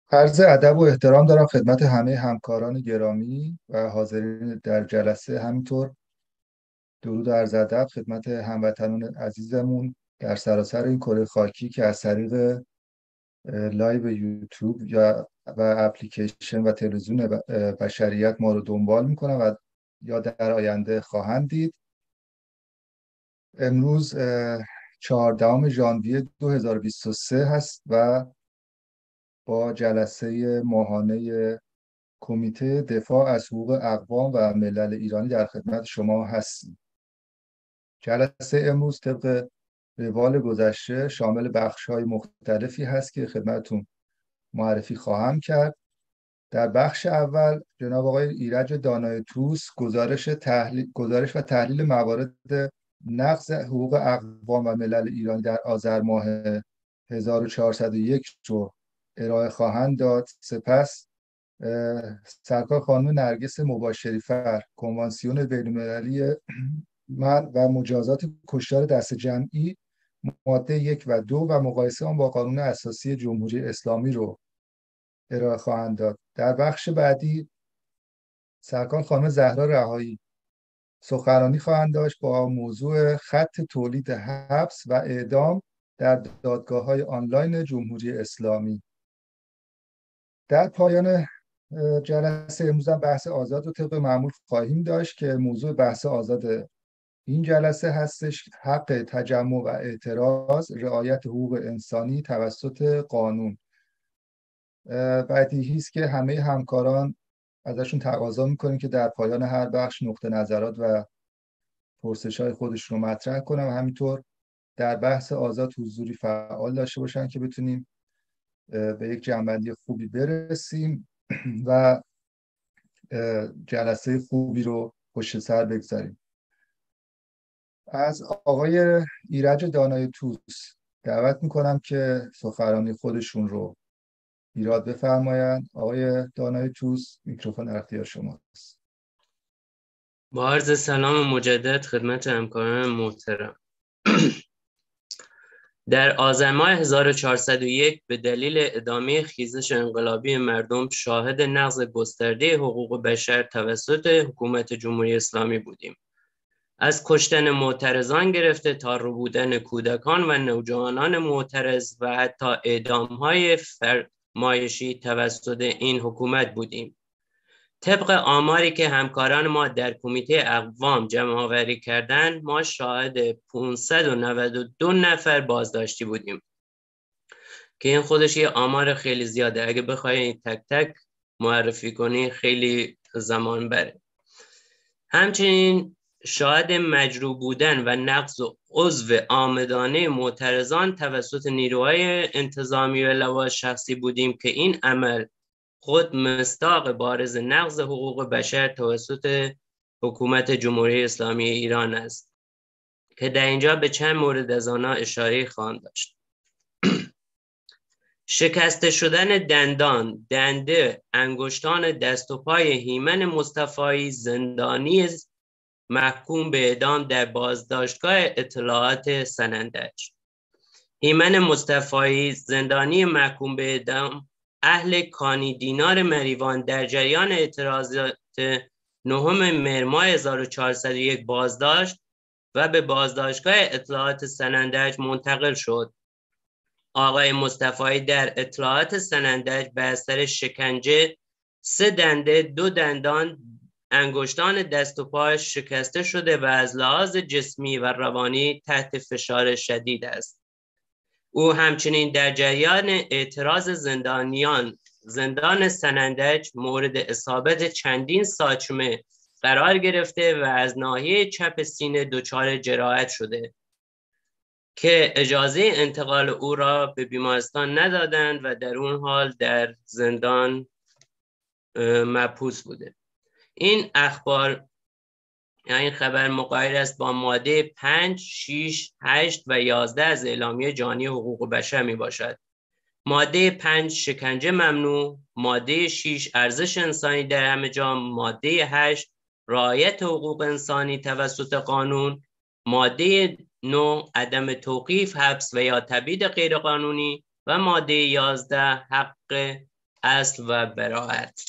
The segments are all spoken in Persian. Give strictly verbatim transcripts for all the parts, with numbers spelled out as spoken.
عرض ادب و احترام دارم خدمت همه همکاران گرامی و حاضرین در جلسه. همینطور درود و عرض ادب خدمت هموطنان عزیزمون در سراسر این کره خاکی که از طریق اه، لایو یوتیوب یا و اپلیکیشن و تلویزیون ب- اه، بشریت ما رو دنبال میکنن و یا در آینده خواهند دید. امروز اه، چهاردهم ژانویه دو هزار و بیست و سه هست و با جلسه ماهانه کمیته دفاع از حقوق اقوام و ملل ایرانی در خدمت شما هستیم. جلسه امروز طبق روال گذشته شامل بخش‌های مختلفی هست که خدمتتون معرفی خواهم کرد. در بخش اول جناب آقای ایرج دانای طوس گزارش تحلیل گزارش و تحلیل موارد نقض حقوق اقوام و ملل ایرانی در آذر ماه هزار و چهارصد و یک رو ارائه خواهند داد. سپس سرکار خانم نرگس مباشری‌فر کنوانسیون بین‌المللی من و مجازات کشتار دست جمعی ماده یک و دو و مقایسه آن با قانون اساسی جمهوری اسلامی رو ارائه خواهند داد. در بخش بعدی سرکار خانم زهرا رهایی سخنرانی خواهند داشت با موضوع خط تولید حبس و اعدام در دادگاه‌های آنلاین جمهوری اسلامی. در پایان جلسه امروز هم بحث آزاد رو طبق معمول خواهیم داشت که موضوع بحث آزاد این جلسه هستش حق تجمع و اعتراض، رعایت حقوق انسانی توسط قانون. بدیهی است که همه همکاران ازشون تقاضا میکنیم که در پایان هر بخش نقطه نظرات و پرسش‌های خودشون رو مطرح کنن و همینطور در بحث آزاد حضوری فعال داشته باشن که بتونیم به یک جنبندی خوبی برسیم و جلسه خوبی رو پشت سر بگذاریم. از آقای ایرج دانای طوس دعوت میکنم که سخنرانی خودشون رو ایراد بفرمایند. آقای دانای طوس، میکروفون در اختیار شماست. با عرض سلام مجدد خدمت همکاران محترم. در آذر ماه هزار و چهارصد و یک به دلیل ادامه خیزش انقلابی مردم شاهد نقض گسترده حقوق بشر توسط حکومت جمهوری اسلامی بودیم. از کشتن معترضان گرفته تا ربودن کودکان و نوجوانان معترض و حتی اعدام‌های فرمایشی توسط این حکومت بودیم. طبق آماری که همکاران ما در کمیته اقوام جمع آوری کردند، ما شاهد پانصد و نود و دو نفر بازداشتی بودیم که این خودش یه آمار خیلی زیاده. اگه بخوای تک تک معرفی کنی خیلی زمان بره. همچنین شاهد مجروح بودن و نقض و عضو عامدانه معترضان توسط نیروهای انتظامی و لواء شخصی بودیم که این عمل خود مصداق بارز نقض حقوق بشر توسط حکومت جمهوری اسلامی ایران است که در اینجا به چند مورد از آنها اشاره خواهم داشت. شکسته شدن دندان، دنده، انگشتان دست و پای هیمن مصطفایی زندانی محکوم به اعدام در بازداشتگاه اطلاعات سنندج. هیمن مصطفایی زندانی محکوم به اعدام اهل کانی دینار مریوان در جریان اعتراضات نهم مهر ماه هزار و چهارصد و یک بازداشت و به بازداشتگاه اطلاعات سنندج منتقل شد. آقای مصطفایی در اطلاعات سنندج به اثر شکنجه سه دنده، دو دندان، انگشتان دست و پای شکسته شده و از لحاظ جسمی و روانی تحت فشار شدید است. او همچنین در جریان اعتراض زندانیان زندان سنندج مورد اصابت چندین ساچمه قرار گرفته و از ناحیه چپ سینه دچار جراحت شده که اجازه انتقال او را به بیمارستان ندادند و در اون حال در زندان محبوس بوده. این اخبار این خبر مغایر است با ماده پنج، شش، هشت و یازده از اعلامیه جهانی حقوق بشر می باشد. ماده پنج شکنجه ممنوع، ماده شش ارزش انسانی در همه جا، ماده هشت رعایت حقوق انسانی توسط قانون، ماده نه عدم توقیف، حبس و یا تبعید غیرقانونی و ماده یازده حق اصل و براءت.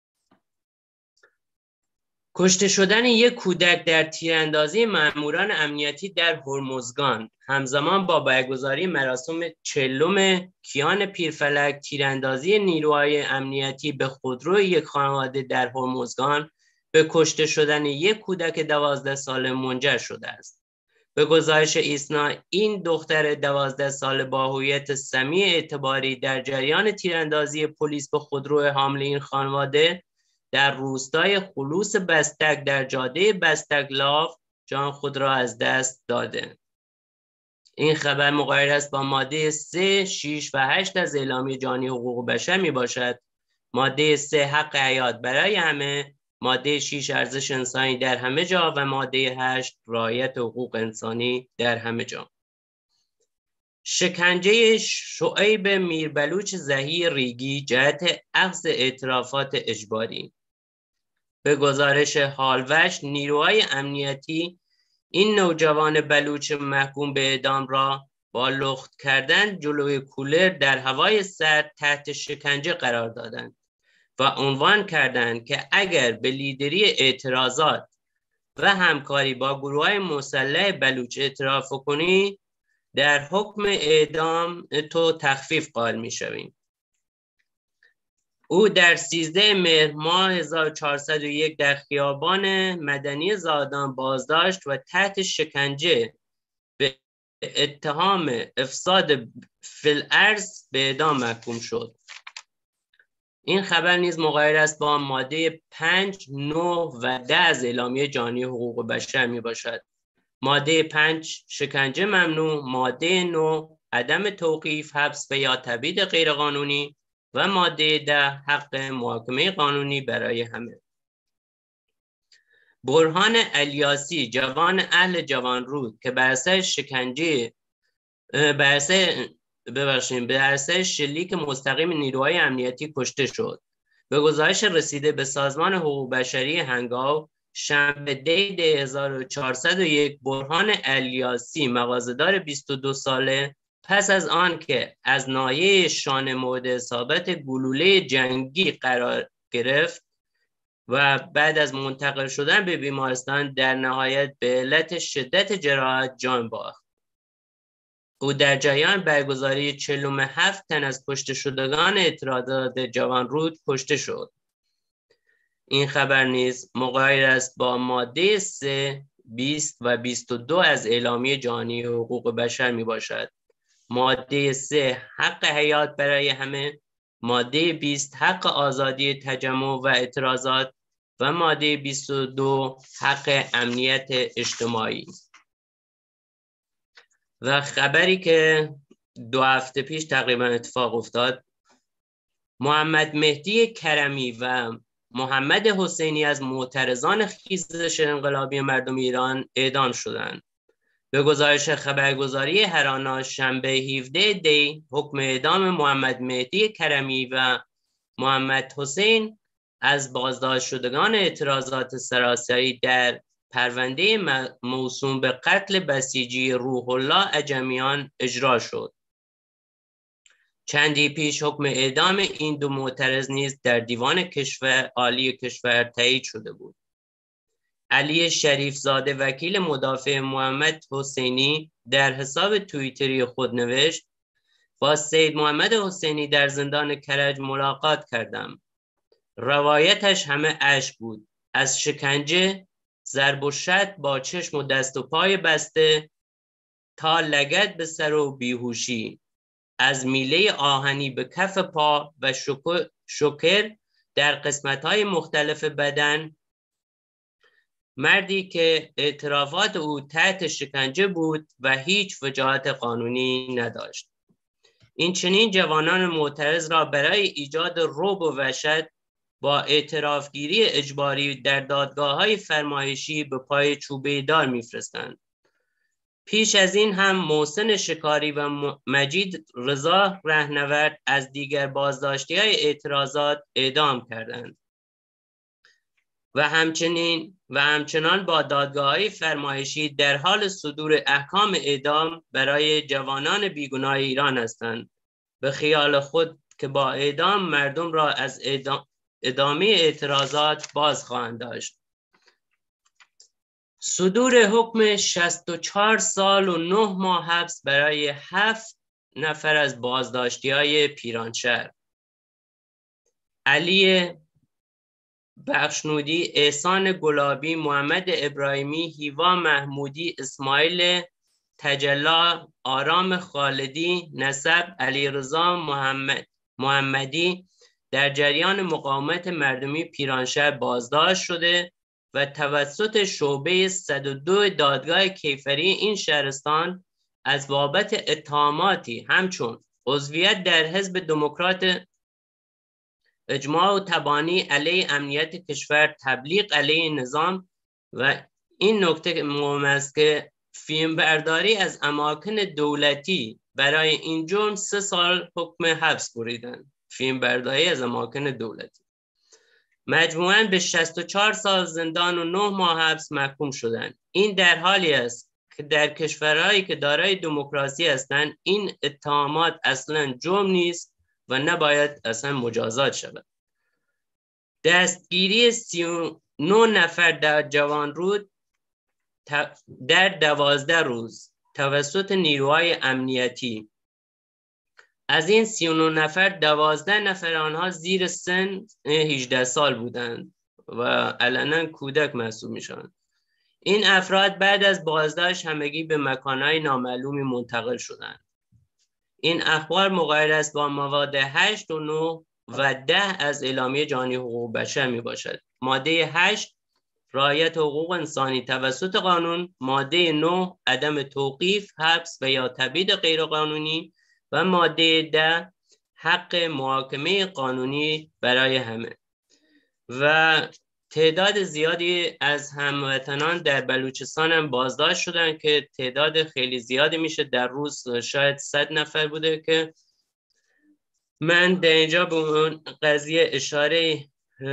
کشته شدن یک کودک در تیراندازی ماموران امنیتی در هرمزگان همزمان با برگزاری مراسم چهلم کیان پیرفلک، تیراندازی نیروهای امنیتی به خودروی یک خانواده در هرمزگان به کشته شدن یک کودک دوازده ساله منجر شده است. به گزارش ایسنا، این دختر دوازده ساله با هویت سمیع اعتباری در جریان تیراندازی پلیس به خودرو حامل این خانواده در روستای خلوص بستک در جاده بستک لاف جان خود را از دست داده. این خبر مغایر است با ماده سه، شش و هشت از اعلامیه جهانی حقوق بشر می باشد. ماده سه حق حیات برای همه، ماده شش ارزش انسانی در همه جا و ماده هشت رعایت حقوق انسانی در همه جا. شکنجه شعیب میربلوچ زهی ریگی جهت اخذ اعترافات اجباری. به گزارش هالوش، نیروهای امنیتی این نوجوان بلوچ محکوم به اعدام را با لخت کردن جلوی کولر در هوای سرد تحت شکنجه قرار دادند و عنوان کردند که اگر به لیدری اعتراضات و همکاری با گروه‌های مسلح بلوچ اعتراف کنی، در حکم اعدام تو تخفیف قائل می‌شویم. او در سیزده مهر ماه هزار و چهارصد و یک در خیابان مدنی زادان بازداشت و تحت شکنجه به اتهام افساد فی الارض به اعدام محکوم شد. این خبر نیز مغایر است با ماده پنج، نه و ده از اعلامیه جهانی حقوق بشر می باشد. ماده پنج شکنجه ممنوع، ماده نه عدم توقیف، حبس و یا تبعید غیرقانونی و ماده ده حق محاکمه قانونی برای همه. برهان الیاسی، جوان اهل جوانرود که بر اثر شکنجه بر اثر ببخشید به اثر شلیک مستقیم نیروهای امنیتی کشته شد. به گزارش رسیده به سازمان حقوق بشری هنگاو، شنبه دی هزار و چهارصد و یک، برهان الیاسی مغازه‌دار بیست و دو ساله پس از آن که از ناحیه شانه مورد اصابت گلوله جنگی قرار گرفت و بعد از منتقل شدن به بیمارستان در نهایت به علت شدت جراحت جان باخت. او در جریان برگزاری چهلم هفت تن از کشته شدگان اعتراضات جوانرود کشته شد. این خبر نیز مغایر است با ماده سه، بیست و بیست و دو از اعلامیه جهانی حقوق بشر می باشد. ماده سه حق حیات برای همه، ماده بیست حق آزادی تجمع و اعتراضات و ماده بیست و دو حق امنیت اجتماعی. و خبری که دو هفته پیش تقریبا اتفاق افتاد، محمد مهدی کرمی و محمد حسینی از معترضان خیزش انقلابی مردم ایران اعدام شدند. به گزارش خبرگزاری هرانا، شنبه هفدهم دی حکم اعدام محمد مهدی کرمی و محمد حسین از بازداشت شدگان اعتراضات سراسری در پرونده موسوم به قتل بسیجی روح الله عجمیان اجرا شد. چندی پیش حکم اعدام این دو معترض نیز در دیوان کشور عالی کشور تایید شده بود. علی شریف زاده وکیل مدافع محمد حسینی در حساب توییتری خود نوشت: با سید محمد حسینی در زندان کرج ملاقات کردم. روایتش همه اشک بود. از شکنجه، ضرب و شتم با چشم و دست و پای بسته تا لگد به سر و بیهوشی، از میله آهنی به کف پا و شوکر در قسمت‌های مختلف بدن، مردی که اعترافات او تحت شکنجه بود و هیچ وجاهت قانونی نداشت. این چنین جوانان معترض را برای ایجاد رعب و وحشت با اعترافگیری اجباری در دادگاه‌های فرمایشی به پای چوبه دار می‌فرستند. پیش از این هم محسن شکاری و مجید رضا رهنورد از دیگر بازداشتی‌های اعتراضات اعدام کردند و همچنین و همچنان با دادگاه‌های فرمایشی در حال صدور احکام اعدام برای جوانان بیگناه ایران هستند. به خیال خود که با اعدام مردم را از ادامه اعتراضات باز خواهند داشت. صدور حکم شصت و چهار سال و نه ماه حبس برای هفت نفر از بازداشتی‌های پیرانشهر: علی بخشنودی، احسان گلابی، محمد ابراهیمی، هیوا محمودی، اسماعیل تجلا، آرام خالدی، نسب، علیرضا محمد محمدی در جریان مقاومت مردمی پیرانشهر بازداشت شده و توسط شعبه صد و دو دادگاه کیفری این شهرستان از بابت اتهاماتی همچون عضویت در حزب دموکرات، اجماع و تبانی علیه امنیت کشور، تبلیغ علیه نظام و این نکته مهم است که فیلم برداری از اماکن دولتی برای این جرم سه سال حکم حبس بریدن. فیلم برداری از اماکن دولتی مجموعاً به شصت و چهار سال زندان و نه ماه حبس محکوم شدند. این در حالی است که در کشورهایی که دارای دموکراسی هستند این اتهامات اصلاً جرم نیست و نباید اصلا مجازات شود. دستگیری سی و نه نفر در جوانرود در دوازده روز توسط نیروهای امنیتی. از این سی و نه نفر دوازده نفر آنها زیر سن هجده سال بودند و علنا کودک محسوب میشوند. این افراد بعد از بازداشت همگی به مکانهای نامعلومی منتقل شدند. این اخبار مغایر است با مواد هشت و نه و ده از اعلامیه جهانی حقوق بشر می باشد. ماده هشت رعایت حقوق انسانی توسط قانون، ماده نه عدم توقیف، حبس و یا تبعید غیرقانونی و ماده ده حق محاکمه قانونی برای همه. و تعداد زیادی از هموطنان در بلوچستان هم بازداشت شدن که تعداد خیلی زیادی میشه، در روز شاید صد نفر بوده. که من در اینجا به اون قضیه اشاره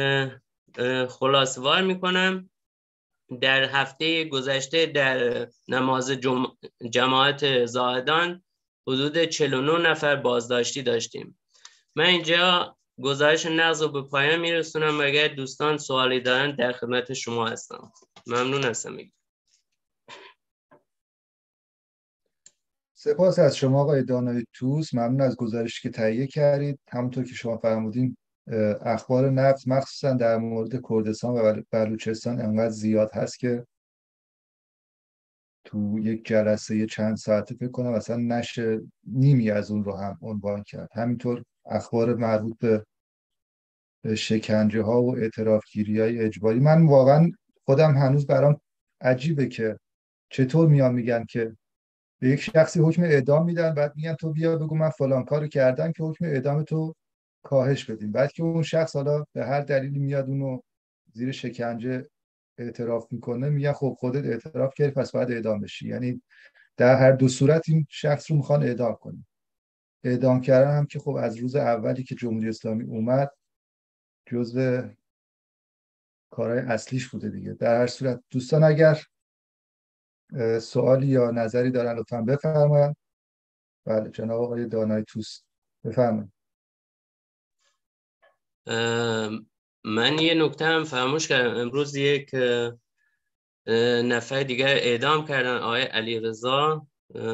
خلاصوار میکنم. در هفته گذشته در نماز جم... جماعت زاهدان حدود چهل و نه نفر بازداشتی داشتیم. من اینجا گزارش نقض رو به پایان میرسونم و اگر دوستان سوالی دارن در خدمت شما هستم. ممنون هستم. سپاس از شما آقای دانایی توس، ممنون از گزارشی که تهیه کردید. همونطور که شما فرمودین اخبار نفت مخصوصا در مورد کردستان و بلوچستان انقدر زیاد هست که تو یک جلسه چند ساعته فکر کنم اصلا نشه نیمی از اون رو هم عنوان کرد. همینطور اخبار مربوط به شکنجه ها و اعتراف گیری های اجباری. من واقعا خودم هنوز برام عجیبه که چطور میان میگن که به یک شخصی حکم اعدام میدن، بعد میگن تو بیا بگو من فلان کارو کردم که حکم اعدام تو کاهش بدیم. بعد که اون شخص حالا به هر دلیلی میاد اونو زیر شکنجه اعتراف میکنه، میگن خب خودت اعتراف کردی پس باید اعدام بشی. یعنی در هر دو صورت این شخص رو میخوان اعدام کنن. اعدام کردن هم که خب از روز اولی که جمهوری اسلامی اومد جزو کارهای اصلیش بوده دیگه. در هر صورت دوستان اگر سوالی یا نظری دارن لطفا بفرمایید. بله جناب آقای دانایی توس بفرمایید. من یه نکته هم فراموش کردم. امروز یک نفر دیگر اعدام کردن، آقای علیرضا،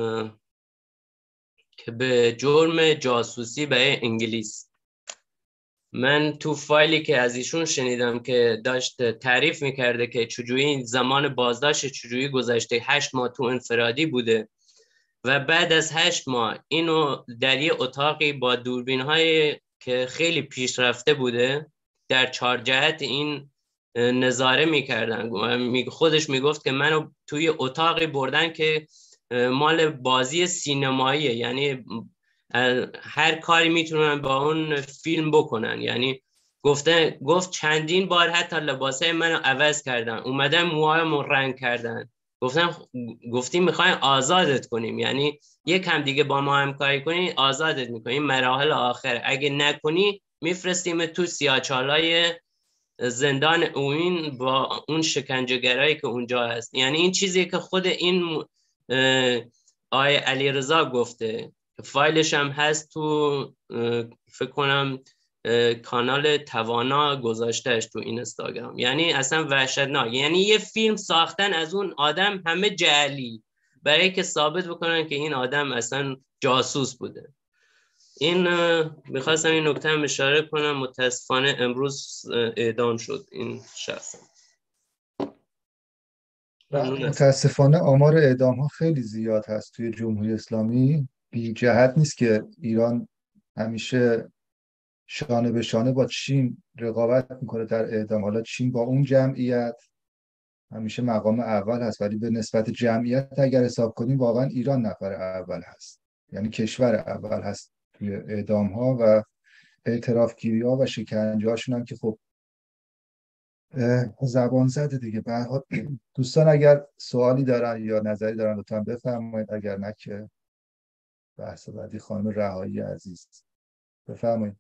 که به جرم جاسوسی به انگلیس. من تو فایلی که از ایشون شنیدم که داشت تعریف میکرده که چجوری زمان بازداشت چجوری گذشته، هشت ماه تو انفرادی بوده و بعد از هشت ماه اینو در یه اتاقی با دوربین های که خیلی پیشرفته بوده در چهار جهت این نظاره میکردن. خودش میگفت که منو توی اتاقی بردن که مال بازی سینماییه، یعنی هر کاری میتونن با اون فیلم بکنن. یعنی گفته گفت چندین بار حتی لباسای منو عوض کردن، اومدن موهایمو رنگ کردن، گفتم گفتیم میخوایم آزادت کنیم، یعنی یک هم دیگه با ما همکاری کنی آزادت میکنیم مراحل آخر، اگه نکنی میفرستیم تو سیاه‌چالای زندان اوین با اون شکنجهگرایی که اونجا هست. یعنی این چیزی که خود این آقای علیرضا گفته فایلش هم هست تو فکر کنم کانال توانا گذاشتهش تو اینستاگرام. یعنی اصلا وحشتناک، یعنی یه فیلم ساختن از اون آدم همه جعلی برای که ثابت بکنن که این آدم اصلا جاسوس بوده. این میخواستم این نکته هم اشاره کنم. متاسفانه امروز اعدام شد این شخص. متاسفانه آمار اعدام ها خیلی زیاد هست توی جمهوری اسلامی. بی جهت نیست که ایران همیشه شانه به شانه با چین رقابت میکنه در اعدام. حالا چین با اون جمعیت همیشه مقام اول هست، ولی به نسبت جمعیت اگر حساب کنیم واقعا ایران نفر اول هست، یعنی کشور اول هست توی اعدام ها و اعتراف گیری ها و شکنجه هاشون هم که خب زبان زده دیگه. به هر حال دوستان اگر سوالی دارن یا نظری دارن لطفا بفرمایید، اگر نه که بحث بعدی خانم رهایی عزیز بفرمایید.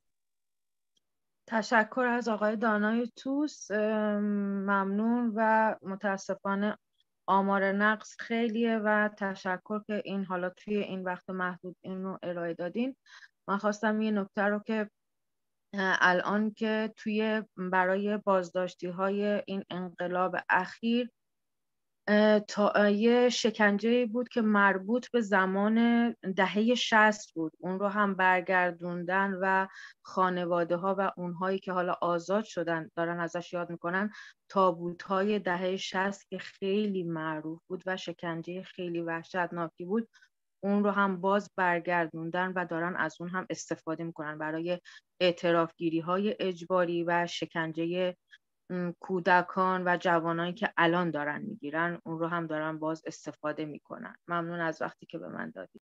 تشکر از آقای دانای توس، ممنون و متاسفانه آمار نقص خیلیه و تشکر که این حالا توی این وقت محدود این رو ارائه دادین. من خواستم یه نکته رو که الان که توی برای بازداشتی های این انقلاب اخیر تا یه شکنجه بود که مربوط به زمان دهه شصت بود، اون رو هم برگردوندن و خانواده ها و اونهایی که حالا آزاد شدن دارن ازش یاد میکنن تابوت های دهه شصت که خیلی معروف بود و شکنجه خیلی وحشتناکی بود، اون رو هم باز برگردوندن و دارن از اون هم استفاده میکنن برای اعتراف گیری های اجباری و شکنجه کودکان و جوانانی که الان دارن میگیرن، اون رو هم دارن باز استفاده میکنن. ممنون از وقتی که به من دادید.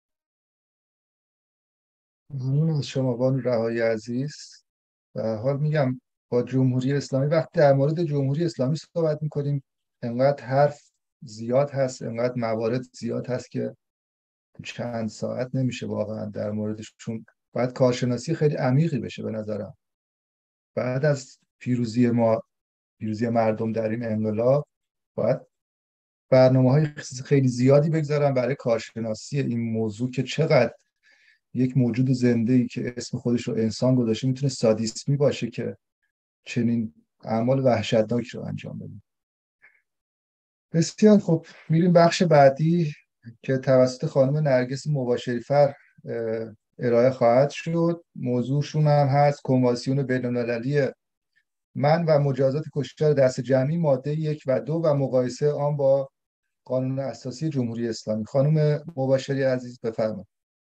ممنون از شما بانو رهایی عزیز. و حال میگم با جمهوری اسلامی وقتی در مورد جمهوری اسلامی صحبت میکنیم انقدر حرف زیاد هست، انقدر موارد زیاد هست که چند ساعت نمیشه واقعا در موردشون. باید کارشناسی خیلی عمیقی بشه به نظرم. بعد از پیروزی ما، پیروزی مردم در این انقلاب، باید برنامه‌های خیلی زیادی بگذارن برای کارشناسی این موضوع که چقدر یک موجود زنده‌ای که اسم خودش رو انسان گذاشته میتونه سادیسمی باشه که چنین اعمال وحشتناکی رو انجام بده. بسیار خب، میریم بخش بعدی که توسط خانم نرگس مباشری‌فر ارائه خواهد شد. موضوعشون هم هست کنوانسیون بین‌المللی من و مجازات کشتار دست جمعی ماده یک و دو و مقایسه آن با قانون اساسی جمهوری اسلامی. خانم مباشری عزیز بفرمایید.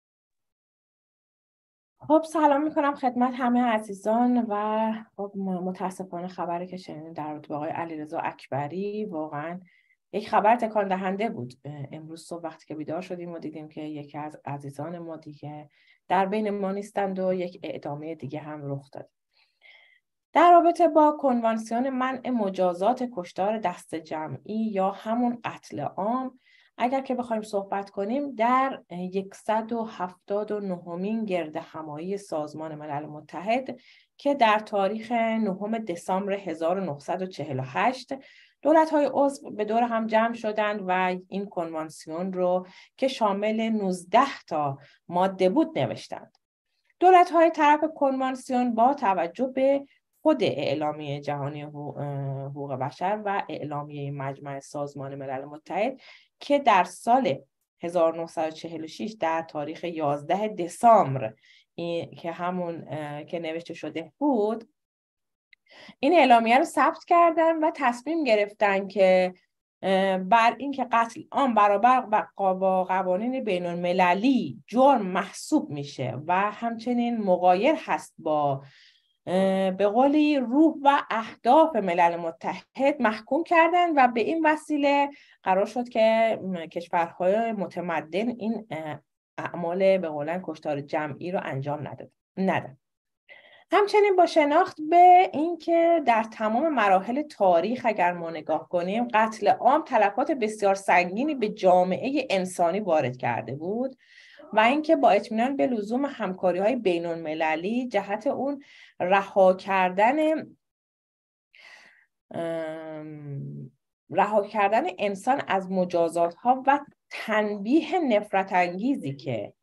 خب سلام میکنم خدمت همه عزیزان و خب متاسفانه خبری که شنیدیم در رابطه با آقای علیرضا اکبری واقعا یک خبر تکان دهنده بود. امروز صبح وقتی که بیدار شدیم و دیدیم که یکی از عزیزان ما دیگه در بین ما نیستند و یک اعدامیه دیگه هم رخ داد. در رابطه با کنوانسیون منع مجازات کشتار دست جمعی یا همون قتل عام اگر که بخوایم صحبت کنیم، در صد و هفتاد و نهمین گرد همایی سازمان ملل متحد که در تاریخ نهم دسامبر هزار و نهصد و چهل و هشت دولت‌های عضو به دور هم جمع شدند و این کنوانسیون رو که شامل نوزده تا ماده بود نوشتند. دولت‌های طرف کنوانسیون با توجه به خود اعلامیه جهانی حقوق بشر و اعلامیه مجمع سازمان ملل متحد که در سال هزار و نهصد و چهل و شش در تاریخ یازده دسامبر که همون که نوشته شده بود، این اعلامیه رو ثبت کردن و تصمیم گرفتن که بر این که قتل عام برابر با قوانین بین المللی جرم محسوب میشه و همچنین مغایر هست با به قولی روح و اهداف ملل متحد محکوم کردن و به این وسیله قرار شد که کشورهای متمدن این اعمال به قولن کشتار جمعی رو انجام ندادن. همچنین با شناخت به اینکه در تمام مراحل تاریخ اگر ما نگاه کنیم قتل عام تلفات بسیار سنگینی به جامعه انسانی وارد کرده بود و اینکه با اطمینان به لزوم همکاری‌های بین‌المللی جهت اون رها کردن رها کردن انسان از مجازات‌ها و تنبیه نفرت انگیزی که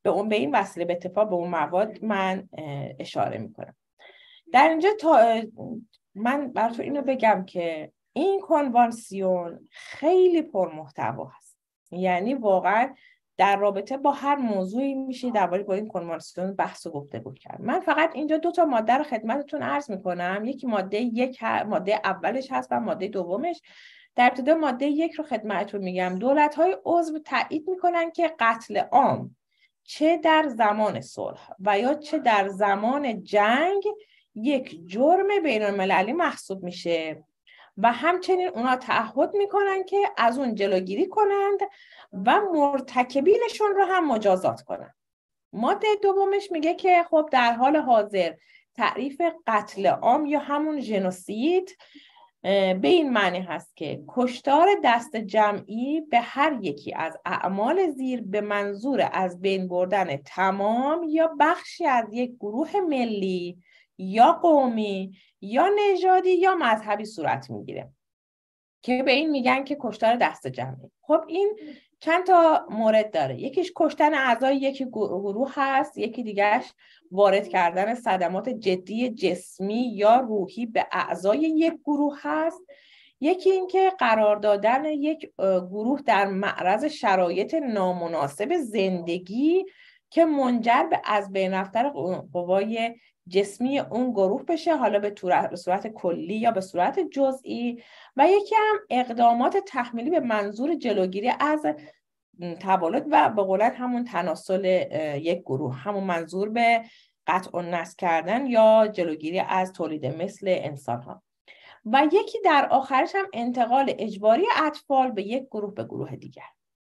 به اون به این وسیله به اتفاق به اون مواد من اشاره میکنم. در اینجا تا من براتون اینو بگم که این کنوانسیون خیلی پرمحتوا هست، یعنی واقعا در رابطه با هر موضوعی میشه درباره با این کنوانسیون بحث و گفتگو کرد. من فقط اینجا دو تا ماده رو خدمتتون عرض میکنم. یکی ماده یک، ماده اولش هست و ماده دومش. در ابتدا ماده یک رو خدمتتون میگم. دولت‌های عضو تایید میکنن که قتل عام چه در زمان صلح و یا چه در زمان جنگ یک جرم بین‌المللی محسوب میشه و همچنین اونا تعهد میکنن که از اون جلوگیری کنند و مرتکبینشون رو هم مجازات کنند. ماده دومش میگه که خب در حال حاضر تعریف قتل عام یا همون ژنوسید به این معنی هست که کشتار دست جمعی به هر یکی از اعمال زیر به منظور از بین بردن تمام یا بخشی از یک گروه ملی یا قومی یا نژادی یا مذهبی صورت میگیره که به این میگن که کشتار دست جمعی. خب این چند تا مورد داره. یکیش کشتن اعضای یک گروه هست، یکی دیگهش وارد کردن صدمات جدی جسمی یا روحی به اعضای یک گروه هست، یکی این که قرار دادن یک گروه در معرض شرایط نامناسب زندگی که منجر به از بین رفتن قوای جسمی اون گروه بشه، حالا به صورت کلی یا به صورت جزئی، و یکی هم اقدامات تحمیلی به منظور جلوگیری از تولد و به قولن همون تناسل یک گروه، همون منظور به قطع النسل کردن یا جلوگیری از تولید مثل انسان ها، و یکی در آخرش هم انتقال اجباری اطفال به یک گروه به گروه دیگر.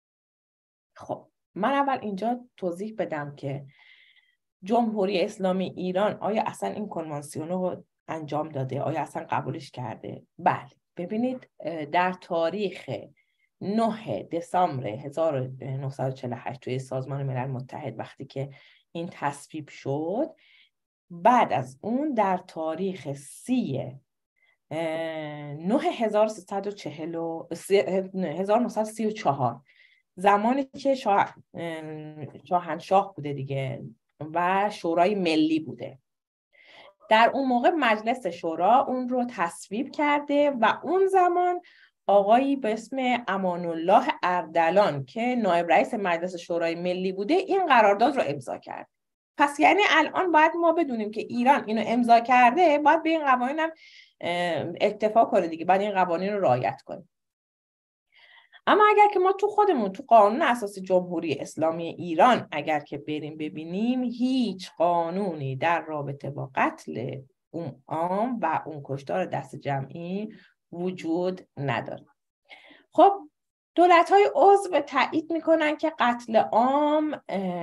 خب من اول اینجا توضیح بدم که جمهوری اسلامی ایران آیا اصلا این کنوانسیون رو انجام داده؟ آیا اصلا قبولش کرده؟ بله. ببینید در تاریخ نه دسامبر هزار و نهصد و چهل و هشت توی سازمان ملل متحد وقتی که این تصویب شد، بعد از اون در تاریخ سی نه هزار و سیصد و چهل و هزار و نهصد و سی و چهار زمانی که شاه شاهنشاه بوده دیگه و شورای ملی بوده، در اون موقع مجلس شورا اون رو تصویب کرده و اون زمان آقایی به اسم امان الله اردلان که نایب رئیس مجلس شورای ملی بوده این قرارداد رو امضا کرد. پس یعنی الان باید ما بدونیم که ایران اینو امضا کرده، باید به این قوانین هم اکتفا کنه دیگه، باید این قوانین رو رعایت کنه. اما اگر که ما تو خودمون تو قانون اساسی جمهوری اسلامی ایران اگر که بریم ببینیم، هیچ قانونی در رابطه با قتل اون عام و اون کشتار دست جمعی وجود نداره. خب دولت‌های عضو تایید میکنن که قتل عام،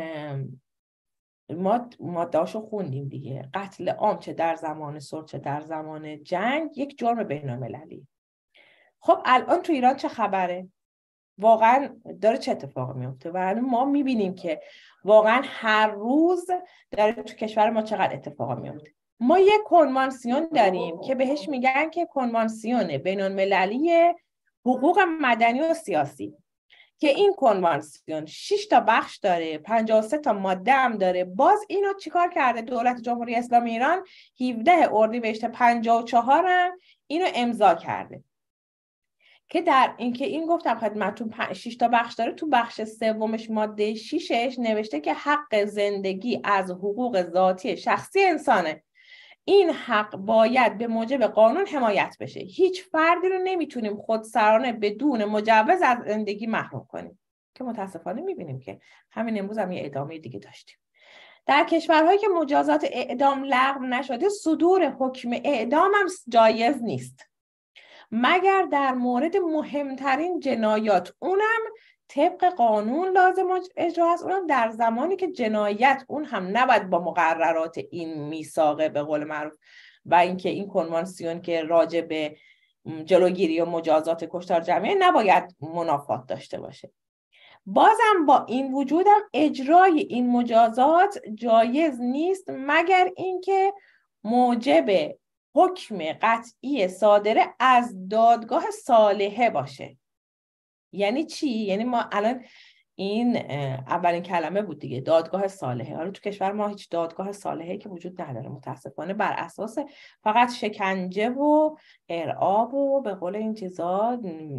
ما ماده‌اشو خوندیم دیگه، قتل عام چه در زمان صلح چه در زمان جنگ یک جرم بین‌المللی. خب الان تو ایران چه خبره؟ واقعا داره چه اتفاقی میفته؟ و ما میبینیم که واقعا هر روز داره تو کشور ما چقدر اتفاق میفته. ما یک کنوانسیون داریم که بهش میگن که کنوانسیون بین‌المللی حقوق مدنی و سیاسی، که این کنوانسیون شش تا بخش داره، پنجاه و سه تا ماده هم داره. باز اینو چیکار کرده دولت جمهوری اسلامی ایران؟ هفدهم اردیبهشت پنجاه و چهار هم اینو امضا کرده که در این که این گفتم خدمتتون شش تا بخش داره. تو بخش سومش ماده ششش نوشته که حق زندگی از حقوق ذاتی شخصی انسانه. این حق باید به موجب قانون حمایت بشه. هیچ فردی رو نمیتونیم خودسرانه بدون مجوز از زندگی محروم کنیم، که متاسفانه میبینیم که همین امروز هم یه ادامه دیگه داشتیم. در کشورهایی که مجازات اعدام لغو نشده، صدور حکم اعدام هم جایز نیست مگر در مورد مهمترین جنایات، اونم طبق قانون لازم اجرا است، اونم در زمانی که جنایت اون هم نباید با مقررات این میثاق به قول معروف و اینکه این کنوانسیون که راجع به جلوگیری و مجازات کشتار جمعی نباید منافات داشته باشه. بازم با این وجودم اجرای این مجازات جایز نیست مگر اینکه موجب حکم قطعی صادره از دادگاه صالحه باشه. یعنی چی؟ یعنی ما الان این اولین کلمه بود دیگه، دادگاه صالحه. حالا تو کشور ما هیچ دادگاه صالحه که وجود نداره متاسفانه، بر اساس فقط شکنجه و ارعاب و به قول این چیزا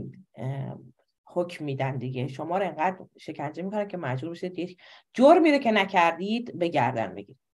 حکم میدن دیگه. شما رو انقدر شکنجه میکنن که مجبور بشید یک جرمی رو که نکردید به گردن بگیرید.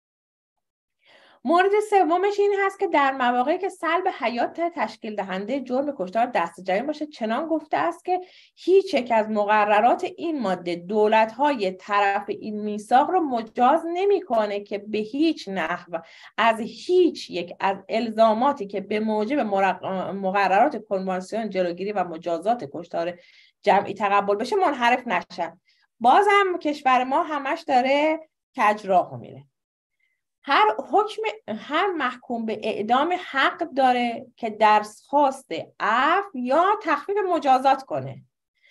مورد سومش این هست که در مواقعی که سلب حیات تشکیل دهنده جرم کشتار دست جمعی باشه، چنان گفته است که هیچ یک از مقررات این ماده دولت‌های طرف این میثاق رو مجاز نمی‌کنه که به هیچ نحو از هیچ یک از الزاماتی که به موجب مقررات کنوانسیون جلوگیری و مجازات کشتار جمعی تقبل بشه منحرف نشن. بازم کشور ما همش داره کج راه میره. هر حکم هر محکوم به اعدام حق داره که درخواست عفو یا تخفیف مجازات کنه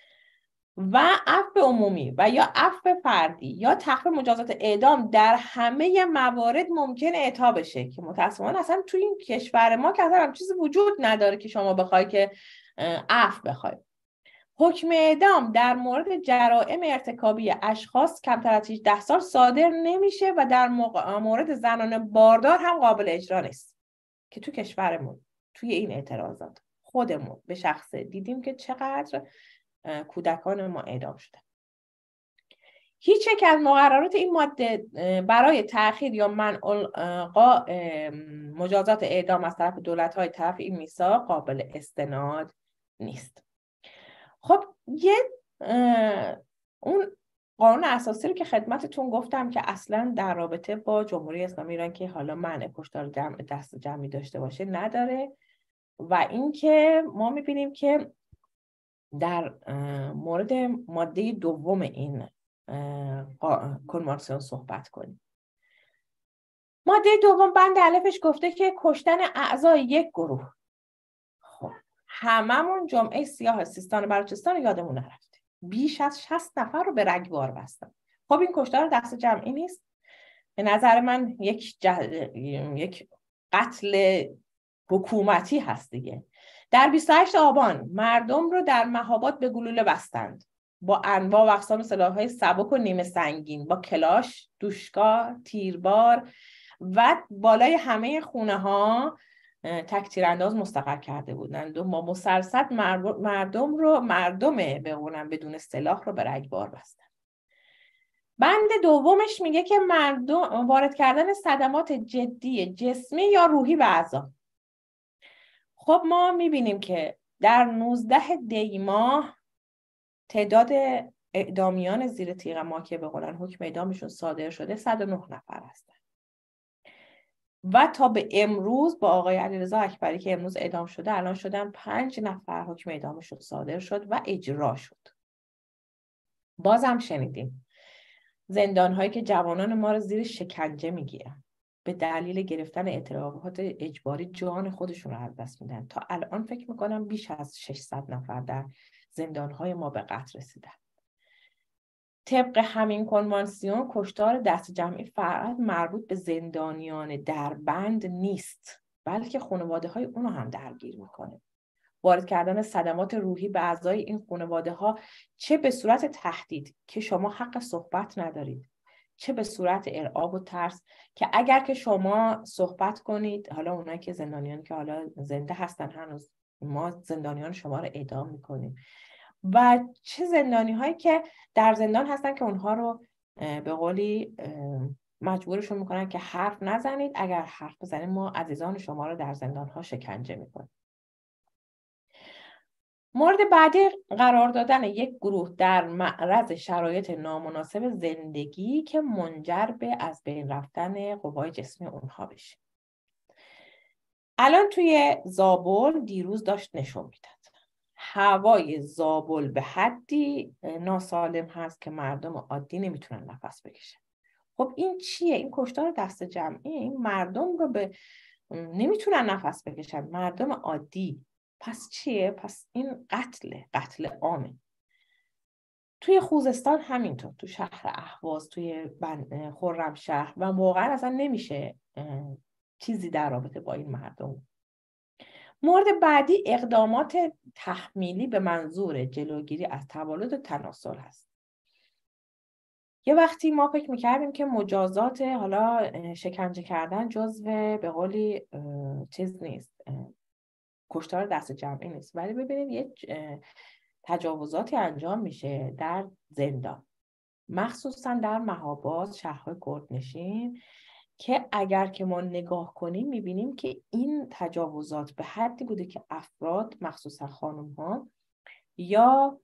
و عفو عمومی و یا عفو فردی یا تخفیف مجازات اعدام در همه موارد ممکن اعطا بشه، که متأسفانه اصلا توی این کشور ما که اصلا چیزی وجود نداره که شما بخوای که عفو بخوای. حکم اعدام در مورد جرائم ارتکابی اشخاص کمتر از هجده سال صادر نمیشه و در مورد زنان باردار هم قابل اجرا نیست، که تو کشورمون توی این اعتراضات خودمون به شخصه دیدیم که چقدر کودکان ما اعدام شده. هیچ یک از مقررات این ماده برای تأخیر یا منع القاء مجازات اعدام از طرف دولت‌های طرف این میثاق قابل استناد نیست. خب یه اون قانون اساسی رو که خدمتتون گفتم که اصلا در رابطه با جمهوری اسلامی ایران که حالا منع کشتار جمع دست جمعی داشته باشه نداره، و اینکه ما میبینیم که در مورد ماده دوم این کنوانسیون صحبت کنیم. ماده دوم بند الفش گفته که کشتن اعضای یک گروه. خب هممون جمعه سیاه سیستان و بلوچستان یادمون نرفته، بیش از شصت نفر رو به رگبار بستن. خب این کشتار دست جمعی نیست؟ به نظر من یک جه... یک قتل حکومتی هست دیگه. در بیست و هشتم آبان مردم رو در مهاباد به گلوله بستند با انواع و اقسام سلاح‌های سبک و نیمه سنگین، با کلاش، دوشکا، تیربار و بالای همه خونه‌ها تک تیرانداز مستقر کرده بودند و با مسلسل مردم رو مردم بمونن بدون سلاح رو به رگبار بستن. بند دومش میگه که مردم وارد کردن صدمات جدی جسمی یا روحی به اعضا. خب ما میبینیم که در نوزده دی ماه تعداد اعدامیان زیر تیغ ما که به قولن حکم اعدامشون صادر شده صد و نه نفر هستن و تا به امروز با آقای علیرضا اکبری که امروز اعدام شده الان شدن پنج نفر حکم اعدامشون صادر شد و اجرا شد. بازم شنیدیم زندان‌هایی که جوانان ما رو زیر شکنجه میگیرن، به دلیل گرفتن اطلاعات اجباری جان خودشون رو از دست میدن. تا الان فکر میکنم بیش از ششصد نفر در زندان‌های ما به قتل رسیدن. طبق همین کنوانسیون کشتار دست جمعی فقط مربوط به زندانیان دربند نیست، بلکه خانواده‌های اونو هم درگیر میکنه. وارد کردن صدمات روحی به اعضای این خانواده‌ها، چه به صورت تهدید که شما حق صحبت ندارید، چه به صورت ارعاب و ترس که اگر که شما صحبت کنید، حالا اونایی که زندانیان که حالا زنده هستن هنوز، ما زندانیان شما رو اعدام میکنیم، و چه زندانی هایی که در زندان هستن که اونها رو به قولی مجبورشون میکنن که حرف نزنید، اگر حرف بزنید ما عزیزان شما رو در زندان ها شکنجه میکنیم. مورد بعدی قرار دادن یک گروه در معرض شرایط نامناسب زندگی که منجر به از بین رفتن قوای جسمی اونها بشه. الان توی زابل دیروز داشت نشون میداد هوای زابل به حدی ناسالم هست که مردم عادی نمیتونن نفس بکشن. خب این چیه؟ این کشتار دست جمعی، این مردم رو به نمیتونن نفس بکشن، مردم عادی. پس چیه؟ پس این قتل قتل عامه. توی خوزستان همینطور، تو شهر اهواز، توی خرمشهر، و واقعا اصلا نمیشه چیزی در رابطه با این مردم. مورد بعدی اقدامات تحمیلی به منظور جلوگیری از تولد و تناسل هست. یه وقتی ما فکر میکردیم که مجازات حالا شکنجه کردن جزو به قولی چیز نیست، کشتار دست جمعی نیست، ولی ببینید یه تجاوزاتی انجام میشه در زندان، مخصوصا در مهاباد، شهرهای کردنشین، که اگر که ما نگاه کنیم میبینیم که این تجاوزات به حدی بوده که افراد مخصوصا خانم ها یا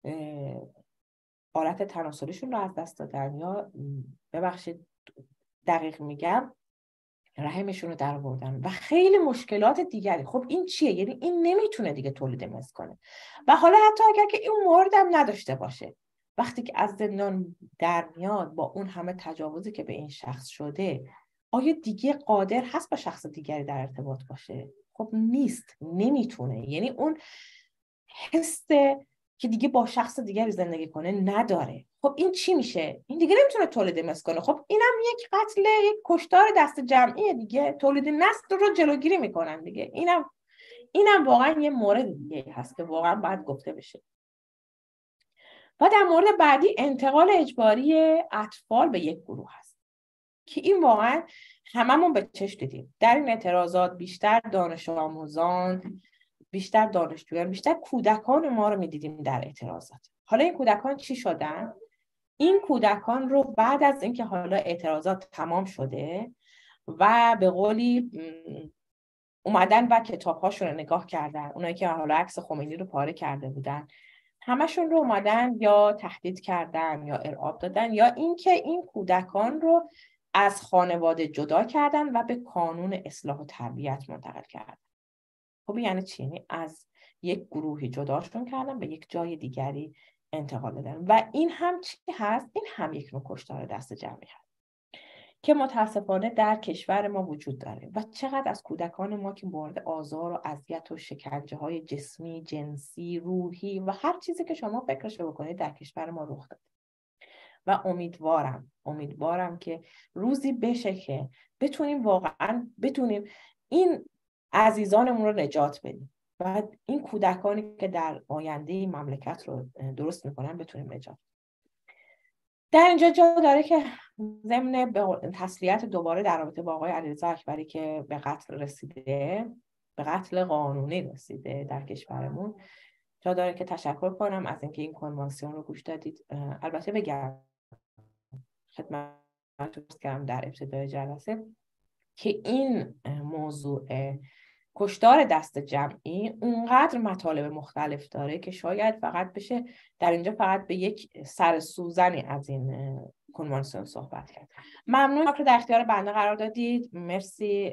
آلت تناسلیشون رو از دست دادن یا ببخشید دقیق میگم رحمشون رو در آوردن و خیلی مشکلات دیگری. خب این چیه؟ یعنی این نمیتونه دیگه تولید مثل کنه. و حالا حتی اگر که این مورد هم نداشته باشه، وقتی که از زندان در میاد با اون همه تجاوزی که به این شخص شده، آیا دیگه قادر هست با شخص دیگری در ارتباط باشه؟ خب نیست، نمیتونه. یعنی اون حس که دیگه با شخص دیگری زندگی کنه نداره. خب این چی میشه؟ این دیگه نمیتونه تولید مثل کنه. خب اینم یک قتل، یک کشتار دست جمعی دیگه، تولید نسل رو جلوگیری میکنن دیگه. اینم اینم واقعا یه مورد دیگه هست که واقعا باید گفته بشه. و در مورد بعدی انتقال اجباری اطفال به یک گروه هست که این واقعا هممون به چشم دیدیم. در این اعتراضات بیشتر دانش آموزان، بیشتر دانشجویان، بیشتر کودکان ما رو می‌دیدیم در اعتراضات. حالا این کودکان چی شدن؟ این کودکان رو بعد از اینکه حالا اعتراضات تمام شده و به قولی اومدن و کتاب‌هاشون رو نگاه کردن، اونایی که حالا عکس خمینی رو پاره کرده بودن، همشون رو اومدن یا تهدید کردن یا ارعاب دادن یا اینکه این کودکان رو از خانواده جدا کردن و به کانون اصلاح و تربیت منتقل کردن. خب یعنی چی؟ یعنی از یک گروهی جداشون کردن به یک جای دیگری انتقال دادن. و این هم چی هست؟ این هم یک نوع کشتار دست جمعی هست که متاسفانه در کشور ما وجود داره. و چقدر از کودکان ما که مورد آزار و اذیت و شکنجه های جسمی، جنسی، روحی و هر چیزی که شما فکرش بکنید در کشور ما رخ داده. و امیدوارم امیدوارم که روزی بشه که بتونیم واقعا بتونیم این عزیزانمون رو نجات بدیم و این کودکانی که در آینده این مملکت رو درست میکنن بتونیم نجات. در اینجا جا داره که ضمن تسلیت دوباره در رابطه با آقای علیرضا اکبری که به قتل رسیده، به قتل قانونی رسیده در کشورمون، جا داره که تشکر کنم از اینکه این کنوانسیون رو گوش دادید. البته بگم خدمتتون کردم در ابتدای جلسه که این موضوع کشتار دست جمعی اونقدر مطالب مختلف داره که شاید فقط بشه در اینجا فقط به یک سر سوزنی از این کنوانسیون صحبت کرد. ممنون که در اختیار بنده قرار دادید. مرسی.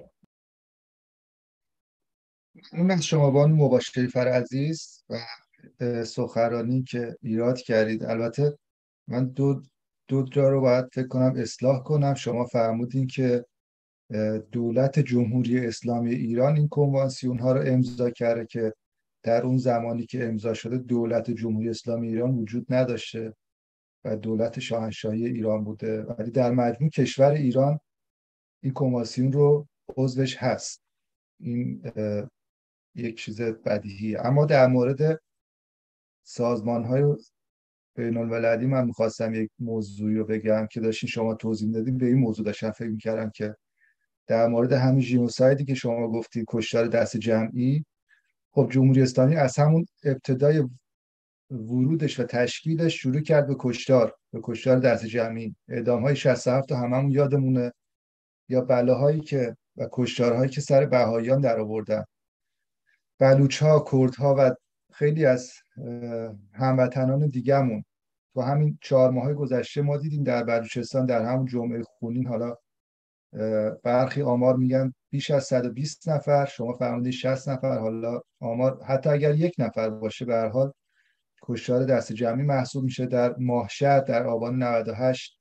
ممنون از شما بانو مباشرفر عزیز و سخنرانی که ایراد کردید. البته من دو دو جا رو باید فکر کنم اصلاح کنم. شما فرمودین که دولت جمهوری اسلامی ایران این کنوانسیون ها رو امضا کرده که در اون زمانی که امضا شده دولت جمهوری اسلامی ایران وجود نداشته و دولت شاهنشاهی ایران بوده، ولی در مجموع کشور ایران این کنوانسیون رو عضوش هست. این یک چیز بدیهیه. اما در مورد سازمان های بین المللی من میخواستم یک موضوعی رو بگم که داشتین شما توضیح دادیم. به این موضوع داشتم فکر میکردم که در مورد همین ژنوسایدی که شما گفتید، کشتار دست جمعی، خب جمهوری اسلامی از همون ابتدای ورودش و تشکیلش شروع کرد به کشتار به کشتار دست جمعی. اعدام‌های شصت و هفت تا هممون یادمونه، یا بلاهایی که و کشتارهایی که سر بهائیان در آوردن، بلوچ‌ها، کردها و خیلی از هموطنان دیگه‌مون. تو همین چهار ماه گذشته ما دیدیم در بلوچستان در همون جمعه خونین، حالا برخی آمار میگن بیش از صد و بیست نفر، شما فرمودید شصت نفر، حالا آمار حتی اگر یک نفر باشه به هر حال کشتار دست جمعی محسوب میشه. در ماهشهر در آبان نود و هشت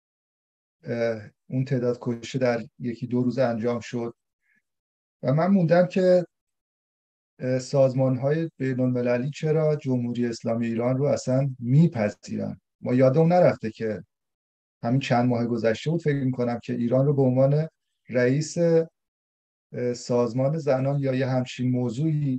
اون تعداد کشته در یکی دو روز انجام شد. و من موندم که سازمان‌های بین‌المللی چرا جمهوری اسلامی ایران رو اصلا میپذیرن. ما یادم نرفته که همین چند ماه گذشته بود فکر می‌کنم که ایران رو به عنوان رئیس سازمان زنان یا یه همچین موضوعی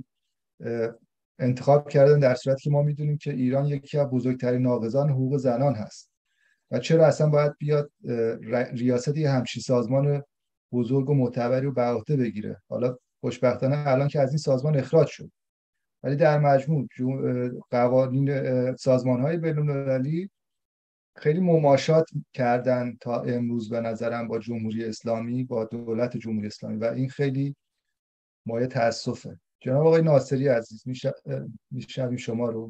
انتخاب کردن، در صورتی که ما میدونیم که ایران یکی از بزرگترین ناقضان حقوق زنان هست. و چرا اصلا باید بیاد ریاست یه همچین سازمان بزرگ و معتبری رو به عهده بگیره. حالا خوشبختانه الان که از این سازمان اخراج شد، ولی در مجموع قوانین سازمان‌های بین‌المللی خیلی مماشات کردن تا امروز به نظرم با جمهوری اسلامی، با دولت جمهوری اسلامی، و این خیلی مایه تأسفه. جناب آقای ناصری عزیز، میشنویم شما رو.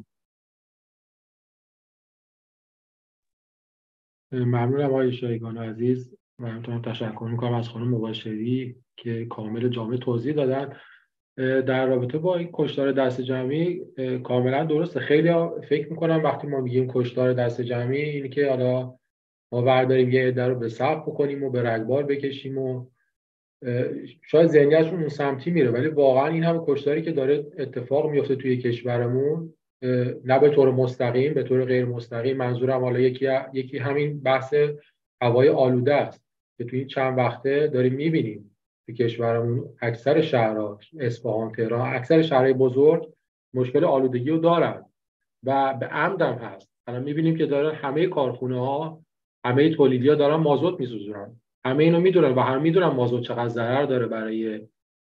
ممنونم آقای شایگان عزیز. من همچنان تشکر میکنم از خانم مباشری که کامل جامع توضیح دادن. در رابطه با این کشتار دست جمعی کاملا درسته. خیلی فکر میکنم وقتی ما میگیم کشتار دست جمعی اینی که حالا ما برداریم یه عده رو به صف بکنیم و به رگبار بکشیم و شاید ذهنیتشون اون سمتی میره، ولی واقعا این همه کشتاری که داره اتفاق میفته توی کشورمون، نه به طور مستقیم، به طور غیر مستقیم. منظورم حالا یکی یکی همین بحث هوای آلوده است که توی این چند وقته داریم میبینیم توی کشورمون اکثر شهرها، اصفهان، تهران، اکثر شهرهای بزرگ مشکل آلودگی رو دارن و به عمد هم هست. الان میبینیم که دارن همه کارخونه ها، همه تولیدی ها دارن مازوت میسوزونن. همه اینو میدونن و هم میدونن مازوت چقدر ضرر داره برای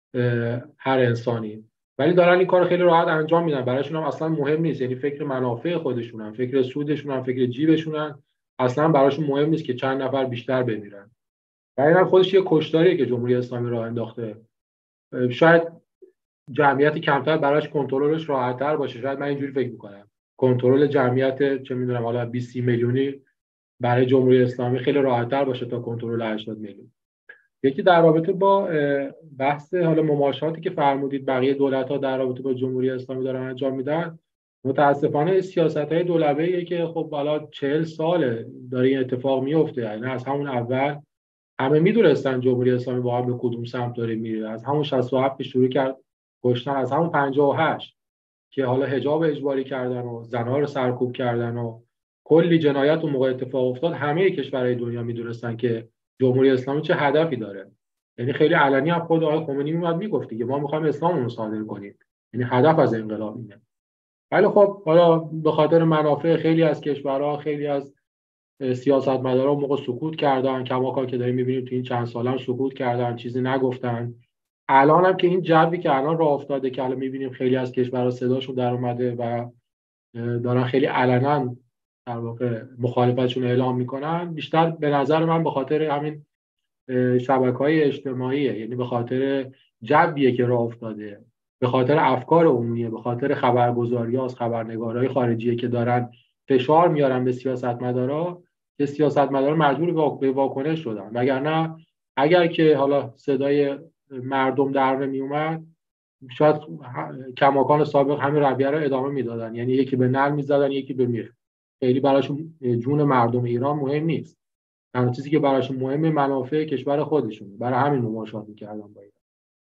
هر انسانی، ولی دارن این کار خیلی راحت انجام میدن. برایشون هم اصلا مهم نیست، یعنی فکر منافع خودشونن، فکر سودشونن، فکر جیبشونن، اصلا براشون مهم نیست که چند نفر بیشتر بمیرن. و اینم خودش یه کشتاریه که جمهوری اسلامی راه انداخته. شاید جمعیت کمتر براش کنترلش راحت‌تر باشه، شاید من اینجوری فکر می‌کنم. کنترل جمعیت چه می‌دونم حالا بیست میلیونی برای جمهوری اسلامی خیلی راحت‌تر باشه تا کنترل هشتاد میلیون. یکی در رابطه با بحث حالا مماشاتی که فرمودید بقیه دولت‌ها در رابطه با جمهوری اسلامی دارن انجام میدن، متاسفانه سیاست‌های دولبه‌ایه که خب حالا چهل ساله داره این اتفاق میفته. یعنی از همون اول همه میدونستن جمهوری اسلامی واقعا به کدوم سمت داره میره. از همون شصت و هفت که شروع کرد کشتن، از همون پنجاه و هشت که حالا حجاب اجباری کردن و زنها رو سرکوب کردن و کلی جنایت اون موقع اتفاق افتاد، همه کشورهای دنیا میدونستن که جمهوری اسلامی چه هدفی داره. یعنی خیلی علنی هم خود آقای خمینی میاد میگفت که ما میخوایم اسلام رو صادر کنیم، یعنی هدف از انقلاب اینه. ولی خب حالا به خاطر منافع خیلی از کشورها، خیلی از سیاستمدارا موقع سکوت کردن، کماکان که داریم میبینیم تو این چند ساله سکوت کردن، چیزی نگفتن. الان هم که این جوی که الان راه افتاده که الان میبینیم خیلی از کشورها صداشون در اومده و دارن خیلی علنا در واقع مخالفتشون اعلام میکنن، بیشتر به نظر من به خاطر همین شبکه‌های اجتماعیه، یعنی به خاطر جویه که راه افتاده، به خاطر افکار عمومیه، به خاطر خبرگزاری‌ها از خبرنگارهای خارجیه که دارن فشار میارن به سیاستمدارا که سیاستمدارا مجبور به واکنش شدن. وگرنه اگر که حالا صدای مردم در نمی اومد، شاید کماکان سابق همین رویه رو ادامه میدادن، یعنی یکی به نعل میزدن یکی به میخ. خیلی براشون جون مردم ایران مهم نیست. تنها چیزی که براشون مهمه منافع کشور خودشونه. برای همین مماشات میکردن با ایران.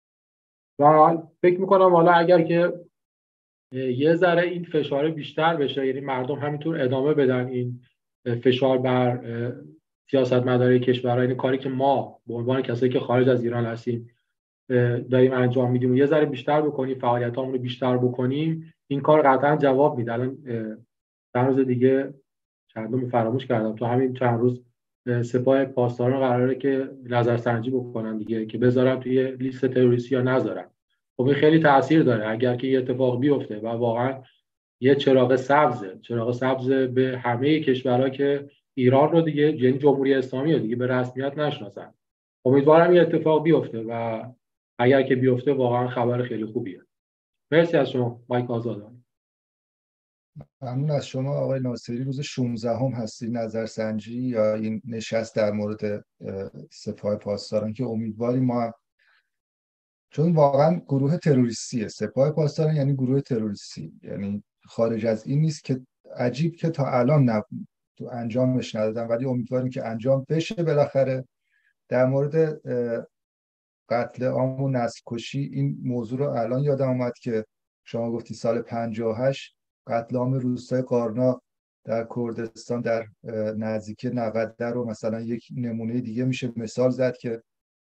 و فکر میکنم حالا اگر که یه ذره این فشار بیشتر بشه، یعنی مردم همینطور ادامه بدن این فشار بر سیاستمدارای کشورها، این کاری که ما به عنوان کسایی که خارج از ایران هستیم داریم انجام میدیم، یه ذره بیشتر بکنیم، فعالیتامون رو بیشتر بکنیم، این کار قطعا جواب میده. الان چند روز دیگه چندم فراموش کردم، تو همین چند روز سپاه پاسداران قراره که نظرسنجی بکنن دیگه که بذارن توی لیست تروریستی یا نذارن. خب این خیلی تاثیر داره. اگر که یه اتفاق بیفته و واقعا یه چراغ سبزه، چراغ سبز به همه کشورها که ایران رو دیگه، یعنی جمهوری اسلامی رو دیگه به رسمیت نشناسن. امیدوارم این اتفاق بیفته و اگر که بیفته واقعا خبر خیلی خوبیه. مرسی از شما. مایک آزاده. ممنون از شما آقای ناصری. روز شانزدهم هم هستی نظرسنجی یا این نشست در مورد سپاه پاسداران که امیدواریم ما، چون واقعا گروه تروریستیه سپاه پاسداران، یعنی گروه تروریستی، یعنی خارج از این نیست که عجیب که تا الان نه تو انجامش ندادن، ولی امیدواریم که انجام بشه بالاخره. در مورد قتل عام و نسل کشی این موضوع رو الان یادم اومد که شما گفتی سال پنجاه و هشت قتل عام روستای قارنا در کردستان در نزدیک نقده رو مثلا یک نمونه دیگه میشه مثال زد که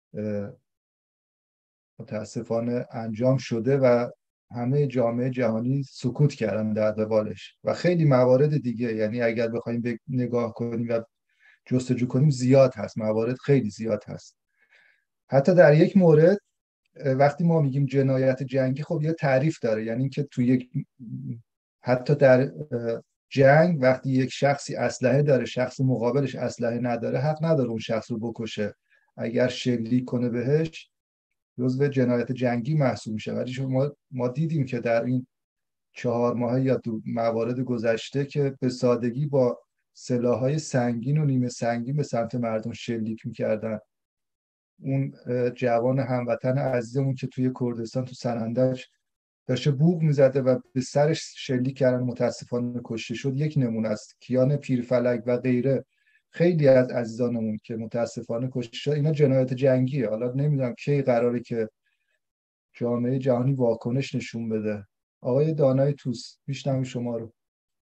متاسفانه انجام شده و همه جامعه جهانی سکوت کردن در قبالش و خیلی موارد دیگه. یعنی اگر بخوایم نگاه کنیم و جستجو کنیم زیاد هست، موارد خیلی زیاد هست. حتی در یک مورد وقتی ما میگیم جنایت جنگی، خب یه تعریف داره، یعنی که تو یک حتی در جنگ وقتی یک شخصی اسلحه داره، شخص مقابلش اسلحه نداره، حق نداره اون شخص رو بکشه. اگر شلیک کنه بهش جزو جنایت جنگی محسوب میشه. ولی شما ما دیدیم که در این چهار ماه یا دو موارد گذشته که به سادگی با سلاح‌های سنگین و نیمه سنگین به سمت مردم شلیک میکردن. اون جوان هموطن عزیزمون که توی کردستان تو سنندج داشته بوق میزده و به سرش شلیک کردن، متاسفانه کشته شد، یک نمونه است. کیان پیرفلک و غیره خیلی از عزیزانمون که متاسفانه کشته شد، اینا جنایت جنگیه. حالا نمیدونم کی قراره که جامعه جهانی واکنش نشون بده. آقای دانای توس، میشنویم شما رو.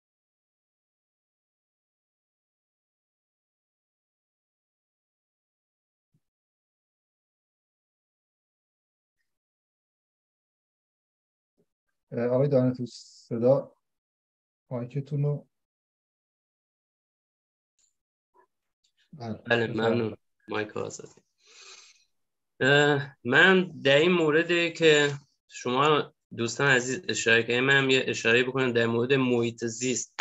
آقای دانای توس، صدا مایکتون رو. بله ممنون. مایک آزادی. من در این مورد که شما دوستان عزیز اشاره کردید، من یه اشاره بکنم در مورد محیط زیست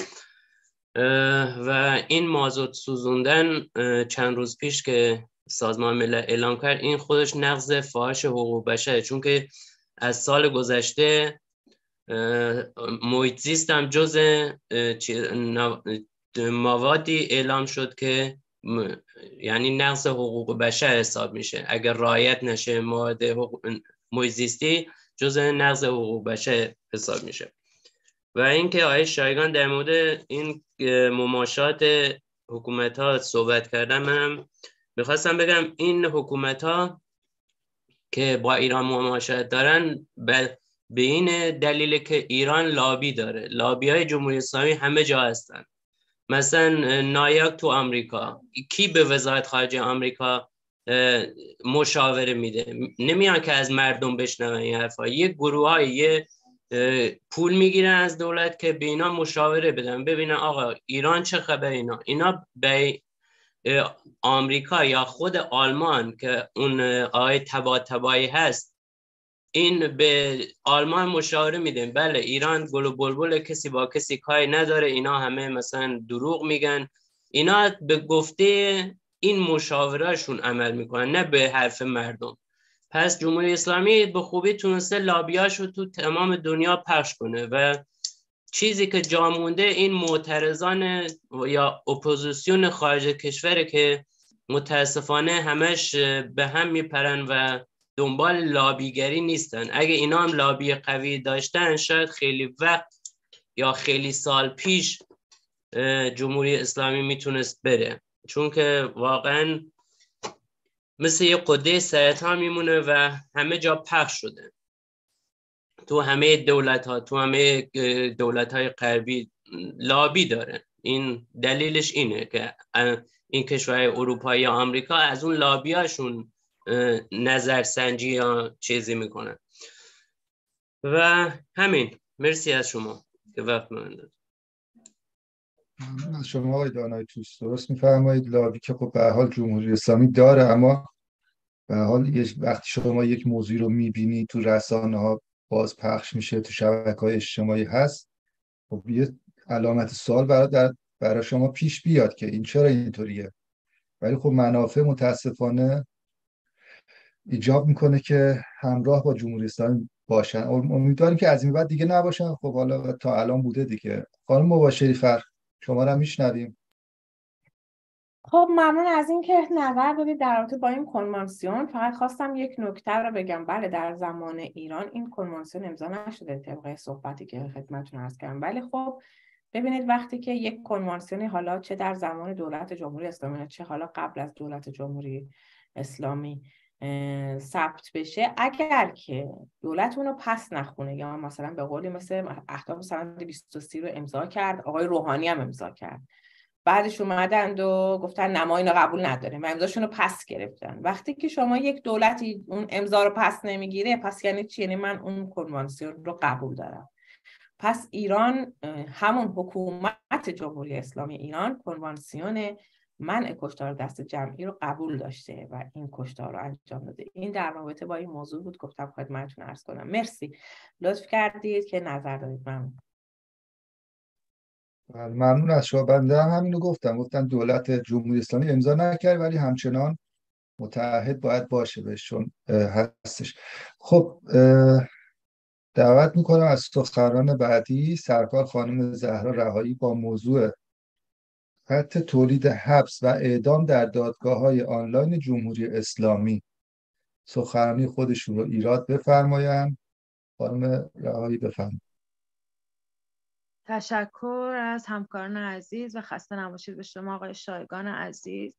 و این مازوت سوزوندن چند روز پیش که سازمان ملل اعلام کرد، این خودش نقض فاحش حقوق بشره، چون که از سال گذشته محیط زیست هم جز موادی اعلام شد که یعنی نقض حقوق بشر حساب میشه. اگر رعایت نشه مواد محیط زیستی، جز نقض حقوق بشر حساب میشه. و اینکه آقای شایگان در مورد این مماشات حکومت ها صحبت کردن، منم میخواستم بگم این حکومت ها که با ایران مماشات دارن به به این دلیل که ایران لابی داره. لابی های جمهوری اسلامی همه جا هستن. مثلا نایاک تو آمریکا، کی به وزارت خارجه آمریکا مشاوره میده؟ نمیان که از مردم بشنون این حرفا. یه گروه های یه پول میگیرن از دولت که به اینا مشاوره بدن، ببینن آقا ایران چه خبر. اینا اینا به آمریکا یا خود آلمان که اون آقای طباطبایی هست، این به آلمان مشاوره میدن بله ایران گل و بلبل، کسی با کسی کاری نداره، اینا همه مثلا دروغ میگن. اینا به گفته این مشاورهشون عمل میکنن، نه به حرف مردم. پس جمهوری اسلامی به خوبی تونسته لابیاشو تو تمام دنیا پخش کنه و چیزی که جا مونده این معترضان یا اپوزیسیون خارج کشوره که متاسفانه همش به هم میپرن و دنبال لابیگری نیستن. اگه اینا هم لابی قوی داشتن، شاید خیلی وقت یا خیلی سال پیش جمهوری اسلامی میتونست بره، چون که واقعا مثل یه قده سرطان میمونه و همه جا پخش شده، تو همه دولت ها، تو همه دولت های غربی لابی داره. این دلیلش اینه که این کشورهای اروپایی یا آمریکا از اون لابی هاشون نظرسنجی یا چیزی میکنن. و همین. مرسی از شما که وقت من داد. از شما آقای دانای توس، درست میفرمایید. لابی که خب به هر حال جمهوری اسلامی داره، اما به هر حال وقتی شما یک موضوع رو میبینی تو رسانه ها باز پخش میشه، تو شبکه‌های اجتماعی هست، خب یه علامت سوال برای برای شما پیش بیاد که این چرا اینطوریه. ولی خب منافع متاسفانه ایجاب میکنه که همراه با جمهوری اسلامی باشن. امیدواریم که از این بعد دیگه نباشن. خب حالا تا الان بوده دیگه. خانم مباشری فر، شما رو میشنویم. خب ممنون از این که نظر دادید در رابطه با این کنوانسیون. فقط خواستم یک نکته رو بگم. بله در زمان ایران این کنوانسیون امضا نشده طبق صحبتی که خدمتتون عرض کردم. ولی خب ببینید وقتی که یک کنوانسیونی حالا چه در زمان دولت جمهوری اسلامی چه حالا قبل از دولت جمهوری اسلامی ثبت بشه، اگر که دولت اونو پس نخونه یا مثلا به قولی مثل اهداف سند بیست و سه رو امضا کرد، آقای روحانی هم امضا کرد، بعدش اومدند و گفتن نه ما اینو قبول نداریم و امضاشون رو پس گرفتن. وقتی که شما یک دولتی اون امضا رو پس نمیگیره، پس یعنی چی؟ یعنی من اون کنوانسیون رو قبول دارم. پس ایران، همون حکومت جمهوری اسلامی ایران، کنوانسیون منع کشتار دست جمعی رو قبول داشته و این کشتار رو انجام داده. این در رابطه با این موضوع بود، گفتم خدمتتون عرض کنم. مرسی، لطف کردید که نظر دادید. ممنون. ممنون از شما. بنده هم همینو گفتم گفتن دولت جمهوری اسلامی امضا نکرد ولی همچنان متعهد باید باشه بهش، چون هستش. خب دعوت میکنم از سخنران بعدی سرکار خانم زهرا رهایی با موضوع خط تولید حبس و اعدام در دادگاه‌های آنلاین جمهوری اسلامی سخنرانی خودشون رو ایراد بفرمایند. خانم رهایی بفرمایید. تشکر از همکاران عزیز و خسته نباشید به شما آقای شایگان عزیز.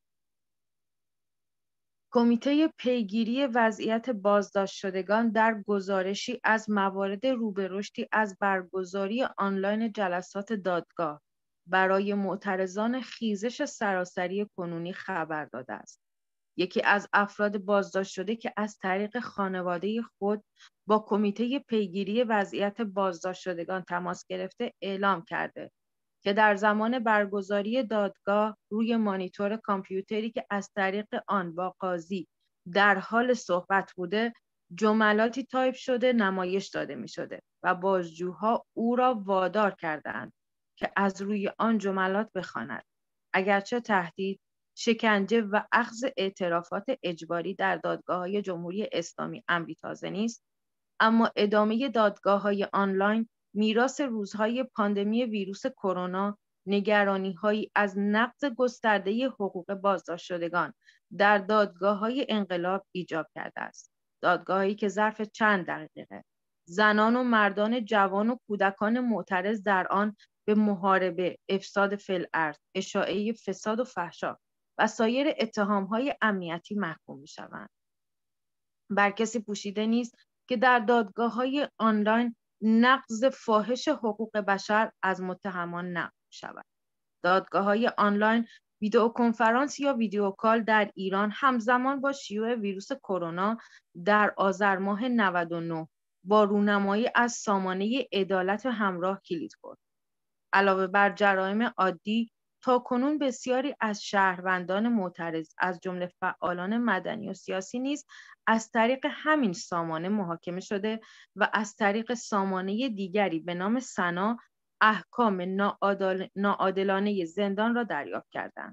کمیته پیگیری وضعیت بازداشت شدگان در گزارشی از موارد رو به رشدی از برگزاری آنلاین جلسات دادگاه برای معترضان خیزش سراسری کنونی خبر داده است. یکی از افراد بازداشت شده که از طریق خانواده خود با کمیته پیگیری وضعیت بازداشت شدگان تماس گرفته اعلام کرده که در زمان برگزاری دادگاه روی مانیتور کامپیوتری که از طریق آن با قاضی در حال صحبت بوده جملاتی تایپ شده نمایش داده می شده و بازجوها او را وادار کردند که از روی آن جملات بخواند. اگرچه تهدید، شکنجه و اخذ اعترافات اجباری در دادگاه‌های جمهوری اسلامی امری تازه نیست، اما ادامه دادگاه‌های آنلاین میراث روزهای پاندمی ویروس کرونا، نگرانی‌هایی از نقض گسترده حقوق بازداشت شدگان در دادگاه‌های انقلاب ایجاب کرده است. دادگاهی که ظرف چند دقیقه زنان و مردان جوان و کودکان معترض در آن به محاربه، افساد فی الارض، اشاعه فساد و فحشا و سایر اتهام‌های امنیتی محکوم می‌شوند. بر کسی پوشیده نیست که در دادگاه‌های آنلاین نقض فاحش حقوق بشر از متهمان نقض شود. دادگاه‌های آنلاین، ویدئو کنفرانس یا ویدئو کال در ایران همزمان با شیوع ویروس کرونا در آذر ماه نود و نه با رونمایی از سامانه عدالت همراه کلید خورد. علاوه بر جرایم عادی، تاکنون بسیاری از شهروندان معترض از جمله فعالان مدنی و سیاسی نیز از طریق همین سامانه محاکمه شده و از طریق سامانه دیگری به نام سنا احکام ناعادل... ناعادلانه زندان را دریافت کردند.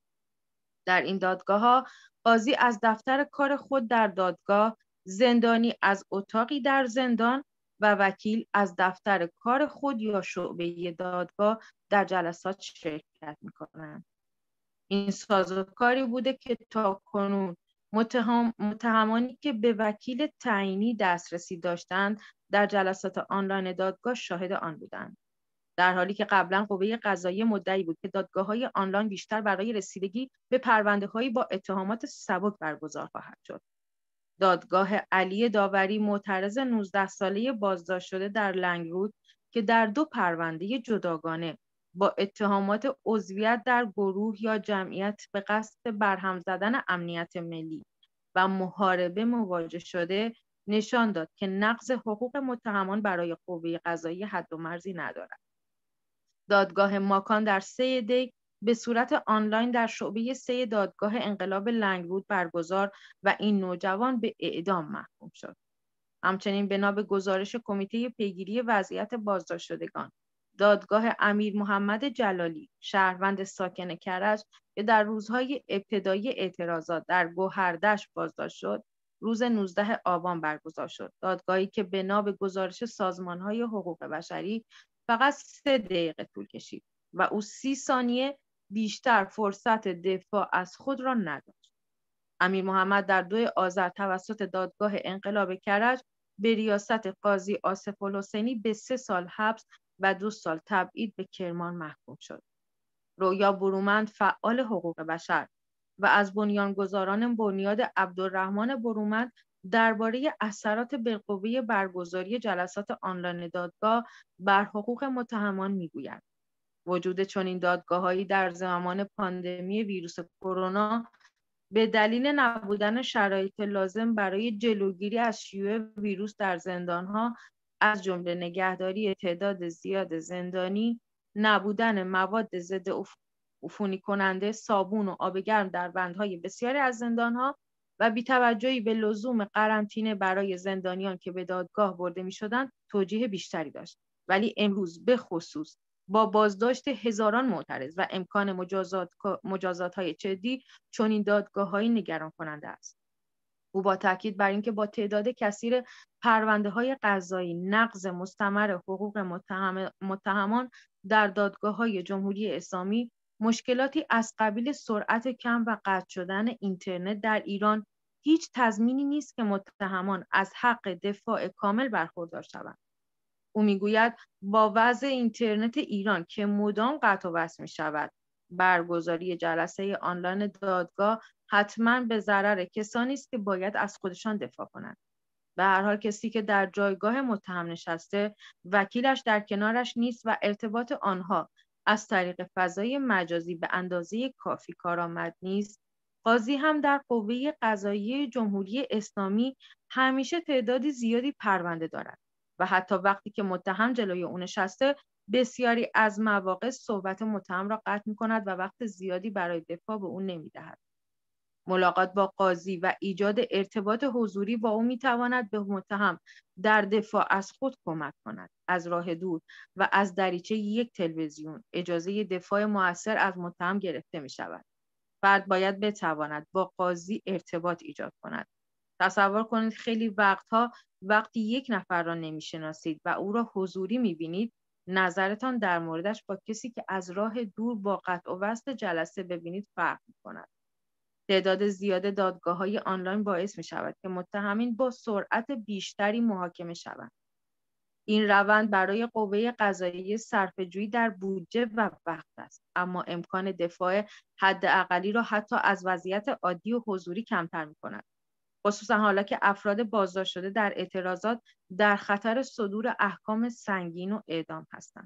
در این دادگاه‌ها قاضی از دفتر کار خود در دادگاه، زندانی از اتاقی در زندان و وکیل از دفتر کار خود یا شعبه دادگاه در جلسات شرکت می‌کنند. این سازوکاری بوده که تاکنون متهم، متهمانی که به وکیل تعیینی دسترسی داشتند در جلسات آنلاین دادگاه شاهد آن بودند. در حالی که قبلا قوه قضاییه مدعی بود که دادگاه‌های آنلاین بیشتر برای رسیدگی به پرونده‌هایی با اتهامات سبک برگزار خواهد شد. دادگاه علی داوری معترض نوزده ساله بازداشت شده در لنگرود که در دو پرونده جداگانه با اتهامات عضویت در گروه یا جمعیت به قصد برهم زدن امنیت ملی و محاربه مواجه شده، نشان داد که نقض حقوق متهمان برای قوه قضاییه حد و مرزی ندارد. دادگاه ماکان در سه دی به صورت آنلاین در شعبه سه دادگاه انقلاب لنگرود برگزار و این نوجوان به اعدام محکوم شد. همچنین بنا به گزارش کمیته پیگیری وضعیت بازداشت شدگان، دادگاه امیر محمد جلالی، شهروند ساکن کرج که در روزهای ابتدایی اعتراضات در گوهردشت بازداشت شد، روز نوزدهم آبان برگزار شد. دادگاهی که بنا به گزارش سازمان‌های حقوق بشری فقط سه دقیقه طول کشید و او سی ثانیه بیشتر فرصت دفاع از خود را نداشت. امیر محمد در دو آذر توسط دادگاه انقلاب کرج به ریاست قاضی آصف الحسینی به سه سال حبس و دو سال تبعید به کرمان محکوم شد. رویا برومند، فعال حقوق بشر و از بنیانگذاران بنیاد عبدالرحمن برومند، درباره اثرات بالقوه برگزاری جلسات آنلاین دادگاه بر حقوق متهمان میگوید. وجود چنین دادگاه‌هایی در زمان پاندمی ویروس کرونا به دلیل نبودن شرایط لازم برای جلوگیری از شیوع ویروس در زندان‌ها، از جمله نگهداری تعداد زیاد زندانی، نبودن مواد ضد عفونی کننده، صابون و آب گرم در بندهای بسیاری از زندانها و بی‌توجهی به لزوم قرنطینه برای زندانیان که به دادگاه برده می‌شدند توجیه بیشتری داشت. ولی امروز به خصوص با بازداشت هزاران معترض و امکان مجازات مجازات‌های جدی چنین دادگاه‌هایی نگران کننده است. او با تاکید بر اینکه با تعداد کثیر پرونده‌های قضایی، نقض مستمر حقوق متهم متهمان در دادگاه‌های جمهوری اسلامی، مشکلاتی از قبیل سرعت کم و قطع شدن اینترنت در ایران هیچ تضمینی نیست که متهمان از حق دفاع کامل برخوردار شوند. او میگوید با وضع اینترنت ایران که مدام قطع و وصل می‌شود، برگزاری جلسه آنلاین دادگاه حتما به ضرر کسانی است که باید از خودشان دفاع کنند. به هر حال کسی که در جایگاه متهم نشسته، وکیلش در کنارش نیست و ارتباط آنها از طریق فضای مجازی به اندازه کافی کارآمد نیست، قاضی هم در قوه قضاییه جمهوری اسلامی همیشه تعدادی زیادی پرونده دارد و حتی وقتی که متهم جلوی او نشسته، بسیاری از مواقع صحبت متهم را قطع می‌کند و وقت زیادی برای دفاع به او نمی‌دهد. ملاقات با قاضی و ایجاد ارتباط حضوری با او می‌تواند به متهم در دفاع از خود کمک کند. از راه دور و از دریچه یک تلویزیون اجازه دفاع مؤثر از متهم گرفته می‌شود. فرد باید بتواند با قاضی ارتباط ایجاد کند. تصور کنید خیلی وقتها وقتی یک نفر را نمی‌شناسید و او را حضوری می‌بینید، نظرتان در موردش با کسی که از راه دور با قطع و وصل جلسه ببینید فرق می‌کند. تعداد زیاد دادگاه‌های آنلاین باعث می‌شود که متهمین با سرعت بیشتری محاکمه شوند. این روند برای قوه قضاییه صرفه‌جویی در بودجه و وقت است، اما امکان دفاع حداقلی را حتی از وضعیت عادی و حضوری کمتر می‌کند. خصوصا حالا که افراد بازداشت شده در اعتراضات در خطر صدور احکام سنگین و اعدام هستند.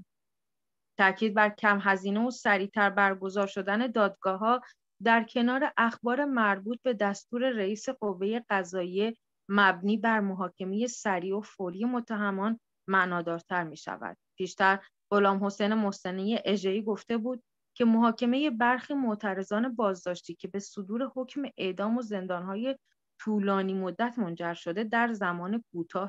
تأکید بر کم هزینه و سریعتر برگزار شدن دادگاه‌ها در کنار اخبار مربوط به دستور رئیس قوه قضاییه مبنی بر محاکمه سریع و فوری متهمان معنادارتر می شود. پیشتر غلام حسین محسنی اژه‌ای گفته بود که محاکمه برخی معترضان بازداشتی که به صدور حکم اعدام و زندان‌های طولانی مدت منجر شده در زمان کوتاه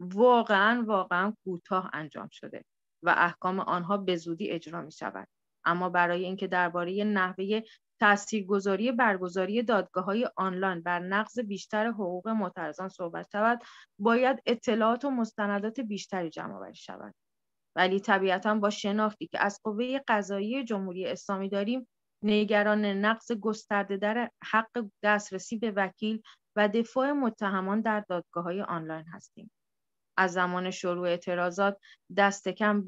واقعاً واقعاً کوتاه انجام شده و احکام آنها به زودی اجرا می شود. اما برای اینکه درباره نحوه تاثیرگذاری برگزاری دادگاه‌های آنلاین بر نقض بیشتر حقوق معترضان صحبت شود، باید اطلاعات و مستندات بیشتری جمع‌آوری شود. ولی طبیعتاً با شناختی که از قوه قضاییه جمهوری اسلامی داریم، نگران نقض گسترده در حق دسترسی به وکیل و دفاع متهمان در دادگاه‌های آنلاین هستیم. از زمان شروع اعتراضات دست کم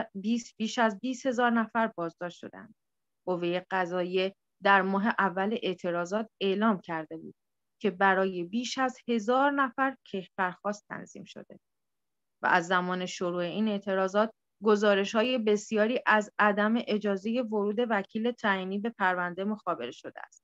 بیش از بیست هزار نفر بازداشت شدند. قوه قضاییه در ماه اول اعتراضات اعلام کرده بود که برای بیش از هزار نفر کیفرخواست تنظیم شده و از زمان شروع این اعتراضات گزارش‌های بسیاری از عدم اجازه ورود وکیل تعیینی به پرونده مخابره شده است.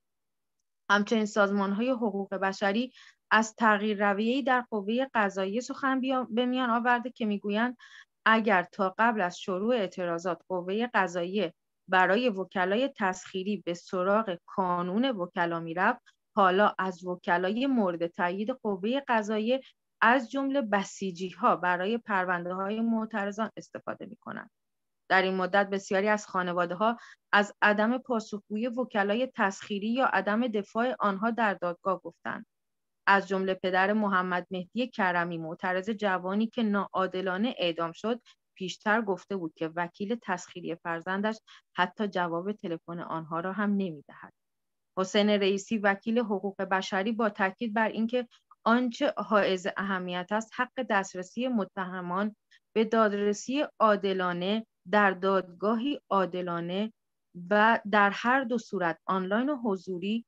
همچنین سازمان‌های حقوق بشری از تغییر رویه‌ای در قوه قضاییه سخن به میان آورده که میگویند اگر تا قبل از شروع اعتراضات قوه قضاییه برای وکلای تسخیری به سراغ کانون وکلا میرفت، حالا از وکلای مورد تایید قوه قضاییه از جمله بسیجی‌ها برای پرونده‌های معترضان استفاده می‌کنند. در این مدت بسیاری از خانواده‌ها از عدم پاسخگویی وکلای تسخیری یا عدم دفاع آنها در دادگاه گفتند. از جمله پدر محمد مهدی کرمی، معترض جوانی که ناعادلانه اعدام شد، پیشتر گفته بود که وکیل تسخیری فرزندش حتی جواب تلفن آنها را هم نمی‌دهد. حسین رئیسی، وکیل حقوق بشری، با تاکید بر اینکه آنچه حائز اهمیت است حق دسترسی متهمان به دادرسی عادلانه در دادگاهی عادلانه و در هر دو صورت آنلاین و حضوری،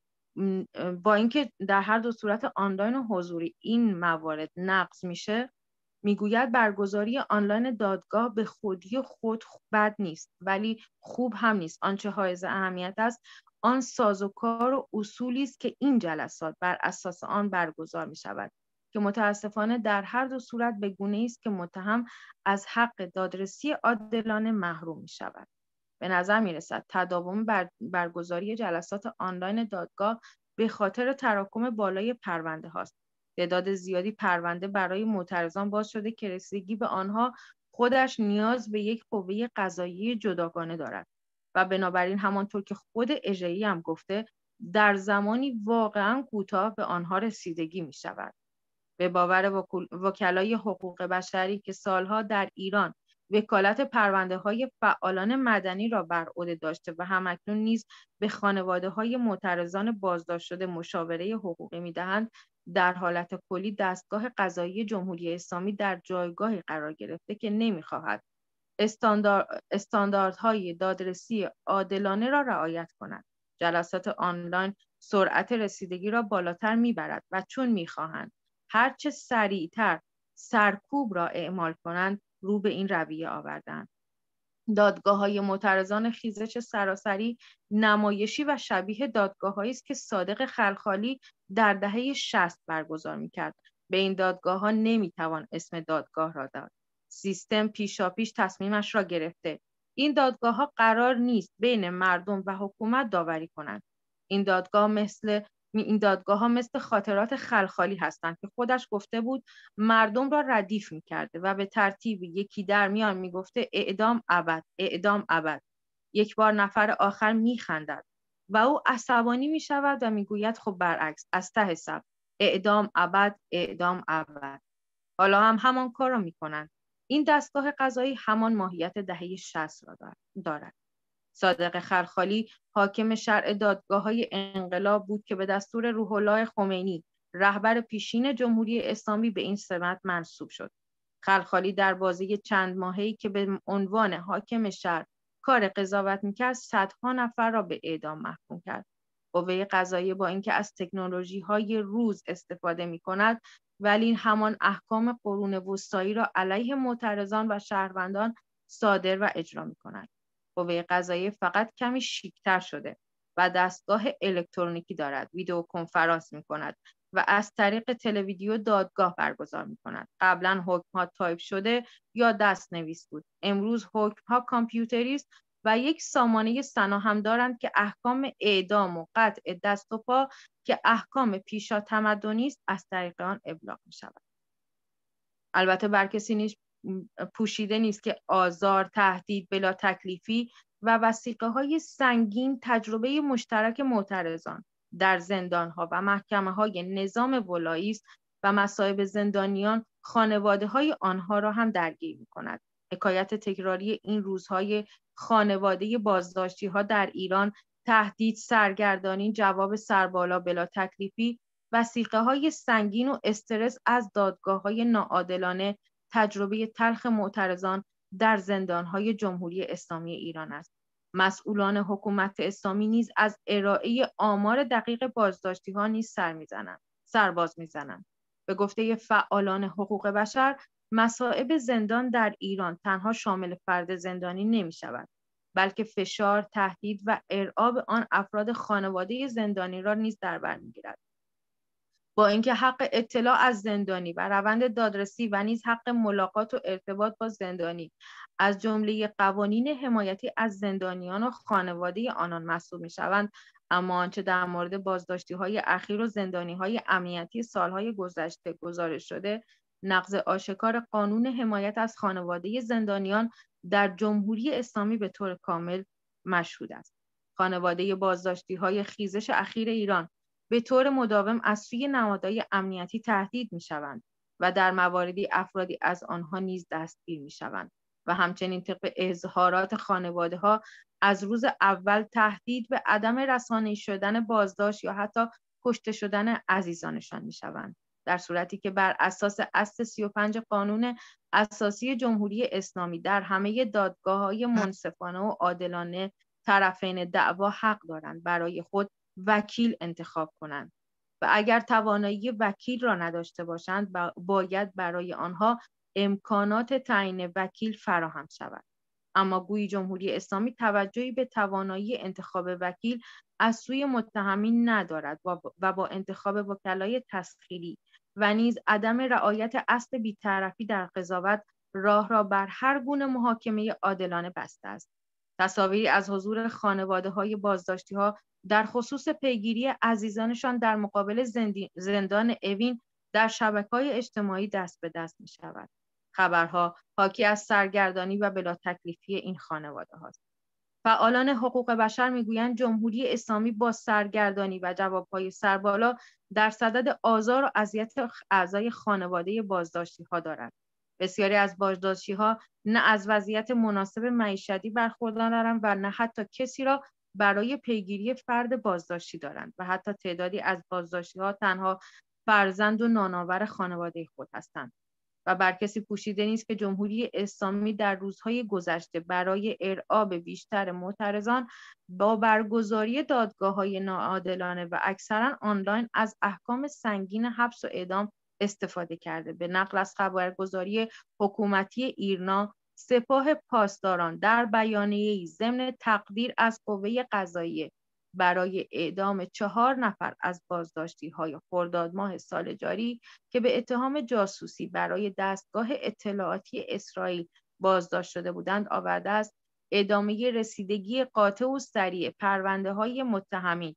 با اینکه در هر دو صورت آنلاین و حضوری این موارد نقض میشه، میگوید برگزاری آنلاین دادگاه به خودی خود بد نیست ولی خوب هم نیست. آنچه حائز اهمیت است آن سازوکار و اصولی است که این جلسات بر اساس آن برگزار می شود که متاسفانه در هر دو صورت به گونه‌ای است که متهم از حق دادرسی عادلانه محروم می شود. به نظر می‌رسد تداوم بر برگزاری جلسات آنلاین دادگاه به خاطر تراکم بالای پرونده هاست. تعداد زیادی پرونده برای معترضان باز شده که رسیدگی به آنها خودش نیاز به یک قوه قضاییه جداگانه دارد و بنابراین همانطور که خود اژه‌ای هم گفته در زمانی واقعاً کوتاه به آنها رسیدگی می شود. به باور وکلای حقوق بشری که سالها در ایران وکالت پرونده های فعالان مدنی را بر عهده داشته و همکنون نیز به خانواده های معترضان بازداشت شده مشاوره حقوقی می دهند، در حالت کلی دستگاه قضایی جمهوری اسلامی در جایگاهی قرار گرفته که نمی‌خواهد استاندار... استانداردهای دادرسی عادلانه را رعایت کند. جلسات آنلاین سرعت رسیدگی را بالاتر میبرد و چون می‌خواهند هرچه سریعتر سرکوب را اعمال کنند رو به این رویه آوردند. دادگاه‌های معترضان خیزش سراسری نمایشی و شبیه دادگاه‌هایی است که صادق خلخالی در دهه شصت برگزار می‌کرد. به این دادگاه‌ها نمی‌توان اسم دادگاه را داد. سیستم پیشاپیش تصمیمش را گرفته. این دادگاه‌ها قرار نیست بین مردم و حکومت داوری کنند. این دادگاه مثل این دادگاه‌ها مثل خاطرات خلخالی هستند که خودش گفته بود مردم را ردیف می‌کرده و به ترتیب یکی در میان میگفته اعدام ابد، اعدام ابد. یک بار نفر آخر میخندد و او عصبانی میشود و میگوید خب برعکس از ته صف اعدام ابد، اعدام ابد. حالا هم همان کار را میکنند. این دستگاه قضایی همان ماهیت دهه شصت را دارد. صادق خلخالی حاکم شرع دادگاه‌های انقلاب بود که به دستور روح الله خمینی رهبر پیشین جمهوری اسلامی به این سمت منصوب شد. خلخالی در بازی چند ماهه‌ای که به عنوان حاکم شرع کار قضاوت می‌کرد صدها نفر را به اعدام محکوم کرد. قوه قضاییه با اینکه از تکنولوژی‌های روز استفاده می‌کند ولی همان احکام قرون وسطایی را علیه معترضان و شهروندان صادر و اجرا می‌کند. قوه قضاییه فقط کمی شیک‌تر شده و دستگاه الکترونیکی دارد، ویدیو کنفرانس می‌کند و از طریق تلویدیو دادگاه برگزار می‌کند. قبلا حکم‌ها تایپ شده یا دست‌نویس بود. امروز حکم‌ها کامپیوتری است و یک سامانه سنا هم دارند که احکام اعدام و قطع دست و پا که احکام پیشا تمدنی است از طریق آن ابلاغ می‌شود. البته بر کسی نیست پوشیده نیست که آزار، تهدید، بلا تکلیفی و وثیقه‌های سنگین تجربه مشترک معترضان در زندان‌ها و محکمه‌های نظام ولایی است و مصائب زندانیان خانواده‌های آنها را هم درگیر می‌کند. حکایت تکراری این روزهای خانواده بازداشتی‌ها در ایران، تهدید، سرگردانی، جواب سربالا بلا تکلیفی، وثیقه‌های سنگین و استرس از دادگاه‌های ناعادلانه تجربه تلخ معترضان در زندان‌های جمهوری اسلامی ایران است. مسئولان حکومت اسلامی نیز از ارائه آمار دقیق بازداشتی‌ها نیز سر می‌زنند، سرباز می‌زنند. به گفته فعالان حقوق بشر، مصائب زندان در ایران تنها شامل فرد زندانی نمی‌شود، بلکه فشار، تهدید و ارعاب آن افراد خانواده زندانی را نیز در بر می‌گیرد. با اینکه حق اطلاع از زندانی و روند دادرسی و نیز حق ملاقات و ارتباط با زندانی از جمله قوانین حمایتی از زندانیان و خانواده آنان محسوب می‌شوند، اما آنچه در مورد بازداشتی‌های اخیر و زندانی‌های امنیتی سالهای گذشته گزارش شده، نقض آشکار قانون حمایت از خانواده زندانیان در جمهوری اسلامی به طور کامل مشهود است. خانواده بازداشتی‌های خیزش اخیر ایران به طور مداوم از سوی نهادهای امنیتی تهدید می‌شوند و در مواردی افرادی از آنها نیز دستگیر می‌شوند و همچنین طبق اظهارات خانواده‌ها از روز اول تهدید به عدم رسانه‌ای شدن بازداشت یا حتی کشته شدن عزیزانشان می‌شوند، در صورتی که بر اساس اصل سی و پنج قانون اساسی جمهوری اسلامی در همه دادگاه‌های منصفانه و عادلانه طرفین دعوا حق دارند برای خود وکیل انتخاب کنند و اگر توانایی وکیل را نداشته باشند باید برای آنها امکانات تعیین وکیل فراهم شود. اما گویی جمهوری اسلامی توجهی به توانایی انتخاب وکیل از سوی متهمین ندارد و با انتخاب وکلای تسخیری و نیز عدم رعایت اصل بی‌طرفی در قضاوت راه را بر هر گونه محاکمه عادلانه بسته است. تصاویری از حضور خانواده‌های بازداشتی‌ها در خصوص پیگیری عزیزانشان در مقابل زندان اوین در شبکه‌های اجتماعی دست به دست می‌شود. خبرها حاکی از سرگردانی و بلا تکلیفی این خانواده‌هاست. فعالان حقوق بشر میگویند جمهوری اسلامی با سرگردانی و جوابهای سربالا در صدد آزار و اذیت اعضای خانواده بازداشتی‌ها دارد. بسیاری از بازداشتی‌ها نه از وضعیت مناسب معیشتی برخوردارند و نه حتی کسی را برای پیگیری فرد بازداشتی دارند و حتی تعدادی از بازداشتی‌ها تنها فرزند و نانآور خانواده خود هستند و بر کسی پوشیده نیست که جمهوری اسلامی در روزهای گذشته برای ارعاب بیشتر معترضان با برگزاری دادگاه‌های ناعادلانه و اکثرا آنلاین از احکام سنگین حبس و اعدام استفاده کرده. به نقل از خبرگزاری حکومتی ایرنا، سپاه پاسداران در بیانیه‌ای ضمن تقدیر از قوه قضاییه برای اعدام چهار نفر از بازداشتی‌های خرداد ماه سال جاری که به اتهام جاسوسی برای دستگاه اطلاعاتی اسرائیل بازداشت شده بودند آورده است ادامه رسیدگی قاطع و سریع پرونده‌های متهمین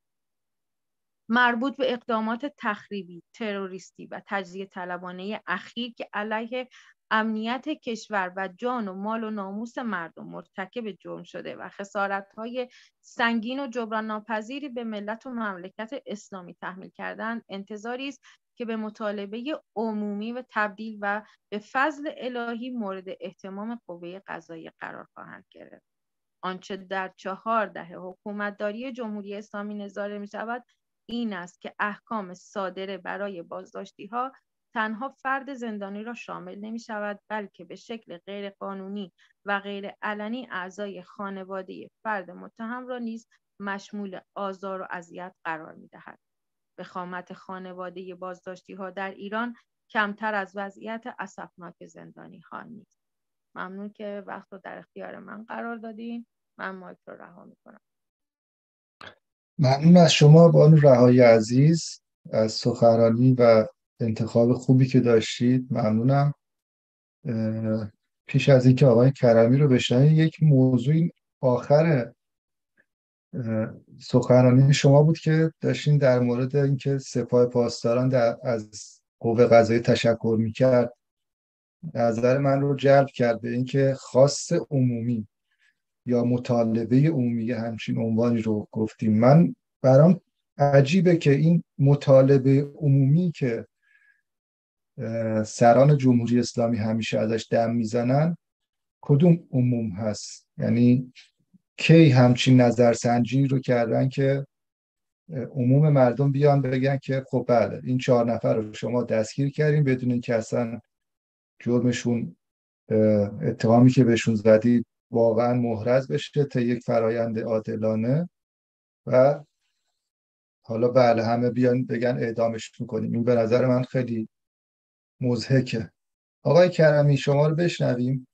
مربوط به اقدامات تخریبی، تروریستی و تجزیه طلبانه اخیر که علیه امنیت کشور و جان و مال و ناموس مردم مرتکب جرم شده و خسارت‌های سنگین و جبران ناپذیری به ملت و مملکت اسلامی تحمیل کردند، انتظاری است که به مطالبه عمومی و تبدیل و به فضل الهی مورد اهتمام قوه قضاییه قرار خواهند گرفت. آنچه در چهار دهه حکومتداری جمهوری اسلامی نظاره می‌شود این است که احکام صادره برای بازداشتی‌ها تنها فرد زندانی را شامل نمی شود بلکه به شکل غیر قانونی و غیر علنی اعضای خانواده فرد متهم را نیز مشمول آزار و اذیت قرار می دهد. وخامت خانواده بازداشتی ها در ایران کمتر از وضعیت اسفناک زندانی ها نیست. ممنون که وقت رو در اختیار من قرار دادین. من مایک رو رها می کنم. ممنون از شما بانو رهایی عزیز از سخنرانی و انتخاب خوبی که داشتید. ممنونم. پیش از اینکه آقای کرمی رو بشنویم، یک موضوع آخر سخنرانی شما بود که داشتین در مورد اینکه سپاه پاسداران در از قوه قضاییه تشکر میکرد. نظر من رو جلب کرد به اینکه خواست عمومی یا مطالبه عمومی همچین عنوانی رو گفتیم. من برام عجیبه که این مطالبه عمومی که سران جمهوری اسلامی همیشه ازش دم میزنن کدوم عموم هست؟ یعنی کی همچین نظرسنجی رو کردن که عموم مردم بیان بگن که خب بله این چهار نفر رو شما دستگیر کردین بدون اینکه اصلا جرمشون اتهامی که بهشون زدید واقعا محرز بشه تا یک فرایند عادلانه و حالا بله همه بیان بگن اعدامش میکنیم. این به نظر من خیلی مضحکه. آقای کرمی شما رو بشنویم.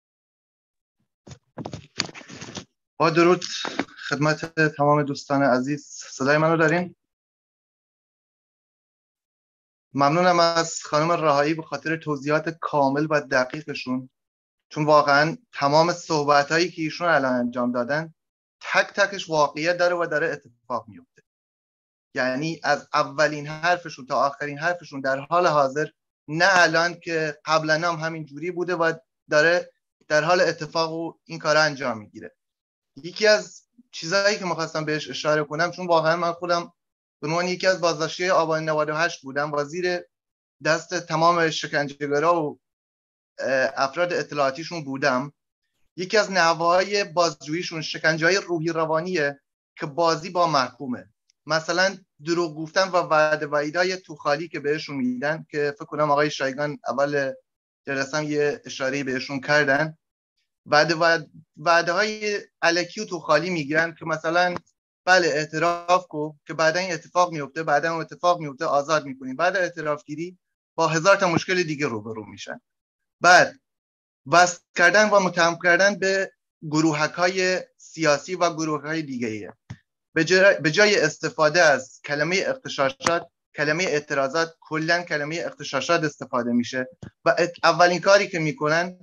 با درود خدمت تمام دوستان عزیز. صدای منو دارین؟ ممنونم از خانم رهایی به خاطر توضیحات کامل و دقیقشون، چون واقعا تمام صحبت‌هایی که ایشون الان انجام دادن تک تکش واقعیت داره و داره اتفاق میفته. یعنی از اولین حرفشون تا آخرین حرفشون در حال حاضر، نه الان که قبلا هم همین جوری بوده و داره در حال اتفاق و این کار انجام میگیره. یکی از چیزایی که می‌خواستم بهش اشاره کنم، چون واقعا من خودم به عنوان یکی از بازداشتی آبان نود و هشت بودم و زیر دست تمام شکنجهگرا و افراد اطلاعاتیشون بودم، یکی از نحوه‌های بازجوییشون شکنجه‌های روحی روانیه که بازی با محکومه. مثلا دروغ گفتن و وعده وعیدای توخالی که بهشون میدن که فکر کنم آقای شایگان اول جلسه هم یه اشاره بهشون کردن. وعده وعده های الکی و توخالی میگیرن که مثلا بله اعتراف کو که بعدا این اتفاق میفته، بعدا اون اتفاق میفته، آزاد میکنیم. بعد اعتراف گیری با هزار تا مشکل دیگه روبرو میشن. بعد وصل کردن و متهم کردن به گروهک‌های سیاسی و گروه‌های دیگه‌ایه. به جای, به جای استفاده از کلمه اغتشاشات، کلمه اعتراضات، کلا کلمه اغتشاشات استفاده میشه و اولین کاری که میکنن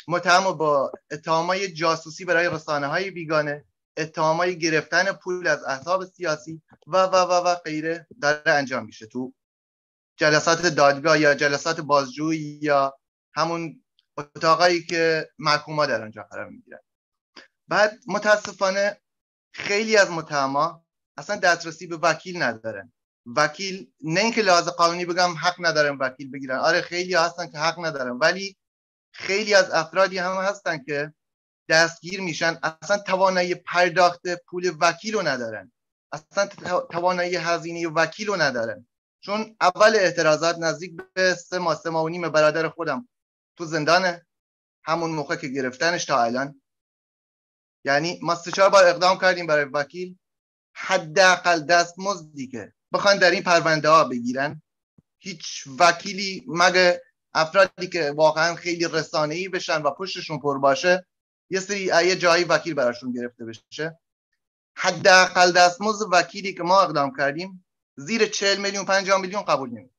متهم با اتهامای جاسوسی برای رسانه‌های بیگانه، اتهامای گرفتن پول از احزاب سیاسی و و و و غیره داره انجام میشه تو جلسات دادگاه یا جلسات بازجویی یا همون اتاقایی که محکوما در آنجا قرار میگیرن. بعد متاسفانه خیلی از متهما اصلا دسترسی به وکیل ندارن. وکیل نه اینکه لحاظ قانونی بگم حق ندارن وکیل بگیرن، آره خیلی هستن که حق ندارن، ولی خیلی از افرادی هم هستن که دستگیر میشن اصلا توانایی پرداخت پول وکیل رو ندارن، اصلا توانایی هزینه وکیل رو ندارن. چون اول اعتراضات نزدیک به سه ماه سه ماه و نیم برادر خودم تو زندانه، همون موقع که گرفتنش تا الان. یعنی ما سه چهار بار اقدام کردیم برای وکیل، حداقل دستمزدی که بخوان در این پرونده ها بگیرن هیچ وکیلی مگه افرادی که واقعا خیلی رسانه‌ای بشن و پشتشون پر باشه یه سری یه جایی وکیل براشون گرفته بشه. حداقل دستمزد وکیلی که ما اقدام کردیم زیر چهل میلیون پنجاه میلیون قبول نمیکنه،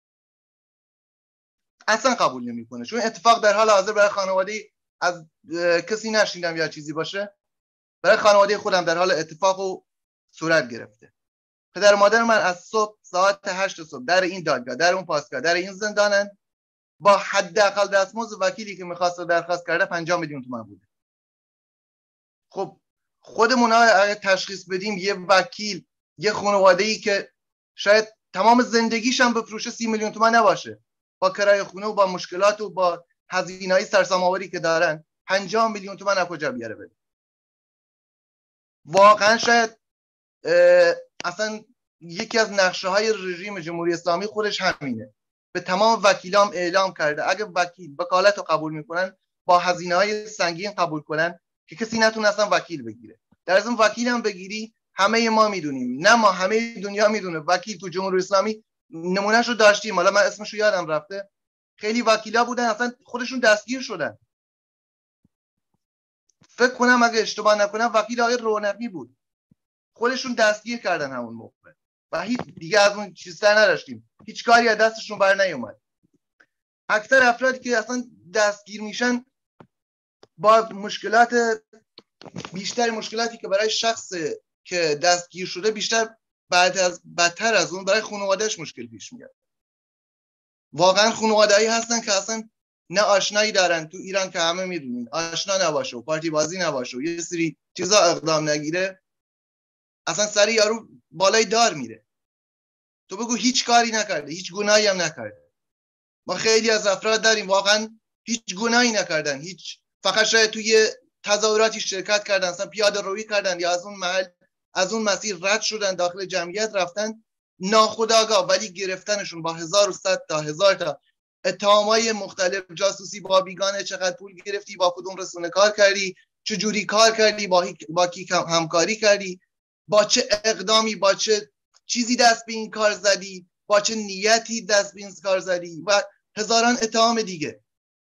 اصلا قبول نمیکنه. چون اتفاق در حال حاضر برای خانواده از کسی نشیدم یا چیزی باشه، برای خانواده خودم در حال اتفاق و صورت گرفته. پدر و مادر من از صبح ساعت هشت صبح در این دادگاه، در اون پاسگاه، در این زندانن، با حداقل دستمزد وکیلی که میخواست درخواست کرده پنجاه میلیون تومان بوده. خب خودمون اگه تشخیص بدیم یه وکیل یه خانواده‌ای که شاید تمام زندگیش هم بفروشه سی میلیون تومان نباشه، با کرایه خونه و با مشکلات و با هزینه‌های سرسام‌آوری که دارن پنجاه میلیون تومان از کجا بیاره بده؟ واقعا شاید اصلا یکی از نقشه‌های رژیم جمهوری اسلامی خودش همینه. به تمام وکیلام اعلام کرده اگه وکیل وکالت رو قبول میکنن با هزینه‌های سنگین قبول کنن که کسی نتونه اصلا وکیل بگیره. در ازم وکیل هم بگیری همه ما میدونیم، نه ما همه دنیا میدونه وکیل تو جمهوری اسلامی نمونهش رو داشتیم، حالا من اسمش رو یادم رفته، خیلی وکیلا بودن اصلا خودشون دستگیر شدن. فکر کنم اگه اشتباه نکنم وکیل آقای رونقی بود، خودشون دستگیر کردن همون موقع و هیچ دیگه از اون چیزتر نداشتیم، هیچ کاری از دستشون بر نیومد. اکثر افرادی که اصلا دستگیر میشن با مشکلات بیشتر، مشکلاتی که برای شخص که دستگیر شده بیشتر بعد از بدتر از اون برای خانواده‌اش مشکل پیش میاد. واقعا خانواده‌ای هستن که اصلا نه آشنایی دارن، تو ایران که همه میدونین آشنا نباشه و پارتی بازی نباشه و یه سری چیزا اقدام نگیره اصلا سر یارو بالای دار میره. تو بگو هیچ کاری نکرده، هیچ گناهی هم نکرده. ما خیلی از افراد داریم واقعا هیچ گناهی نکردن، هیچ فقط شاید توی تظاهراتی شرکت کردن، اصلا پیاده روی کردن یا از اون محل از اون مسیر رد شدن داخل جمعیت رفتن ناخودآگاه، ولی گرفتنشون با هزار و صد تا هزار تا اتهامای مختلف، جاسوسی با بیگانه، چقدر پول گرفتی، با کدوم رسانه کار کردی، چه جوری کار کردی، با با کی همکاری کردی، با چه اقدامی، با چه چیزی دست به این کار زدی، با چه نیتی دست به این کار زدی و هزاران اتهام دیگه.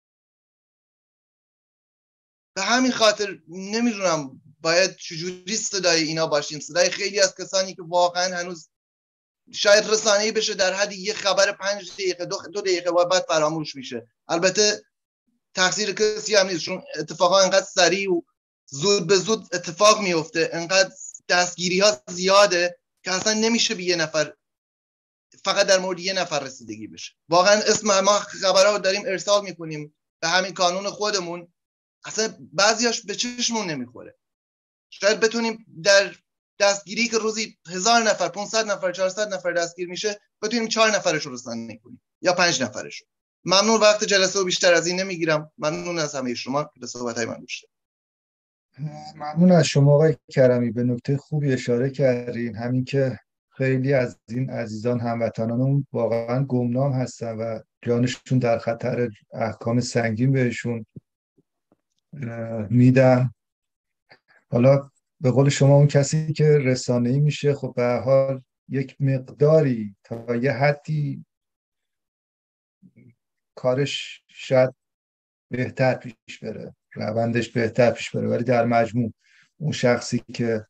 به همین خاطر نمیدونم باید چجوری صدای اینا باشیم، صدای خیلی از کسانی که واقعا هنوز شاید رسانه‌ای بشه در حد یه خبر پنج دقیقه دو, دو دقیقه و بعد فراموش میشه. البته تقصیر کسی هم نیست، چون اتفاقا انقدر سریع و زود به زود اتفاق میفته، انقدر دستگیری ها زیاده که اصلا نمیشه به یه نفر فقط در مورد یه نفر رسیدگی بشه. واقعا اسم ما خبرها رو داریم ارسال میکنیم به همین کانون خودمون، اصلا بعضیاش به چشمون نمیخوره. شاید بتونیم در دستگیری که روزی هزار نفر، پانصد نفر، چهارصد نفر دستگیر میشه بتونیم چهار نفرش رو رسانه کنیم یا پنج نفرش رو. ممنون، وقت جلسه رو بیشتر از این نمیگیرم. ممنون از همه شما که به صحبت‌های من گوش دادید. ممنون از شما آقای کرمی، به نکته خوبی اشاره کردین، همین که خیلی از این عزیزان هموطنانمون واقعا گمنام هستن و جانشون در خطر، احکام سنگین بهشون میدن. حالا به قول شما اون کسی که رسانه‌ای میشه خب به هر حال یک مقداری تا یه حدی کارش شاید بهتر پیش بره، روندش بهتر پیش بره، ولی در مجموع اون شخصی که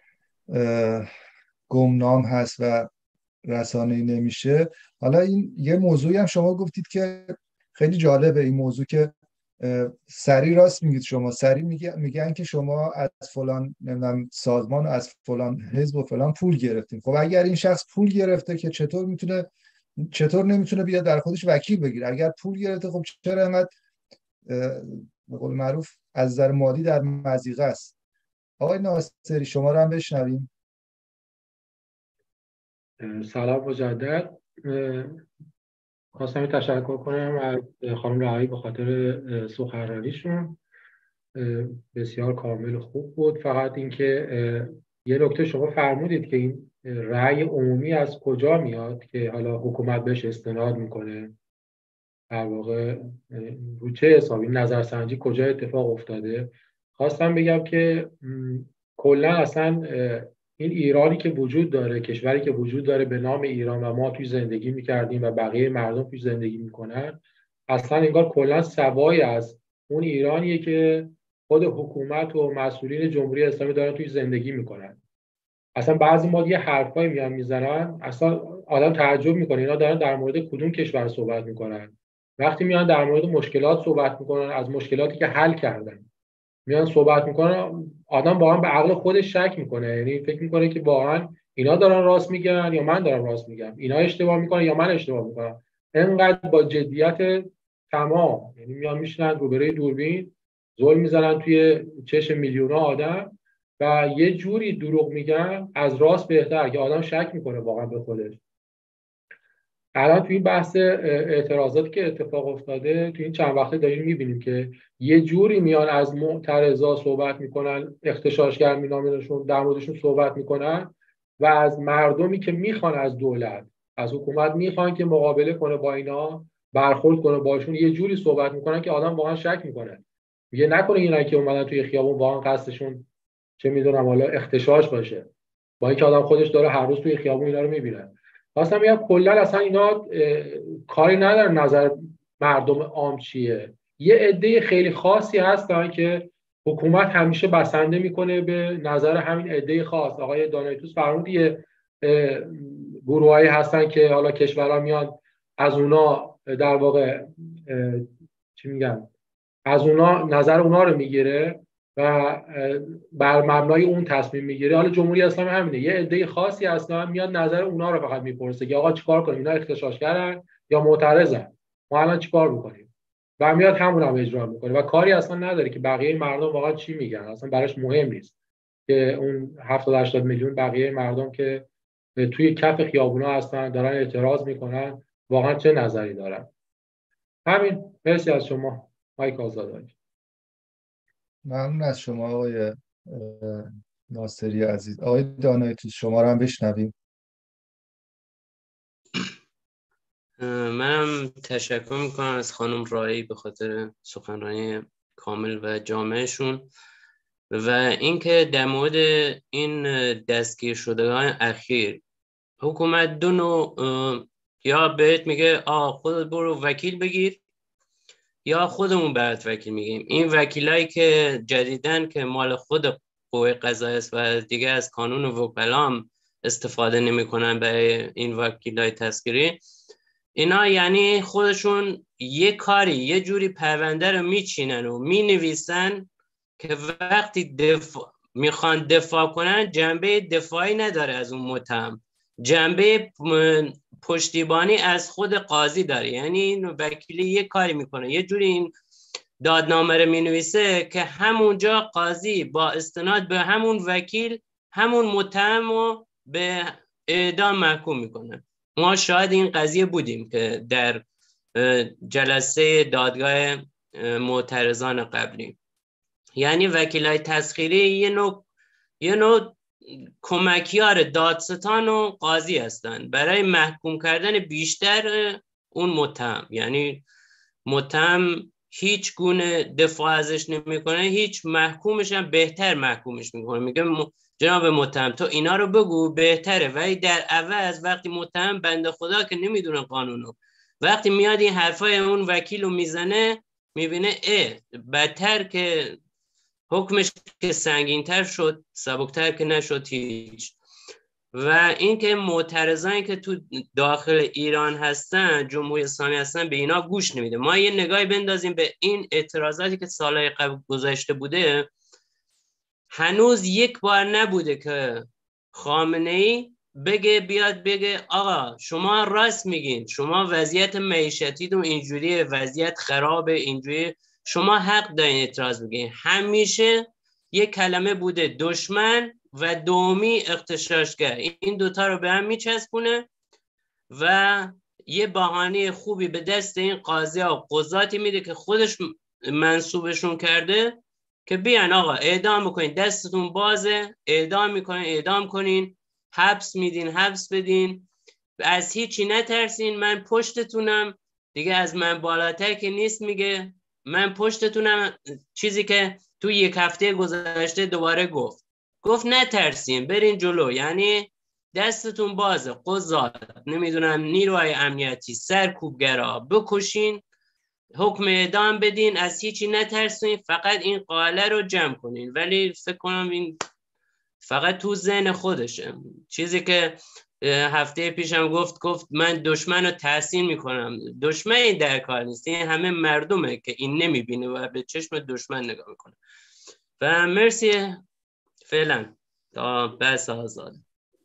گمنام هست و رسانه‌ای نمیشه. حالا این یه موضوعی هم شما گفتید که خیلی جالبه، این موضوع که سری راست میگید شما، سری میگن میگن که شما از فلان نمیدونم سازمان و از فلان حزب و فلان پول گرفتیم. خب اگر این شخص پول گرفته که چطور میتونه چطور نمیتونه بیاد در خودش وکیل بگیره؟ اگر پول گرفته خب چرا انقدر به قول معروف از نظر مالی در مضیقه است؟ آقای ناصری شما رو هم بشنویم. سلام مجدد. خواستم تشکر کنم از خانم رهایی به خاطر سخنرانیشون، بسیار کامل و خوب بود. فقط اینکه یه نکته شما فرمودید که این رأی عمومی از کجا میاد که حالا حکومت بهش استناد میکنه، در واقع رو چه حسابی نظرسنجی کجا اتفاق افتاده. خواستم بگم که کلا اصلا این ایرانی که وجود داره، کشوری که وجود داره به نام ایران و ما توی زندگی میکردیم و بقیه مردم توی زندگی میکنن، اصلا انگار کلا سوای از اون ایرانیه که خود حکومت و مسئولین جمهوری اسلامی دارن توی زندگی میکنن. اصلا بعضی ما یه حرفایی میان میزنن اصلا آدم تعجب میکنه اینا دارن در مورد کدوم کشور صحبت میکنن. وقتی میان در مورد مشکلات صحبت میکنن، از مشکلاتی که حل کردن میان صحبت میکنن، آدم واقعا به عقل خودش شک میکنه. یعنی فکر میکنه که واقعا اینا دارن راست میگن یا من دارم راست میگم، اینا اشتباه میکنن یا من اشتباه میکنم. اینقدر با جدیت تمام، یعنی میان میشنن روبروی دوربین زل میزنن توی چشم میلیون‌ها آدم و یه جوری دروغ میگن از راست بهتر که آدم شک میکنه واقعا به خودش. الان توی این بحث اعتراضاتی که اتفاق افتاده توی این چند وقته داریم میبینیم که یه جوری میان از معترضا صحبت میکنن، اغتشاشگر مینامشون در موردشون صحبت میکنن و از مردمی که میخوان از دولت از حکومت میخوان که مقابله کنه با اینا، برخورد کنه باشون، یه جوری صحبت میکنن که آدم واقعا شک میکنه. میگه نکنه اینا که اومدن توی خیابون واقعا قصدشون چه میدونم حالا اغتشاش باشه، با اینکه آدم خودش داره هر روز توی خیابون اینا رو میبینه. واسه میگم کلا اصلا اینا کاری ندارن نظر مردم عام چیه. یه عده خیلی خاصی هستن که حکومت همیشه بسنده میکنه به نظر همین عده خاص. آقای دانایتوس فرمود یه گروهایی هستن که حالا کشورها میان از اونا در واقع چی میگن از اونا نظر اونا رو میگیره و بر مبنای اون تصمیم میگیره. حالا جمهوری اسلامی همینه، یه عده خاصی هستن میاد نظر اونا رو فقط میپرسه که آقا چیکار کنیم، اینا اغتشاشگرن یا معترضن، ما الان چیکار میکنیم، و میاد همون هم اجرا میکنه و کاری اصلا نداره که بقیه مردم واقعا چی میگن. اصلا براش مهم نیست که اون هفتاد هشتاد میلیون بقیه مردم که توی کف خیابونا هستن دارن اعتراض میکنن واقعا چه نظری دارن. همین. مرسی از شما. مایک آزاده. ممنون از شما آقای ناصری عزیز. آقای دانایتوس شما رو هم بشنویم. منم تشکر میکنم از خانم رایی به خاطر سخنرانی کامل و جامعشون و اینکه در مورد این دستگیر شدگان اخیر حکومت دو نوع یا بهت میگه آه خودت برو وکیل بگیر یا خودمون برات وکیل میگیم. این وکیلایی که جدیدن که مال خود قوه قضاییه است و دیگه از قانون وکلام استفاده نمیکنن برای این وکیلای تذکیری، اینا یعنی خودشون یه کاری یه جوری پرونده رو میچینن و مینویسن که وقتی دفاع میخوان دفاع کنن جنبه دفاعی نداره از اون متهم، جنبه پشتیبانی از خود قاضی داره. یعنی این وکیلی یه کاری میکنه یه جوری این دادنامه رو مینویسه که همونجا قاضی با استناد به همون وکیل همون متهم رو به اعدام محکوم میکنه. ما شاهد این قضیه بودیم که در جلسه دادگاه معترضان قبلی، یعنی وکیلای تسخیری یه نوع یه نوع کمکیار دادستان و قاضی هستن برای محکوم کردن بیشتر اون متهم. یعنی متهم هیچ گونه دفاع ازش نمیکنه، هیچ محکومش هم بهتر محکومش میکنه، میگه جناب متهم تو اینا رو بگو بهتره، ولی در عوض وقتی متهم بنده خدا که نمیدونه قانونو وقتی میاد این حرفای اون وکیل رو میزنه میبینه اه بدتر که حکمش که سنگین‌تر شد سبکتر که نشد هیچ. و اینکه معترضانی که تو داخل ایران هستن، جمهوری اسلامی هستن، به اینا گوش نمیده. ما یه نگاهی بندازیم به این اعتراضاتی که سالهای قبل گذشته بوده، هنوز یک بار نبوده که خامنه‌ای بگه بیاد بگه آقا شما راست میگین، شما وضعیت معیشتیتون اینجوریه، وضعیت خرابه اینجوری، شما حق دارین اعتراض بگین. همیشه یک کلمه بوده دشمن و دومی اغتشاشگر، این دوتا رو به هم میچسبونه و یه بهانه خوبی به دست این قاضی ها و قضاتی میده که خودش منصوبشون کرده که بیان آقا اعدام بکنین، دستتون بازه، اعدام میکنین اعدام کنین، حبس میدین حبس بدین، از هیچی نترسین، من پشتتونم، دیگه از من بالاتر که نیست. میگه من پشتتونم، چیزی که تو یک هفته گذشته دوباره گفت گفت نترسین برین جلو، یعنی دستتون بازه، قضات نمیدونم نیروهای امنیتی سرکوبگرا بکشین، حکم اعدام بدین، از هیچی نترسین، فقط این قاله رو جمع کنین. ولی فکر کنم این فقط تو ذهن خودشه. چیزی که هفته پیشم گفت گفت من دشمن رو تحسین میکنم، دشمن این در کار نیست، این همه مردمه که این نمیبینه و به چشم دشمن نگاه میکنه. و مرسی فعلا تا بحث آزاد.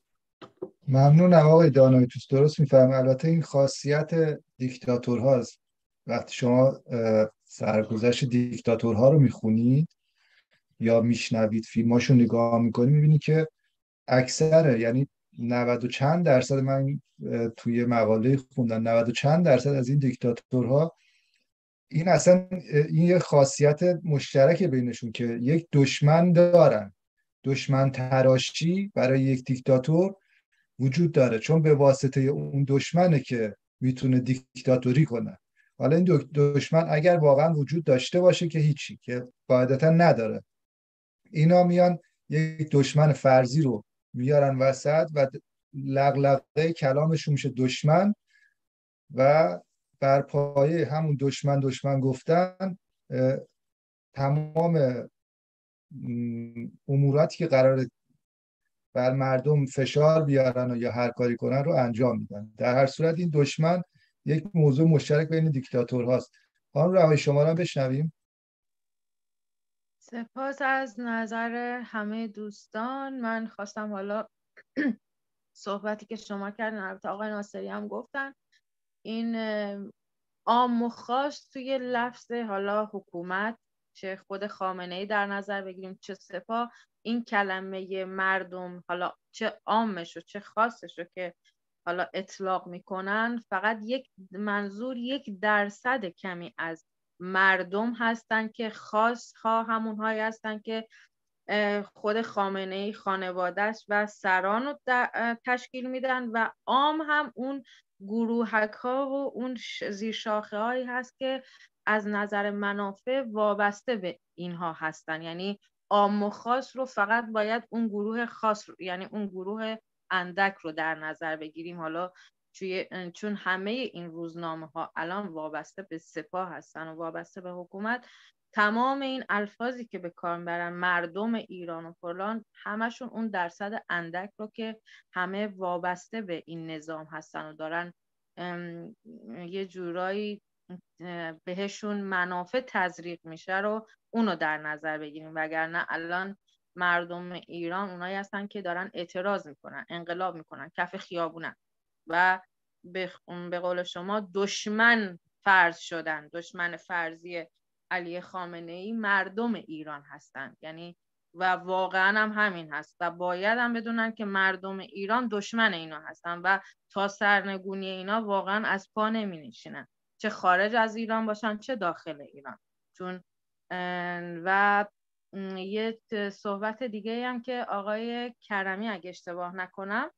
ممنونم آقای دانایی، توست درست میفهم. البته این خاصیت دیکتاتور هاست. وقتی شما سرگذشت دیکتاتورها رو میخونید یا میشنوید، فیلماشو نگاه میکنید، میبینید که اکثر، یعنی نود و چند درصد، من توی مقاله خوندم نود و چند درصد از این دیکتاتورها این اصلا این یه خاصیت مشترک بینشون که یک دشمن دارن. دشمن تراشی برای یک دیکتاتور وجود داره، چون به واسطه اون دشمنه که میتونه دیکتاتوری کنه. حالا این دشمن اگر واقعا وجود داشته باشه که هیچی، که قاعدتا نداره، اینا میان یک دشمن فرضی رو میارن وسط و لغلقه کلامشون میشه دشمن و بر پایه همون دشمن دشمن گفتن تمام اموراتی که قراره بر مردم فشار بیارن و یا هر کاری کنن رو انجام میدن. در هر صورت این دشمن یک موضوع مشترک بین دیکتاتور هاست. خانم رهایی شما رو بشنویم. سپاس از نظر همه دوستان. من خواستم حالا صحبتی که شما کردن، البته آقای ناصری هم گفتن، این عام و خاص توی لفظ حالا حکومت، چه خود خامنه‌ای در نظر بگیریم چه سپاه، این کلمه مردم حالا چه عامش و چه خاصش رو که حالا اطلاق میکنن، فقط یک منظور یک درصد کمی از مردم هستن که خاص ها همون هایی هستن که خود خامنه‌ای خانواده‌اش و سران رو تشکیل میدن و عام هم اون گروهک ها و اون زیر شاخه هایی هست که از نظر منافع وابسته به اینها هستن. یعنی عام و خاص رو فقط باید اون گروه خاص رو، یعنی اون گروه اندک رو در نظر بگیریم. حالا چون همه این روزنامه ها الان وابسته به سپاه هستن و وابسته به حکومت، تمام این الفاظی که به کار میبرن مردم ایران و فلان، همشون اون درصد اندک رو که همه وابسته به این نظام هستن و دارن یه جورایی بهشون منافع تزریق میشه رو اونو در نظر بگیریم. وگرنه الان مردم ایران اونایی هستن که دارن اعتراض میکنن، انقلاب میکنن، کف خیابونن و به قول شما دشمن فرض شدن. دشمن فرضی علی خامنه‌ای مردم ایران هستن، یعنی و واقعا هم همین هست و باید هم بدونن که مردم ایران دشمن اینا هستن و تا سرنگونی اینا واقعا از پا نمی نشینن، چه خارج از ایران باشن چه داخل ایران. چون و یه صحبت دیگه هم که آقای کرمی اگه اشتباه نکنم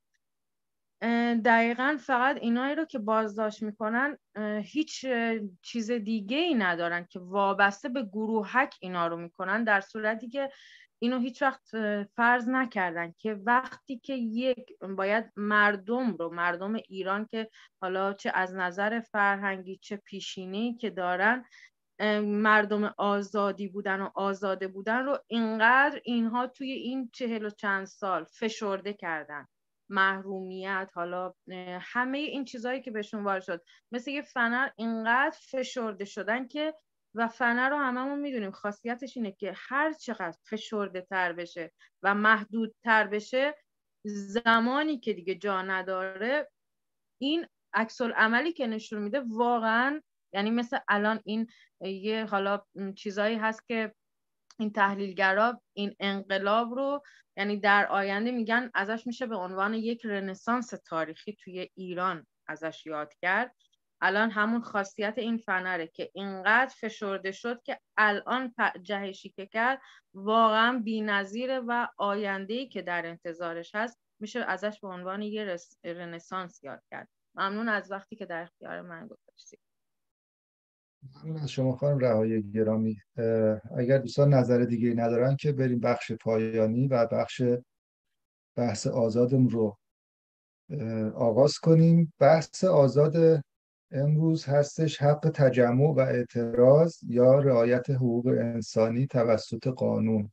دقیقاً فقط اینایی رو که بازداشت میکنن هیچ چیز دیگه ای ندارن که وابسته به گروهک اینا رو میکنن، در صورتی که اینو هیچ وقت فرض نکردن که وقتی که یک باید مردم رو، مردم ایران که حالا چه از نظر فرهنگی چه پیشینی که دارن مردم آزادی بودن و آزاده بودن رو اینقدر اینها توی این چهل و چند سال فشرده کردن محرومیت، حالا همه این چیزهایی که بهشون وارد شد، مثل یه فنر اینقدر فشرده شدن که، و فنر رو هممون میدونیم خاصیتش اینه که هر چقدر فشرده تر بشه و محدود تر بشه، زمانی که دیگه جا نداره، این عکس العملی که نشون میده واقعا، یعنی مثل الان این یه حالا چیزایی هست که این تحلیلگرا این انقلاب رو، یعنی در آینده میگن ازش میشه به عنوان یک رنسانس تاریخی توی ایران ازش یاد کرد. الان همون خاصیت این فنره که اینقدر فشرده شد که الان جهشی که کرد واقعا بی‌نظیره و آینده‌ای که در انتظارش هست میشه ازش به عنوان یه رنسانس یاد کرد. ممنون از وقتی که در اختیار من گذاشتید. ممنون از شما خانم رهایی گرامی. اگر دوستان نظر دیگه ندارن که بریم بخش پایانی و بخش بحث آزادم رو آغاز کنیم. بحث آزاد امروز هستش حق تجمع و اعتراض یا رعایت حقوق انسانی توسط قانون.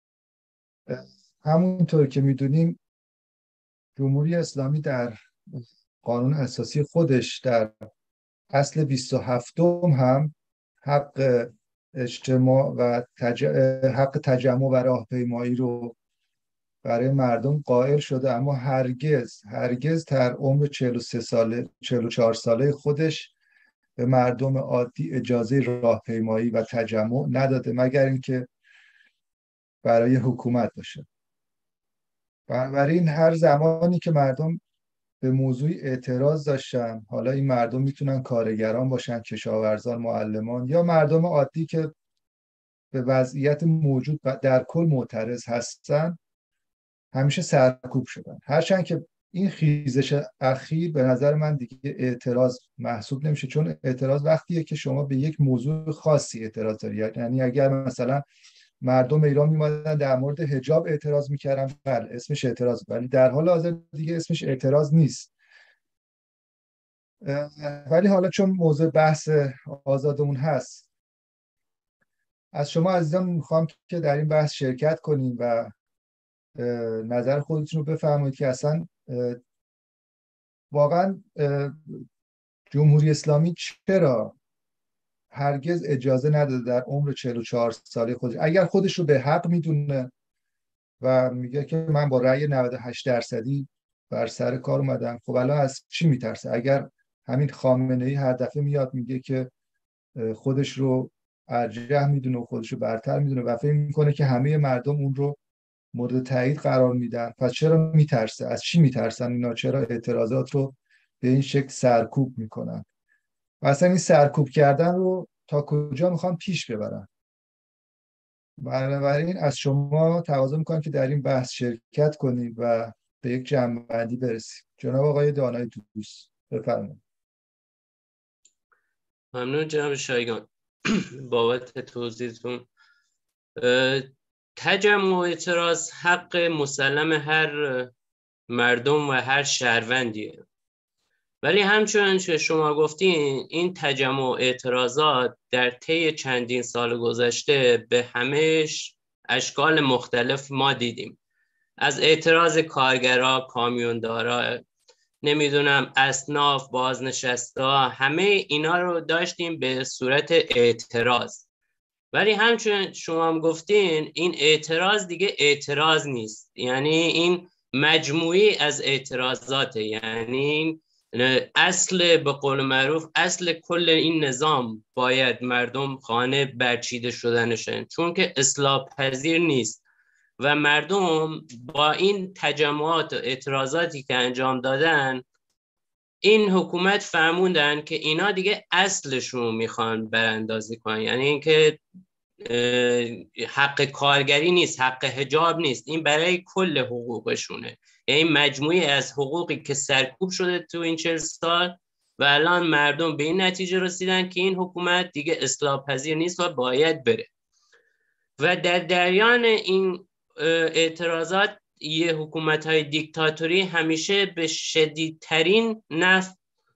همونطور که میدونیم جمهوری اسلامی در قانون اساسی خودش در اصل بیست و هفتم هم حق اجتماع و تج... حق تجمع و راهپیمایی رو برای مردم قائل شده، اما هرگز هرگز در عمر چهل و سه ساله چهل و چهار ساله خودش به مردم عادی اجازه راهپیمایی و تجمع نداده، مگر اینکه برای حکومت باشه. بنابراین هر زمانی که مردم به موضوع اعتراض داشتن، حالا این مردم میتونن کارگران باشن، کشاورزان، معلمان یا مردم عادی که به وضعیت موجود در کل معترض هستن، همیشه سرکوب شدن. هرچند که این خیزش اخیر به نظر من دیگه اعتراض محسوب نمیشه، چون اعتراض وقتیه که شما به یک موضوع خاصی اعتراض داری. یعنی اگر مثلا مردم ایران میمدن در مورد حجاب اعتراض میکردن، بله اسمش اعتراض، ولی در حال حاضر دیگه اسمش اعتراض نیست. ولی حالا چون موضوع بحث آزادمون هست، از شما عزیزان میخوام که در این بحث شرکت کنیم و نظر خودتون رو بفرمایید که اصلا واقعا جمهوری اسلامی چرا هرگز اجازه نداده در عمر چهل و چهار ساله خودش، اگر خودش رو به حق میدونه و میگه که من با رأی نود و هشت درصدی بر سر کار اومدم، خب الان از چی میترسه؟ اگر همین خامنه‌ای هر دفعه میاد میگه که خودش رو ارجح میدونه و خودش رو برتر میدونه و فکر میکنه که همه مردم اون رو مورد تایید قرار میدن، پس چرا میترسه؟ از چی میترسن اینا؟ چرا اعتراضات رو به این شکل سرکوب میکنن؟ و اصلا این سرکوب کردن رو تا کجا میخوان پیش ببرن؟ بنابراین از شما تقاضا میکنم که در این بحث شرکت کنید و به یک جمع‌بندی برسیم. جناب آقای دانایی دوست بفرمایید. ممنون جناب شایگان بابت توضیحتون. تجمع و اعتراض حق مسلم هر مردم و هر شهروندیه، ولی همچنان که شما گفتین این تجمع و اعتراضات در طی چندین سال گذشته به همه اشکال مختلف ما دیدیم. از اعتراض کارگرا، کامیوندارا، نمیدونم اصناف، بازنشستا، همه اینا رو داشتیم به صورت اعتراض. ولی همچنان شما هم گفتین این اعتراض دیگه اعتراض نیست، یعنی این مجموعی از اعتراضاته، یعنی اصل به قول معروف اصل کل این نظام باید مردم خانه برچیده شدنشن، چون که اصلاح پذیر نیست و مردم با این تجمعات و اعتراضاتی که انجام دادن این حکومت فرموندن که اینا دیگه اصلشون میخوان براندازی کنن، یعنی اینکه حق کارگری نیست، حق حجاب نیست، این برای کل حقوقشونه، یعنی مجموعی از حقوقی که سرکوب شده تو این چهل سال و الان مردم به این نتیجه رسیدن که این حکومت دیگه اصلاح پذیر نیست و باید بره. و در جریان این اعتراضات یه حکومت‌های دیکتاتوری همیشه به شدیدترین نحو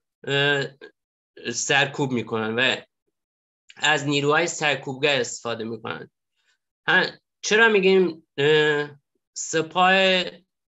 سرکوب میکنن و از نیروهای سرکوبگر استفاده میکنن. چرا میگیم سپاه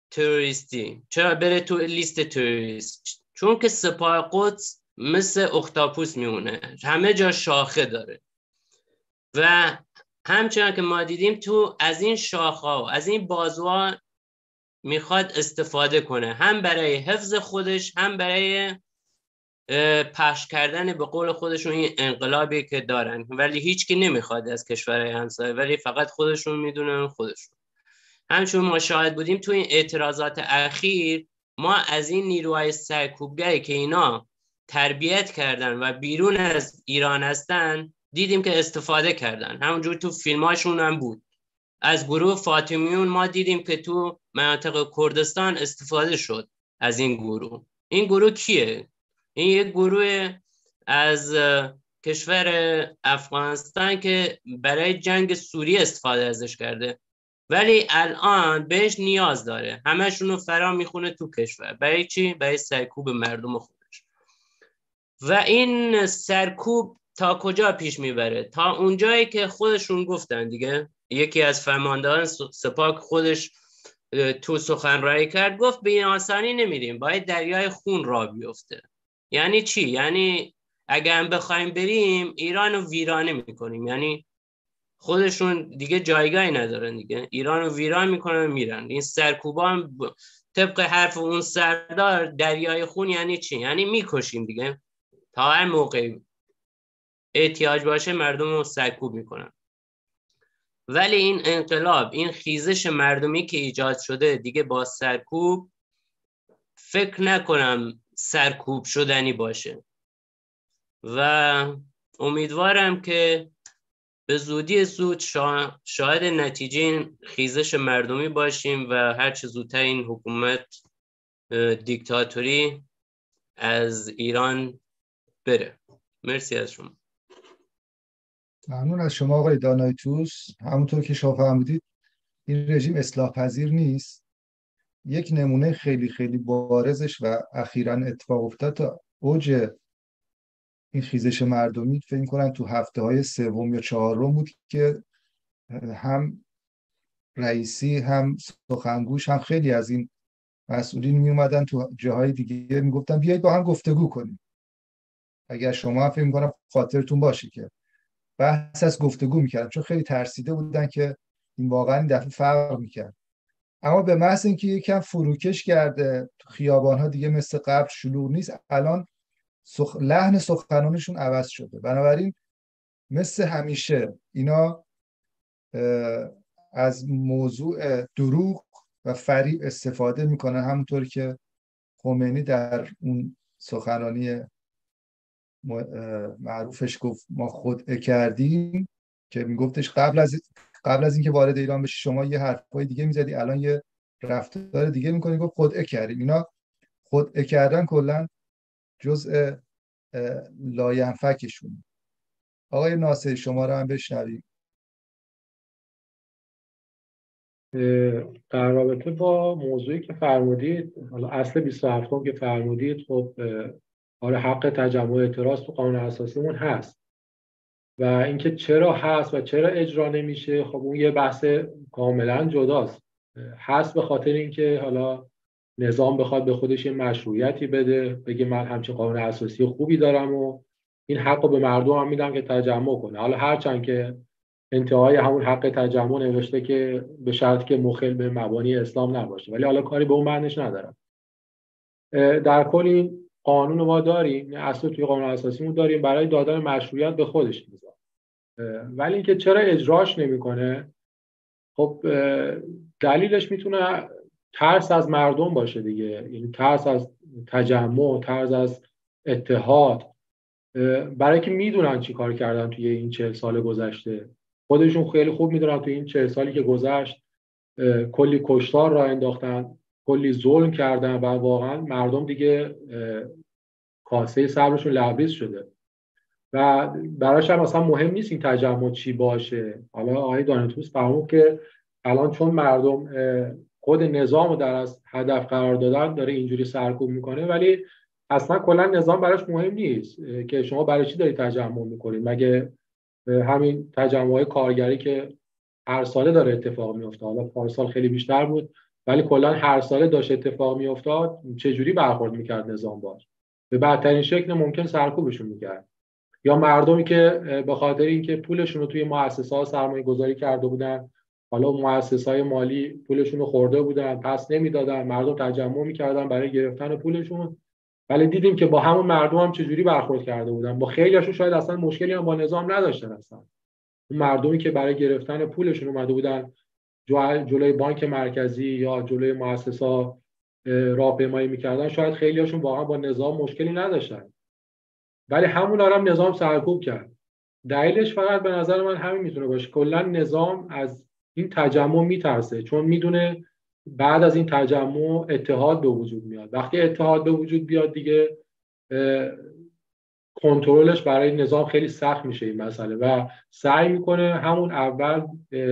تروریستی؟ چرا بره تو لیست تروریست؟ چون که سپاه قدس مثل اختاپوس میمونه، همه جا شاخه داره و همچنان که ما دیدیم تو از این شاخه‌ها و از این بازوها میخواد استفاده کنه، هم برای حفظ خودش هم برای پخش کردن به قول خودشون این انقلابی که دارن، ولی هیچ کی نمیخواد از کشورهای همسایه، ولی فقط خودشون میدونن خودشون. همچون ما شاهد بودیم تو این اعتراضات اخیر، ما از این نیروهای سرکوبگری که اینا تربیت کردن و بیرون از ایران هستن دیدیم که استفاده کردن. همونجور تو فیلماشون هم بود. از گروه فاطمیون ما دیدیم که تو مناطق کردستان استفاده شد از این گروه. این گروه کیه؟ این یک گروه از کشور افغانستان که برای جنگ سوریه استفاده ازش کرده، ولی الان بهش نیاز داره، همشونو فرا میخونه تو کشور. برای چی؟ برای سرکوب مردم خودش. و این سرکوب تا کجا پیش میبره؟ تا اونجایی که خودشون گفتن دیگه. یکی از فرماندهان سپاه خودش تو سخنرانی کرد، گفت به این آسانی نمیریم، باید دریای خون را بیفته. یعنی چی؟ یعنی اگر هم بخوایم بریم ایران رو ویرانه میکنیم، یعنی خودشون دیگه جایگاهی ندارن دیگه، ایران رو ویران میکنن میرن. این سرکوبان طبق حرف اون سردار دریای خون یعنی چی؟ یعنی میکشیم دیگه، تا هر موقع احتیاج باشه مردم رو سرکوب میکنن. ولی این انقلاب، این خیزش مردمی که ایجاد شده دیگه با سرکوب فکر نکنم سرکوب شدنی باشه و امیدوارم که به زودی زود شاهد نتیجه خیزش مردمی باشیم و هر چه زودتر این حکومت دیکتاتوری از ایران بره. مرسی از شما. ممنون از شما آقای دانایتوس. همونطور که شما فهمیدید این رژیم اصلاح پذیر نیست. یک نمونه خیلی خیلی بارزش و اخیراً اتفاق افتاد تا اوج این خیزش مردمی فکر می‌کنم تو هفته های سوم یا چهارم بود که هم رئیسی هم سخنگوش هم خیلی از این مسئولین می اومدن تو جاهای دیگه میگفتن بیایید با هم گفتگو کنیم. اگر شما هم فکر می‌کنم خاطرتون باشه که بحث از گفتگو میکردن، چون خیلی ترسیده بودن که این واقعا این دفعه فرق میکرد. اما به محض اینکه یکم فروکش کرده تو خیابان‌ها دیگه مثل قبل شلوغ نیست، الان سخ... لحن سخنانشون عوض شده. بنابراین مثل همیشه اینا از موضوع دروغ و فریب استفاده میکنن، همونطور که خمینی در اون سخنرانی معروفش گفت ما خودعه کردیم، که میگفتش قبل از قبل از اینکه وارد ایران بشی شما یه حرفای دیگه میزدی، الان یه رفتار دیگه میکنی. گفت خودعه کردیم. اینا خودعه کردن کلا جزء لاینفکشون. آقای ناصری شما رو هم بشنویم. در رابطه با موضوعی که فرمودید، حالا اصل بیست و هفتم که فرمودید، خب آره حق تجمع اعتراض تو قانون اساسیمون هست و اینکه چرا هست و چرا اجرا نمیشه، خب اون یه بحث کاملا جداست. هست به خاطر اینکه حالا نظام بخواد به خودش یه مشروعیتی بده، بگه من همچین قانون اساسی خوبی دارم و این حق رو به مردم هم میدم که تجمع کنه. حالا هرچند که انتهای همون حق تجمع نوشته که به شرط که مخل به مبانی اسلام نباشه، ولی حالا کاری به اون معنیش ندارم. در کل این قانون ما داریم، اصلا توی قانون اساسیمون داریم برای دادن مشروعیت به خودش نظام، ولی اینکه چرا اجراش نمیکنه، خب دلیلش میتونه ترس از مردم باشه دیگه، یعنی ترس از تجمع، ترس از اتحاد، برای که میدونن چی کار کردن توی این چهل سال گذشته. خودشون خیلی خوب میدونن توی این چهل سالی که گذشت کلی کشتار راه انداختن، کلی ظلم کردن و واقعا مردم دیگه کاسه صبرشون لبریز شده و براش هم اصلا مهم نیست این تجمع چی باشه. حالا آقای دانایتوس فرمود که الان چون مردم خود نظام رو در از هدف قرار دادن داره اینجوری سرکوب میکنه، ولی اصلا کلا نظام براش مهم نیست که شما برای چی داری تجمع میکنید. مگه همین تجمع‌های کارگری که هر ساله داره اتفاق میفته، حالا پارسال خیلی بیشتر بود، ولی کلا هر ساله داشت اتفاق میافتاد چجوری برخورد میکرد نظام باش؟ به بدترین شکل ممکن سرکوبشون میکرد. یا مردمی که به خاطر اینکه پولشون رو توی مؤسسه‌ها سرمایه گذاری کرده بودن، حالا مؤسسه‌های مالی پولشون رو خورده بودن پس نمیدادن، مردم تجمع میکردن برای گرفتن پولشون، ولی دیدیم که با همون مردم هم چجوری برخورد کرده بودن. با خیلیاشون شاید اصلا مشکلی هم با نظام نداشتن، اصلا اون مردمی که برای گرفتن پولشون اومده بودن جلوی بانک مرکزی یا جلوی مؤسسه‌ها راهپیمایی میکردن، شاید خیلیاشون واقعا با نظام مشکلی نداشتن، ولی همون هم نظام سرکوب کرد. دلیلش فقط به نظر من همین میتونه باشه، کلا نظام از این تجمع میترسه، چون میدونه بعد از این تجمع اتحاد به وجود میاد. وقتی اتحاد به وجود بیاد دیگه کنترلش برای نظام خیلی سخت میشه این مسئله و سعی میکنه همون اول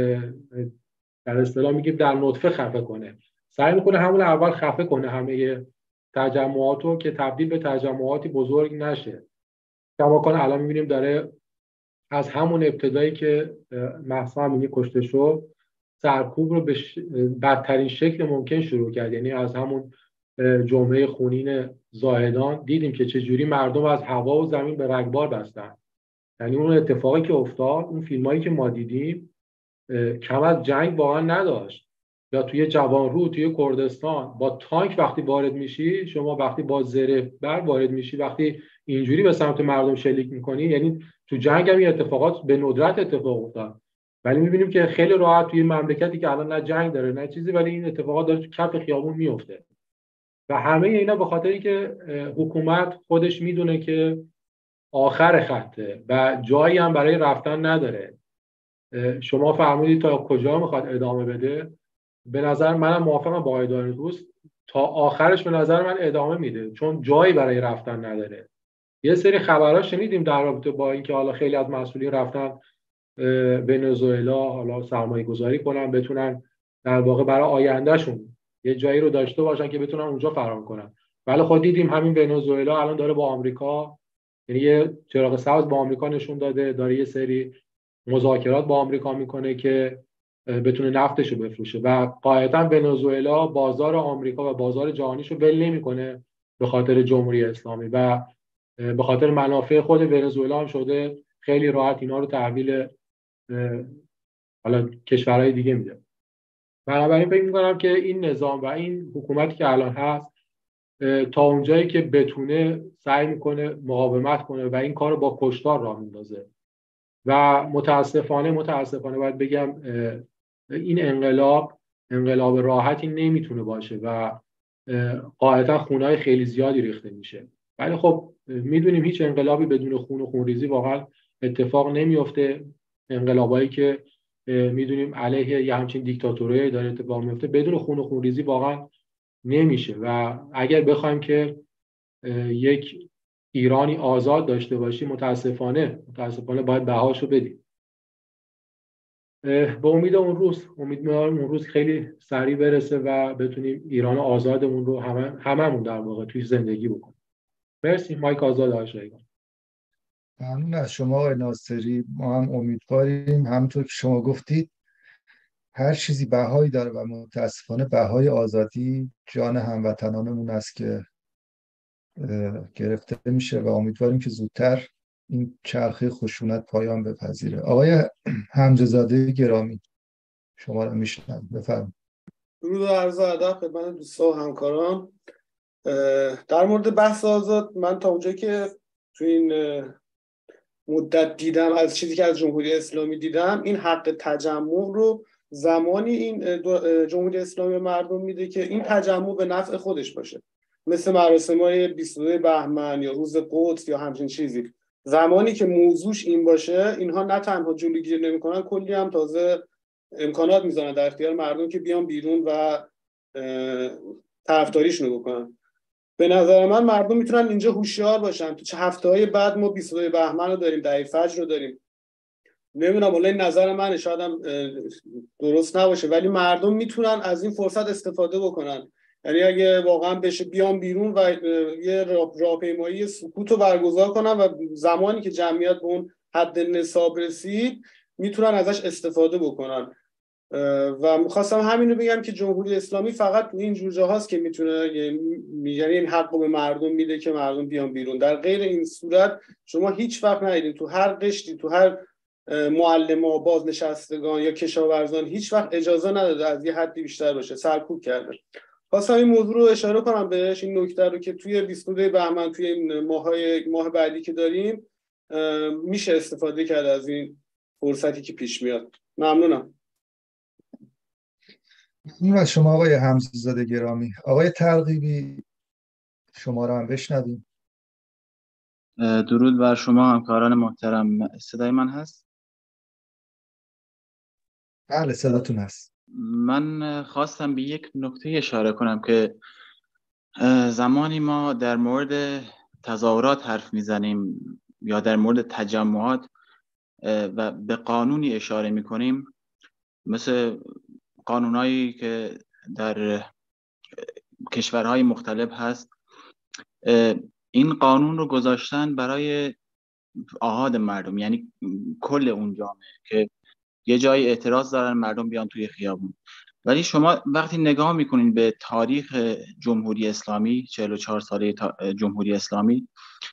در اصطلاح میگیم در نطفه خفه کنه، سعی میکنه همون اول خفه کنه همه تجمعاتو که تبدیل به تجمعاتی بزرگ نشه. کما کنه الان میبینیم داره از همون ابتدایی که مهسا امینی کشته شد سرکوب رو به ش... بدترین شکل ممکن شروع کرد. یعنی از همون جمعه خونین زاهدان دیدیم که چجوری مردم از هوا و زمین به رگبار بستن. یعنی اون اتفاقی که افتاد، اون فیلمایی که ما دیدیم کم از جنگ واقعا نداشت. یا توی جوانرود توی کردستان با تانک وقتی وارد میشی، شما وقتی با زره بر وارد میشی، وقتی اینجوری به سمت مردم شلیک میکنی، یعنی تو جنگ هم این اتفاقات به ندرت اتفاق افتاد، ولی میبینیم که خیلی راحت توی مملکتی که الان نه جنگ داره نه چیزی، ولی این اتفاقات داره تو کف خیابون میفته. و همه اینا به خاطر اینکه حکومت خودش میدونه که آخر خطه و جایی هم برای رفتن نداره. شما فرمودید تا کجا میخواد ادامه بده. به نظر منم موافقم با آقای داریوش، تا آخرش به نظر من ادامه میده، چون جایی برای رفتن نداره. یه سری خبرها شنیدیم در رابطه با اینکه حالا خیلی از مسئولین رفتن ونزوئلا حالا سرمایه گذاری کنن، بتونن در واقع برای آیندهشون یه جایی رو داشته باشن که بتونن اونجا فرار کنن. ولی خود دیدیم همین ونزوئلا الان داره با آمریکا، یعنی یه چراغ سبز با آمریکا نشون داده، داره یه سری مذاکرات با آمریکا میکنه که بتونه نفتش رو بفروشه و قاعدتا ونزوئلا بازار آمریکا و بازار جهانیش رو ول نمیکنه به خاطر جمهوری اسلامی و به خاطر منافع خود ونزوئلا هم شده خیلی راحت اینا رو تحویل حالا کشورهای دیگه میده. بنابراین فکر میکنم که این نظام و این حکومتی که الان هست تا اونجایی که بتونه سعی میکنه مقاومت کنه و این کار رو با کشتار راه میندازه و متاسفانه متاسفانه باید بگم این انقلاب انقلاب راحتی نمیتونه باشه و قاعدتا خونهای خیلی زیادی ریخته میشه. ولی خب میدونیم هیچ انقلابی بدون خون و خونریزی واقعا اتفاق نمیفته. انقلابایی که میدونیم علیه یه همچین دیکتاتوری داره اتفاق میفته بدون خون و خونریزی واقعا نمیشه و اگر بخوایم که یک ایرانی آزاد داشته باشیم متاسفانه متاسفانه باید بهاشو بدیم. با امید اون روز امیدوارم اون روز خیلی سریع برسه و بتونیم ایران آزادمون رو همه هممون در واقع توی زندگی بکنیم. مرسی. مایک آزاد آقای شایگان. ممنون از شما آقای ناصری. ما هم امیدواریم همونطور که شما گفتید هر چیزی بهایی داره و متاسفانه بهای آزادی جان هموطنانمون است که گرفته میشه و امیدواریم که زودتر این چرخه خشونت پایان بپذیره. آقای حمزه زاده گرامی شما رو میشنم، بفرمایید. درود و عرض ادب خدمت دوستان و همکاران. در مورد بحث آزاد، من تا اونجایی که تو این مدت دیدم از چیزی که از جمهوری اسلامی دیدم، این حق تجمع رو زمانی این جمهوری اسلامی مردم میده که این تجمع به نفع خودش باشه، مثل مراسم‌های بیست و دو بهمن یا روز قدس یا همچین چیزی. زمانی که موضوعش این باشه، اینها نه تنها جلوگیری نمی‌کنن، کلی هم تازه امکانات میذارن در اختیار مردم که بیان بیرون و طرفداریشون رو بکنن. به نظر من مردم میتونن اینجا هوشیار باشن. تو چه هفته‌های بعد ما بیست و دو بهمن رو داریم، دهه فجر رو داریم. نمیدونم، ولی نظر منه، شاید هم درست نباشه، ولی مردم میتونن از این فرصت استفاده بکنن. یعنی اگه واقعا بشه بیان بیرون و یه راهپیمایی سکوت رو برگزار کنن و زمانی که جمعیت به اون حد نصاب رسید میتونن ازش استفاده بکنن. و میخواستم همین رو بگم که جمهوری اسلامی فقط این جور جاهاست که میتونه، یعنی این حق رو به مردم میده که مردم بیان بیرون. در غیر این صورت شما هیچ وقت ندیدین تو هر قشری، تو هر معلم و بازنشستگان یا کشاورزان هیچ وقت اجازه نداده از یه حدی بیشتر باشه، سرکوب کرده. خواستم این موضوع رو اشاره کنم بهش، این نکته رو که توی بیست و دو بهمن توی این ماهای ماه بعدی که داریم میشه استفاده کرد از این فرصتی که پیش میاد. ممنونم. ممنون از شما آقای حمزه‌زاده گرامی. آقای ترغیبی شما رو هم بشنویم. درود بر شما همکاران محترم. صدای من هست؟ بله صداتون هست. من خواستم به یک نکته اشاره کنم که زمانی ما در مورد تظاهرات حرف میزنیم یا در مورد تجمعات و به قانونی اشاره میکنیم، مثل قانونایی که در کشورهای مختلف هست، این قانون رو گذاشتن برای آحاد مردم، یعنی کل اون جامعه که یه جای اعتراض دارن مردم بیان توی خیابون. ولی شما وقتی نگاه میکنین به تاریخ جمهوری اسلامی، چهل و چهار ساله جمهوری اسلامی،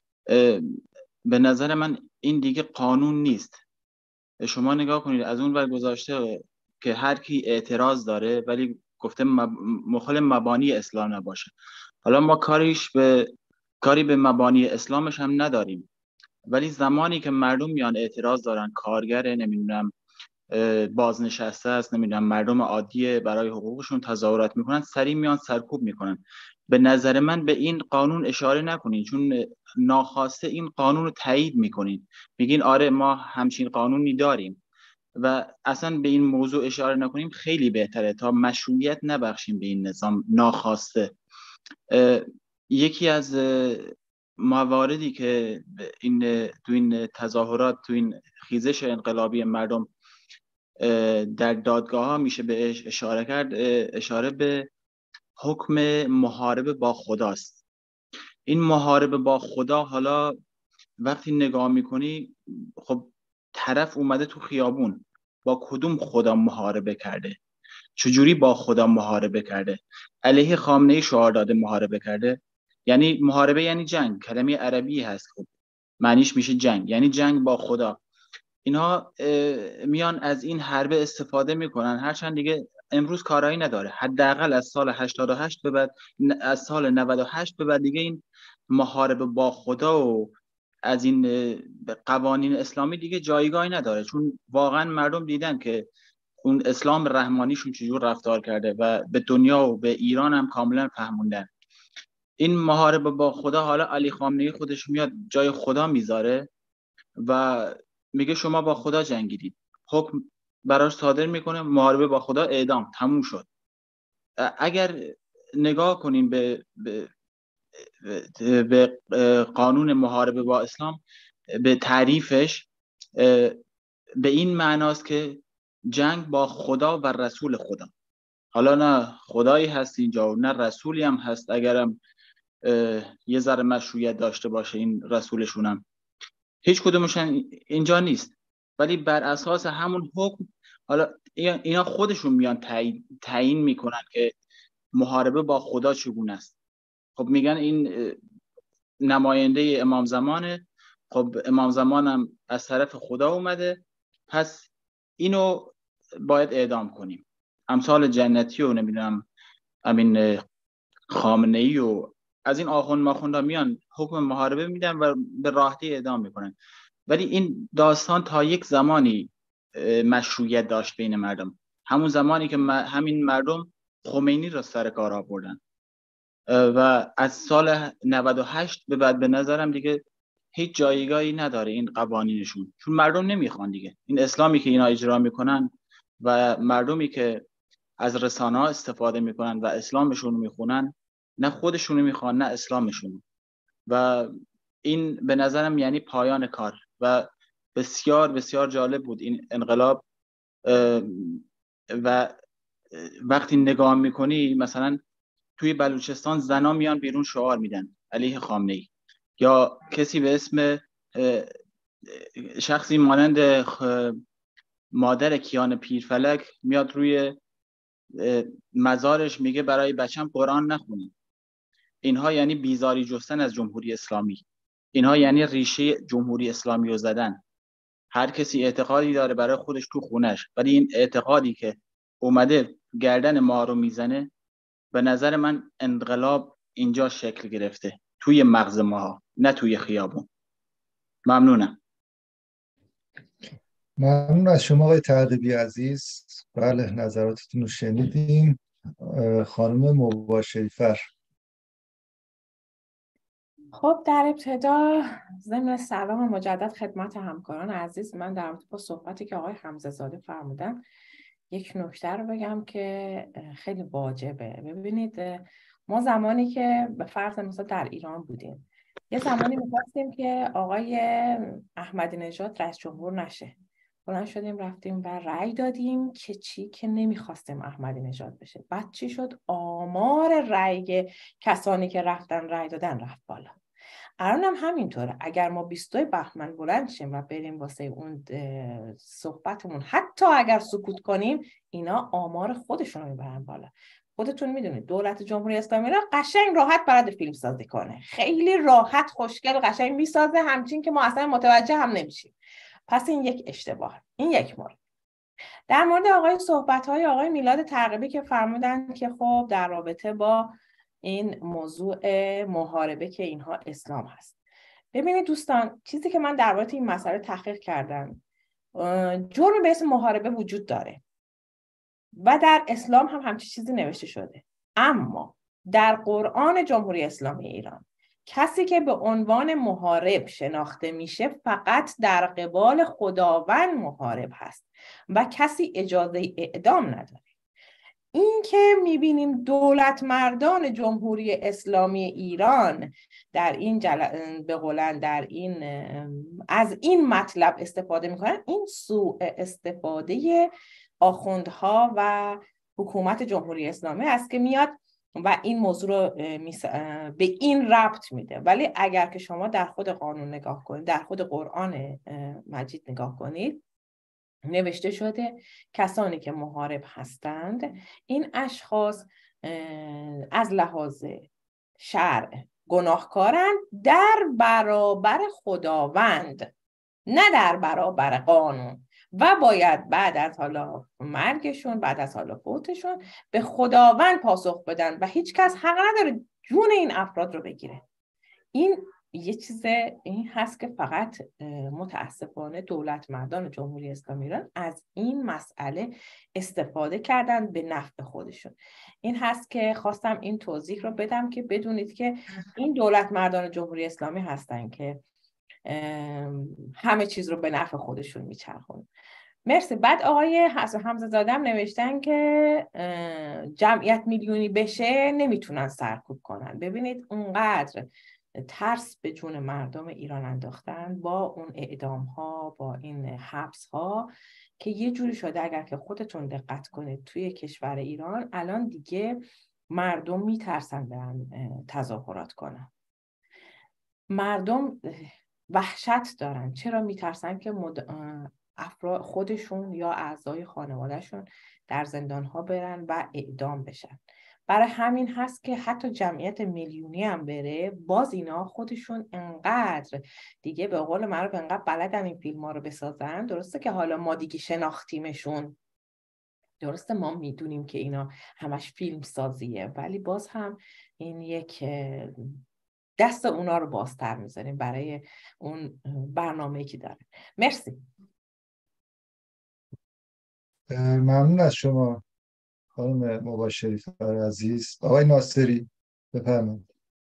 به نظر من این دیگه قانون نیست. شما نگاه کنید از اون ور گذاشته که هر کی اعتراض داره ولی گفته مخالف مبانی اسلام نباشه. حالا ما کاریش به کاری به مبانی اسلامش هم نداریم، ولی زمانی که مردم میان اعتراض دارن، کارگره، نمیدونم بازنشسته است، نمیدونم مردم عادی برای حقوقشون تظاهرات میکنن، سریع میان سرکوب میکنن. به نظر من به این قانون اشاره نکنین، چون ناخواسته این قانون رو تایید میکنین، میگین آره ما همچین قانونی داریم و اصلا به این موضوع اشاره نکنیم خیلی بهتره تا مشروعیت نبخشیم به این نظام ناخواسته. یکی از مواردی که این تو این تظاهرات، تو این خیزش انقلابی مردم در دادگاه ها میشه به اشاره کرد، اشاره به حکم محاربه با خداست. این محاربه با خدا، حالا وقتی نگاه میکنی خب طرف اومده تو خیابون، با کدوم خدا محاربه کرده؟ چجوری با خدا محاربه کرده؟ علیه خامنه‌ای شعار داده محاربه کرده؟ یعنی محاربه یعنی جنگ، کلمه عربی هست، خب معنیش میشه جنگ، یعنی جنگ با خدا. اینها میان از این حربه استفاده میکنن، هرچند دیگه امروز کارایی نداره، حداقل از سال هشتاد و هشت به بعد، از سال نود و هشت به بعد دیگه این محاربه با خدا و از این قوانین اسلامی دیگه جایگاهی نداره، چون واقعا مردم دیدن که اون اسلام رحمانیشون چجور رفتار کرده و به دنیا و به ایران هم کاملا فهموندن. این محاربه با خدا، حالا علی خامنه‌ای خودش میاد جای خدا میذاره و میگه شما با خدا جنگیدید، حکم براش صادر میکنه محاربه با خدا، اعدام، تموم شد. اگر نگاه کنیم به, به, به قانون محاربه با اسلام، به تعریفش، به این معناست که جنگ با خدا و رسول خدا. حالا نه خدایی هست اینجا و نه رسولی هم هست، اگرم یه ذره مشروعیت داشته باشه این رسولشونم، هیچ کدومشون اینجا نیست، ولی بر اساس همون حکم حالا اینا خودشون میان تعیین تعیین میکنن که محاربه با خدا چگونه است. خب میگن این نماینده امام زمانه، خب امام زمانم از طرف خدا اومده، پس اینو باید اعدام کنیم. امثال جنتی و نمیدونم امین خامنه‌ای و از این آخوند ماخوندا میان حکم محاربه میدن و به راحتی اعدام میکنن. ولی این داستان تا یک زمانی مشروعیت داشت بین مردم، همون زمانی که همین مردم خمینی را سر کار آوردن و از سال نود و هشت به بعد به نظرم دیگه هیچ جایگاهی نداره این قوانینشون، چون مردم نمیخوان دیگه این اسلامی که اینا اجرا میکنن و مردمی که از رسانه ها استفاده میکنن و اسلامشون رو میخونن، نه خودشونو میخوان نه اسلامشون. و این به نظرم یعنی پایان کار. و بسیار بسیار جالب بود این انقلاب. و وقتی نگاه میکنی مثلا توی بلوچستان زنا میان بیرون شعار میدن علیه خامنه‌ای، یا کسی به اسم شخصی مانند مادر کیان پیرفلک میاد روی مزارش میگه برای بچم قرآن نخونید. اینها یعنی بیزاری جستن از جمهوری اسلامی، اینها یعنی ریشه جمهوری اسلامی رو زدن. هر کسی اعتقادی داره برای خودش تو خونش، ولی این اعتقادی که اومده گردن ما رو میزنه، به نظر من انقلاب اینجا شکل گرفته، توی مغز ما، نه توی خیابون. ممنونم. ممنون از شما آقای تعقیبی عزیز. بله، نظراتتون رو شنیدیم. خانم مباشری‌فر. خب در ابتدا ضمن سلام مجدد خدمت همکاران عزیز، من در رابطه با صحبتی که آقای حمزه زاده فرمودن یک نکته رو بگم که خیلی واجبه. ببینید ما زمانی که به فرض مثلا در ایران بودیم، یه زمانی می‌خواستیم که آقای احمدی نژاد رئیس جمهور نشه، بلند شدیم رفتیم و رأی دادیم که چی؟ که نمیخواستیم احمدی نژاد بشه. بعد چی شد؟ آمار رأی کسانی که رفتن رأی دادن رفت بالا. الان هم همینطوره. اگر ما بیست و دو بهمن بلند شیم و بریم واسه اون صحبتمون، حتی اگر سکوت کنیم، اینا آمار خودشون رو میبرن بالا. خودتون میدونید دولت جمهوری اسلامی را قشنگ راحت بلد فیلم سازی کنه، خیلی راحت خوشگل قشنگ میسازه، همچین که ما اصلا متوجه هم نمیشیم. پس این یک اشتباه. این یک مورد. در مورد آقای صحبت‌های آقای میلاد ترغیبی که فرمودن که خب در رابطه با این موضوع محاربه که اینها اسلام هست. ببینید دوستان، چیزی که من در مورد این مسئله تحقیق کردم، جرم به اسم محاربه وجود داره و در اسلام هم همچین چیزی نوشته شده. اما در قرآن جمهوری اسلامی ایران کسی که به عنوان محارب شناخته میشه فقط در قبال خداوند محارب هست و کسی اجازه اعدام نداره. این که میبینیم دولت مردان جمهوری اسلامی ایران در این جل... به قولن در این از این مطلب استفاده میکنن، این سوء استفاده آخوندها و حکومت جمهوری اسلامی است که میاد و این موضوع رو به این ربط میده. ولی اگر که شما در خود قانون نگاه کنید، در خود قرآن مجید نگاه کنید، نوشته شده کسانی که محارب هستند این اشخاص از لحاظ شرع گناهکارند در برابر خداوند، نه در برابر قانون، و باید بعد از حالا مرگشون، بعد از حالا فوتشون به خداوند پاسخ بدن و هیچ کس حق نداره جون این افراد رو بگیره. این یه چیز این هست که فقط متاسفانه دولت مردان جمهوری اسلامی ایران از این مسئله استفاده کردن به نفع خودشون. این هست که خواستم این توضیح رو بدم که بدونید که این دولت مردان جمهوری اسلامی هستن که همه چیز رو به نفع خودشون میچرخونن. مرسی. بعد آقای حمزه زاده هم نوشتن که جمعیت میلیونی بشه نمیتونن سرکوب کنن. ببینید اونقدر ترس به جون مردم ایران انداختن با اون اعدام ها، با این حبس ها، که یه جوری شده اگر که خودتون دقت کنید توی کشور ایران الان دیگه مردم میترسن برن تظاهرات کنن. مردم وحشت دارن. چرا میترسن؟ که مد... افراد خودشون یا اعضای خانوادهشون در زندان ها برن و اعدام بشن. برای همین هست که حتی جمعیت میلیونی هم بره، باز اینا خودشون انقدر دیگه به قول معروف انقدر بلدن این فیلم ها رو بسازن. درسته که حالا ما دیگه شناختیمشون، درسته ما میدونیم که اینا همش فیلم سازیه، ولی باز هم این یک دست اونا رو بازتر میذاریم برای اون برنامه‌ای که داره. مرسی. ممنون از شما خانم مباشری‌فر عزیز. آقای ناصری بفرمایید.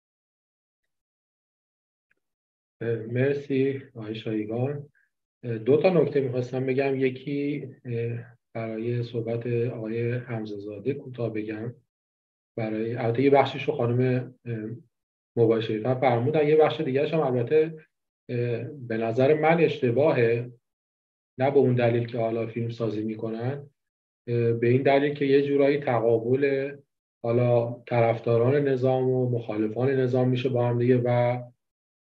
مرسی آقای شایگان. دو تا نکته میخواستم بگم. یکی برای صحبت آقای حمزه زاده کوتاه بگم، برای البته یه بخشش رو خانم مباشری‌فر فرمودن، یه بخش دیگرش هم البته به نظر من اشتباهه، نه به اون دلیل که حالا فیلم سازی میکنن، به این دلیل که یه جورایی تقابل حالا طرفداران نظام و مخالفان نظام میشه با هم دیگه و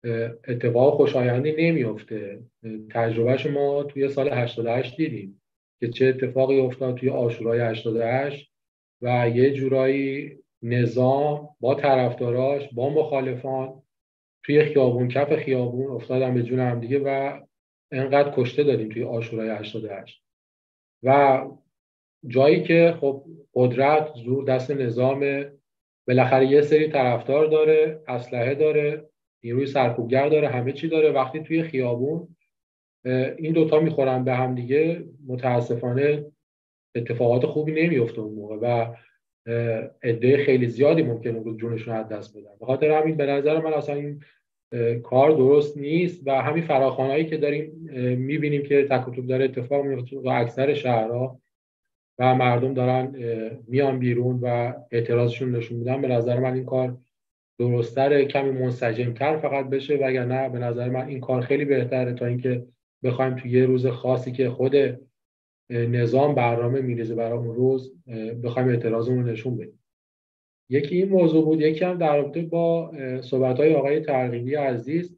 اتفاق خوشایندی نمیفته. تجربهش ما توی سال هشتاد و هشت دیدیم. که چه اتفاقی افتاد توی عاشورای هشتاد و هشت و یه جورایی نظام با طرفداراش با مخالفان توی خیابون کف خیابون افتادن به جون هم دیگه و انقدر کشته داریم توی عاشورای هشتاد و هشت و جایی که خب قدرت زور دست نظام، بالاخره یه سری طرفدار داره، اسلحه داره، نیروی سرکوبگر داره، همه چی داره. وقتی توی خیابون این دوتا میخورن به هم دیگه متاسفانه اتفاقات خوبی نمیفته اون موقع و عده خیلی زیادی ممکنه بود جونشون از دست بدن. به خاطر همین به نظر من اصلا این کار درست نیست و همین فراخوانایی که داریم میبینیم که تک و توک داره اتفاق میفته و اکثر شهرها و مردم دارن میان بیرون و اعتراضشون نشون میدن، به نظر من این کار درست‌تره کمی منسجم‌تر فقط بشه، وگرنه به نظر من این کار خیلی بهتره تا اینکه بخوایم تو یه روز خاصی که خود نظام برنامه میریزه برای اون روز بخوایم اعتراضمون نشون بدیم. یکی این موضوع بود. یکی هم در رابطه با صحبت‌های آقای ترغیبی عزیز.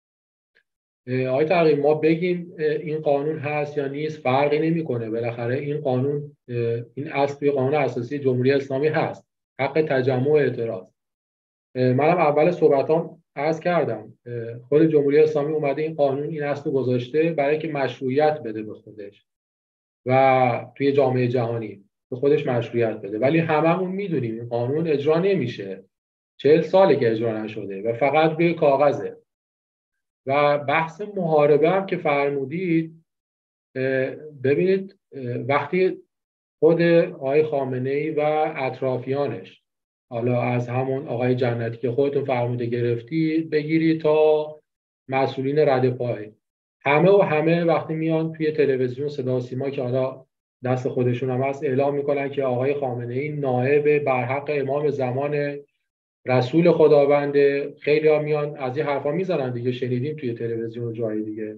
آقای ترغیبی ما بگیم این قانون هست یا نیست فرقی نمی‌کنه، بالاخره این قانون این اصل توی قانون اساسی جمهوری اسلامی هست، حق تجمع و اعتراض. منم اول صحبتام عرض کردم خود جمهوری اسلامی اومده این قانون این اصل گذاشته برای که مشروعیت بده به خودش و توی جامعه جهانی به خودش مشروعیت بده، ولی هممون میدونیم این قانون اجرا نمیشه. چهل ساله که اجرا نشده و فقط روی کاغذه. و بحث محاربه هم که فرمودید، ببینید وقتی خود آقای خامنه‌ای و اطرافیانش، حالا از همون آقای جنتی که خودتون فرموده گرفتید بگیری تا مسئولین رده پای، همه و همه وقتی میان توی تلویزیون صدا و سیما که حالا دست خودشون هم هست اعلام میکنن که آقای خامنه‌ای نائب برحق امام زمان رسول خداونده، خیلی ها میان از این حرفا میزنن دیگه، شنیدیم توی تلویزیون و جای دیگه.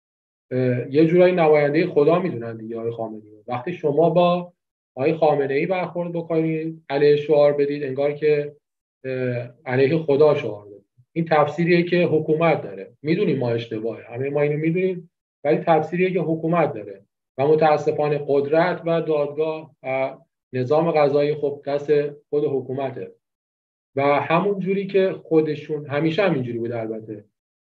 یه جورایی نماینده خدا میدونن دیگه آقای خامنه‌ای. وقتی شما با آقای خامنه‌ای برخورد بکنید علیه شعار بدید انگار که علیه خدا شعار بدید. این تفسیریه که حکومت داره، میدونیم ما اشتباهه، همه ما اینو میدونیم، ولی تفسیریه که حکومت داره و متاسفانه قدرت و دادگاه و نظام قضایی خب دست خود حکومته و همون جوری که خودشون همیشه همینجوری بوده. البته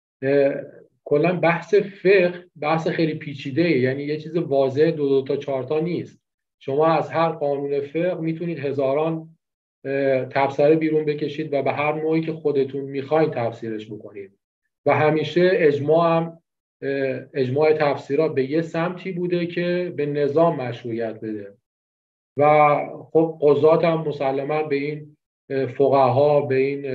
کلا بحث فقه بحث خیلی پیچیده، یعنی یه چیز واضح دو دو تا چهار تا نیست. شما از هر قانون فقه میتونید هزاران تفسیر بیرون بکشید و به هر نوعی که خودتون میخواین تفسیرش بکنید و همیشه اجماع هم اجماع تفسیرها به یه سمتی بوده که به نظام مشروعیت بده و خب قضات هم مسلماً به این فقها به این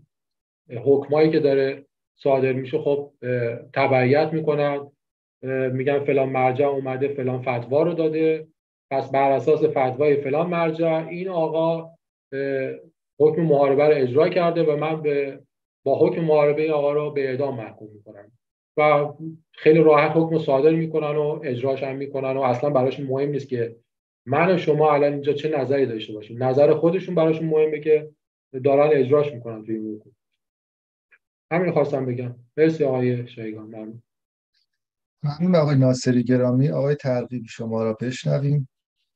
حکمایی که داره صادر میشه خب تبعیت میکنن، میگن فلان مرجع اومده فلان فتوا رو داده، پس بر اساس فتوای فلان مرجع این آقا حکم محاربه رو اجرا کرده و من به با حکم محاربه این آقا رو به اعدام محکوم میکنم و خیلی راحت حکم صادر میکنن و اجراش هم میکنن و اصلا براشون مهم نیست که من و شما الان اینجا چه نظری داشته باشیم. نظر خودشون براشون مهمه که دارن اجراش میکنن توی این حکم. همین خواستم بگم. مرسی آقای شایگان. ممنون. ممنون آقای ناصری گرامی. آقای ترغیبی شما را بشنویم.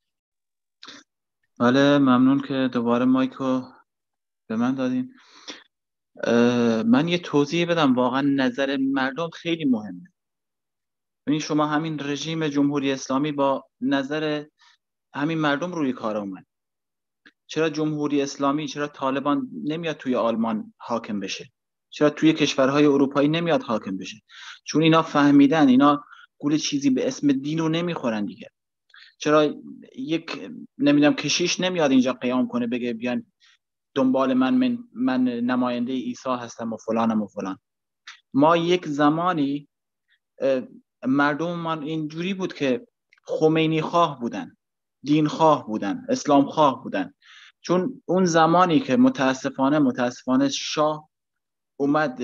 بله ممنون که دوباره مایکو به من دادین. من یه توضیح بدم. واقعا نظر مردم خیلی مهمه. ببین شما همین رژیم جمهوری اسلامی با نظر همین مردم روی کار اومد. چرا جمهوری اسلامی، چرا طالبان نمیاد توی آلمان حاکم بشه؟ چرا توی کشورهای اروپایی نمیاد حاکم بشه؟ چون اینا فهمیدن اینا گول چیزی به اسم دین رو نمیخورن دیگه. چرا یک نمیدونم کشیش نمیاد اینجا قیام کنه بگه بیان دنبال من من, من نماینده عیسی هستم و فلانم و فلان. ما یک زمانی مردم من اینجوری بود که خمینی خواه بودن، دین خواه بودن، اسلام خواه بودن. چون اون زمانی که متاسفانه متاسفانه شاه اومد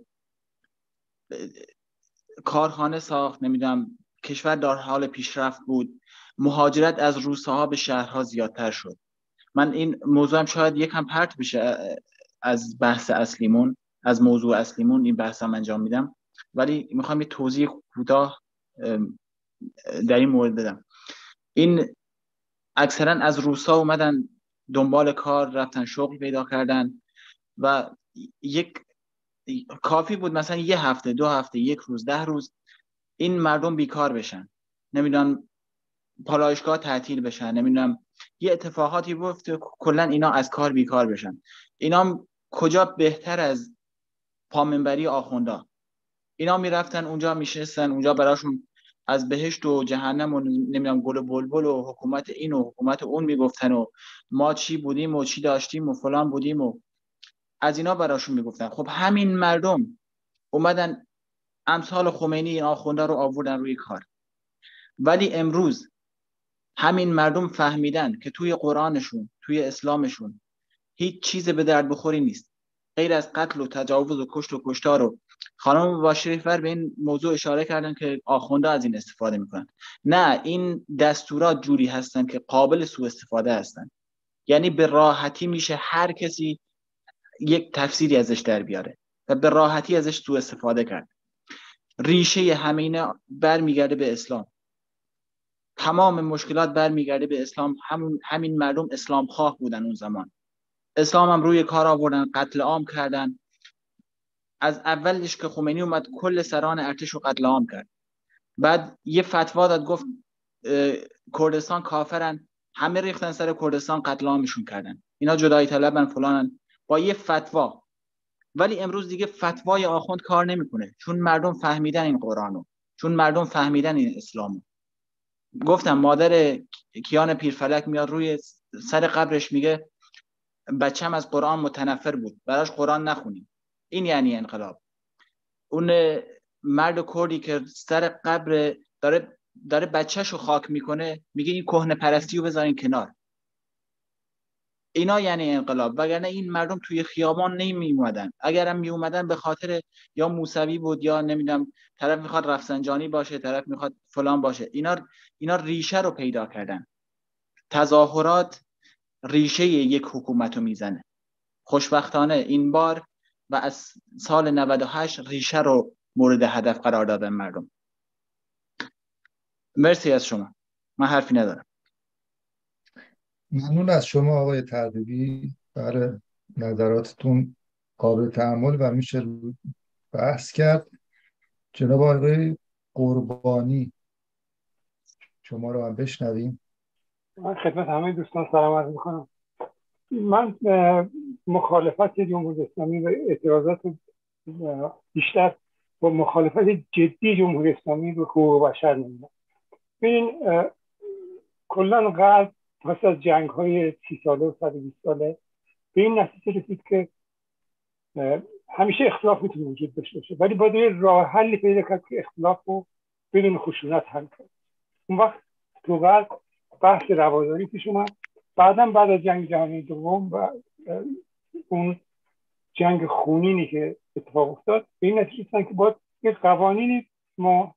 کارخانه ساخت، نمیدونم کشور در حال پیشرفت بود، مهاجرت از روستاها به شهرها زیادتر شد. من این موضوع هم شاید یکم پرت بشه از بحث اصلیمون، از موضوع اصلیمون این بحث هم انجام میدم، ولی میخوام یه توضیح کوتاه در این مورد بدم. این اکثرا از روسا اومدن دنبال کار رفتن، شغل پیدا کردن و یک کافی بود مثلا یه هفته، دو هفته، یک روز، ده روز این مردم بیکار بشن، نمیدونم پالایشگاه تعطیل بشن، نمیدونم یه اتفاقاتی بیفته کلا اینا از کار بیکار بشن. اینا کجا بهتر از پامنبری آخوندا؟ اینا میرفتن اونجا میشستن اونجا، براشون از بهشت و جهنم و نمیدونم گل و بلبل و حکومت این و حکومت اون میگفتن و ما چی بودیم و چی داشتیم و فلان بودیم و از اینا براشون میگفتن. خب همین مردم اومدن امثال خمینی این آخوندا رو آوردن روی کار. ولی امروز همین مردم فهمیدن که توی قرآنشون، توی اسلامشون هیچ چیز به درد بخوری نیست غیر از قتل و تجاوز و کشت و کشتار. و خانم مباشری‌فر به این موضوع اشاره کردن که آخونده از این استفاده میکنن. نه، این دستورات جوری هستن که قابل سوء استفاده هستن، یعنی به راحتی میشه هر کسی یک تفسیری ازش در بیاره و به راحتی ازش سوء استفاده کرد. ریشه همینه برمیگرده به اسلام، تمام مشکلات برمیگرده به اسلام. همون همین مردم اسلام خواه بودن اون زمان، اسلام هم روی کار آوردن، قتل عام کردن. از اولش که خمینی اومد کل سران ارتش رو قتل عام کرد، بعد یه فتوا داد گفت کردستان کافرن، همه ریختن سر کردستان قتل عامشون کردن، اینا جدایی طلبن فلانن با یه فتوا. ولی امروز دیگه فتوای آخوند کار نمیکنه، چون مردم فهمیدن این قرآنو، چون مردم فهمیدن این اسلامو. گفتم مادر کیان پیرفلک میاد روی سر قبرش میگه بچه‌م از قرآن متنفر بود، براش قرآن نخونیم. این یعنی انقلاب. اون مرد کردی که سر قبر داره داره بچه‌شو خاک میکنه میگه این کهنه پرستی رو بذارین کنار. اینا یعنی انقلاب. وگرنه این مردم توی خیابان نمی اومدن. اگرم می اومدن به خاطر یا موسوی بود یا نمیدونم طرف میخواد رفسنجانی باشه، طرف میخواد فلان باشه. اینا اینا ریشه رو پیدا کردن. تظاهرات ریشه یک حکومت رو میزنه. خوشبختانه این بار و از سال نود و هشت ریشه رو مورد هدف قرار دادن مردم. مرسی از شما. من حرفی ندارم. ممنون از شما آقای تردبی، برای نظراتتون قابل تأمل و میشه بحث کرد. جناب آقای قربانی، شما رو هم بشنویم. من خدمت همه دوستان سلام عرض میکنم. من مخالفت جمهوری اسلامی و اعتراضات بیشتر با مخالفت جدی جمهوری اسلامی به حقوق بشر می‌بینم. ببین کلا غرب پس از جنگ های سی ساله و صد و بیست ساله به این نتیجه رسید که همیشه اختلاف میتونه وجود داشته باشه، ولی باید یه راه حلی پیدا کرد که اختلاف رو بدون خشونت حل کرد. اون وقت تو غرب بحث رواداری پیش اومد. بعداً بعد از جنگ جهانی دوم و اون جنگ خونینی که اتفاق افتاد به این نتیجه رسیدن که باید یه قوانینی ما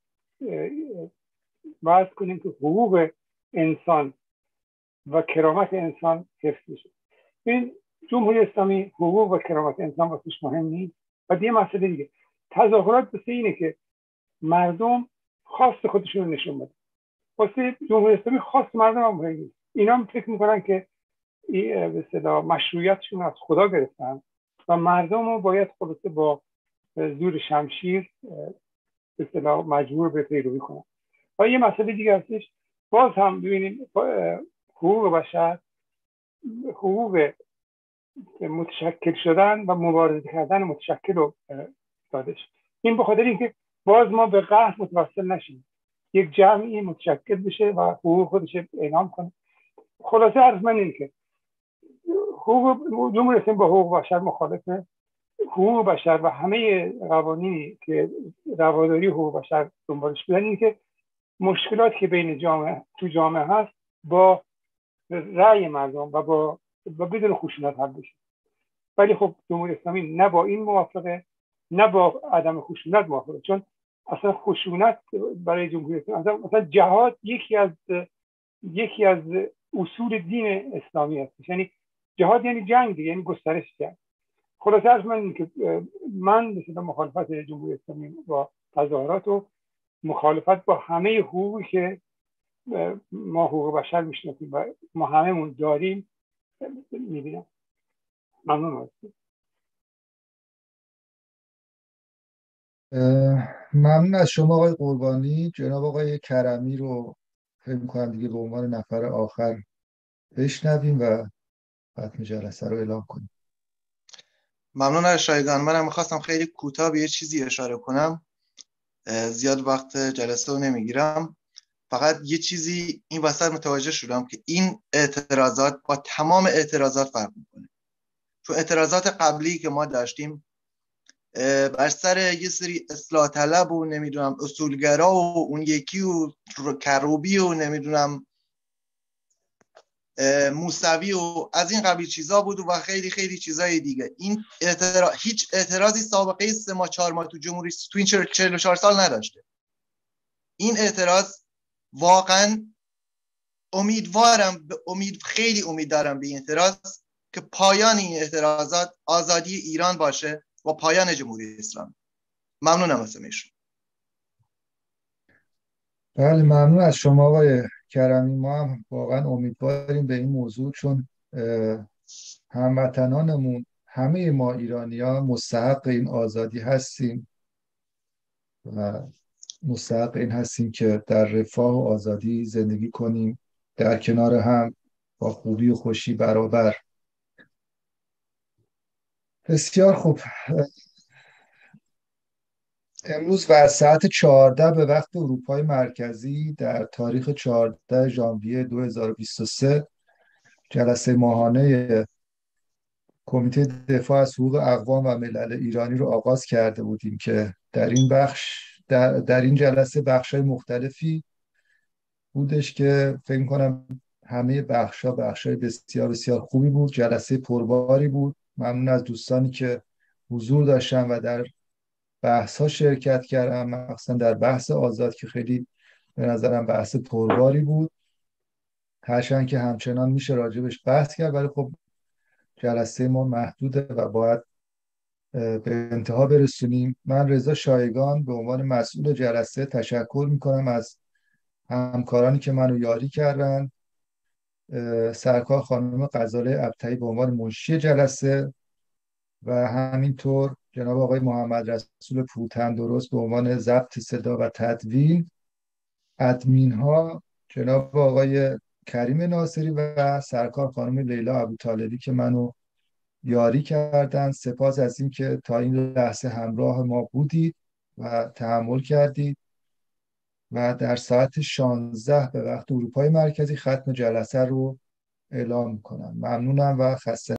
وضع کنیم که حقوق انسان و کرامت انسان حفظ بشه. این جمهوری اسلامی حقوق و کرامت انسان واسش مهم نیست. و یه مسئله دیگه، تظاهرات واسه اینه که مردم خواست خودشون رو نشون بدن. واسه جمهوری اسلامی خواست مردم هم مهم نیست. اینا هم فکر میکنن که به اصطلاح مشروعیتشون از خدا گرفتن و مردم رو باید خلاصه با زور شمشیر به اصطلاح مجبور به پیروی کنن. و یه مسئله دیگه هستش، باز هم ببینیم حقوق بشر، حقوق متشکل شدن و مبارزه کردن متشکل رو دادش. این به خاطر اینکه باز ما به قهر متوسل نشیم، یک جمعی متشکل بشه و حقوق خودش اعلام کنه. خلاصه عرض من اینه که حقوق جمهوری اسلامی با حقوق بشر مخالفه. حقوق بشر و همه قوانینی که رواداری حقوق بشر دنبالش بودن این که مشکلاتی که بین جامعه تو جامعه هست با رأی مردم و با و بدون خشونت حل بشه. ولی خب جمهوری اسلامی نه با این موافقه نه با عدم خشونت موافقه، چون اصلا خشونت برای جمهوری اسلامی مثلا جهاد یکی از یکی از اصول دین اسلامی است. یعنی جهاد یعنی جنگ، یعنی گسترش جنگ. خلاصه از من که من مثلا مخالفت جمهوری اسلامی با تظاهرات و مخالفت با همه حقوقی که ما حقوق بشر میشناسیم و ما هممون داریم میبینم. ممنون هستم. ممنون از شما آقای قربانی. جناب آقای کرمی رو فکر می‌کنم دیگه به عنوان نفر آخر بشنویم و ختم جلسه رو اعلام کنیم. ممنون از شایگان. منم میخواستم خیلی کوتاه به یه چیزی اشاره کنم، زیاد وقت جلسه رو نمیگیرم. فقط یه چیزی این وسط متوجه شدم که این اعتراضات با تمام اعتراضات فرق میکنه. چون اعتراضات قبلی که ما داشتیم بر سر یه سری اصلاح طلب و نمیدونم اصولگرا و اون یکی و کروبی و نمیدونم موسوی و از این قبیل چیزا بود و خیلی خیلی چیزای دیگه. این اعتراض هیچ اعتراضی سابقه سه ماه چهار ماه تو جمهوری تو این چهل و چهار سال نداشته. این اعتراض واقعا امیدوارم به امید خیلی امید دارم به این اعتراض که پایان این اعتراضات آزادی ایران باشه و پایان جمهوری اسلامی. ممنونم از شما. بله ممنون از شما آقای کرمی. ما هم واقعا امیدواریم به این موضوع، چون هموطنانمون همه ما ایرانی‌ها مستحق این آزادی هستیم و مستحق این هستیم که در رفاه و آزادی زندگی کنیم در کنار هم با خوبی و خوشی برابر. بسیار خوب. امروز و ساعت چهارده به وقت اروپای مرکزی در تاریخ چهاردهم ژانویه دو هزار و بیست و سه جلسه ماهانه کمیته دفاع از حقوق اقوام و ملل ایرانی رو آغاز کرده بودیم که در این بخش در, در این جلسه بخش‌های مختلفی بودش که فکر می‌کنم همه بخش‌ها بخش‌های بسیار بسیار خوبی بود. جلسه پرباری بود. ممنون از دوستانی که حضور داشتن و در بحث‌ها شرکت کردن، مخصوصا در بحث آزاد که خیلی به نظرم بحث پرباری بود. هرچند که همچنان میشه راجبش بحث کرد، ولی خب جلسه ما محدوده و باید به انتها برسونیم. من رضا شایگان به عنوان مسئول جلسه تشکر میکنم از همکارانی که منو یاری کردن، سرکار خانم غزاله ابطحی به عنوان منشی جلسه و همینطور جناب آقای محمد رسول پورتن درست به عنوان ضبط صدا و تدوین. ادمین ها جناب آقای کریم ناصری و سرکار خانم لیلا ابوطالبی که منو یاری کردن. سپاس از این که تا این لحظه همراه ما بودید و تحمل کردید و در ساعت شانزده به وقت اروپای مرکزی ختم جلسه رو اعلام میکنم. ممنونم و خسته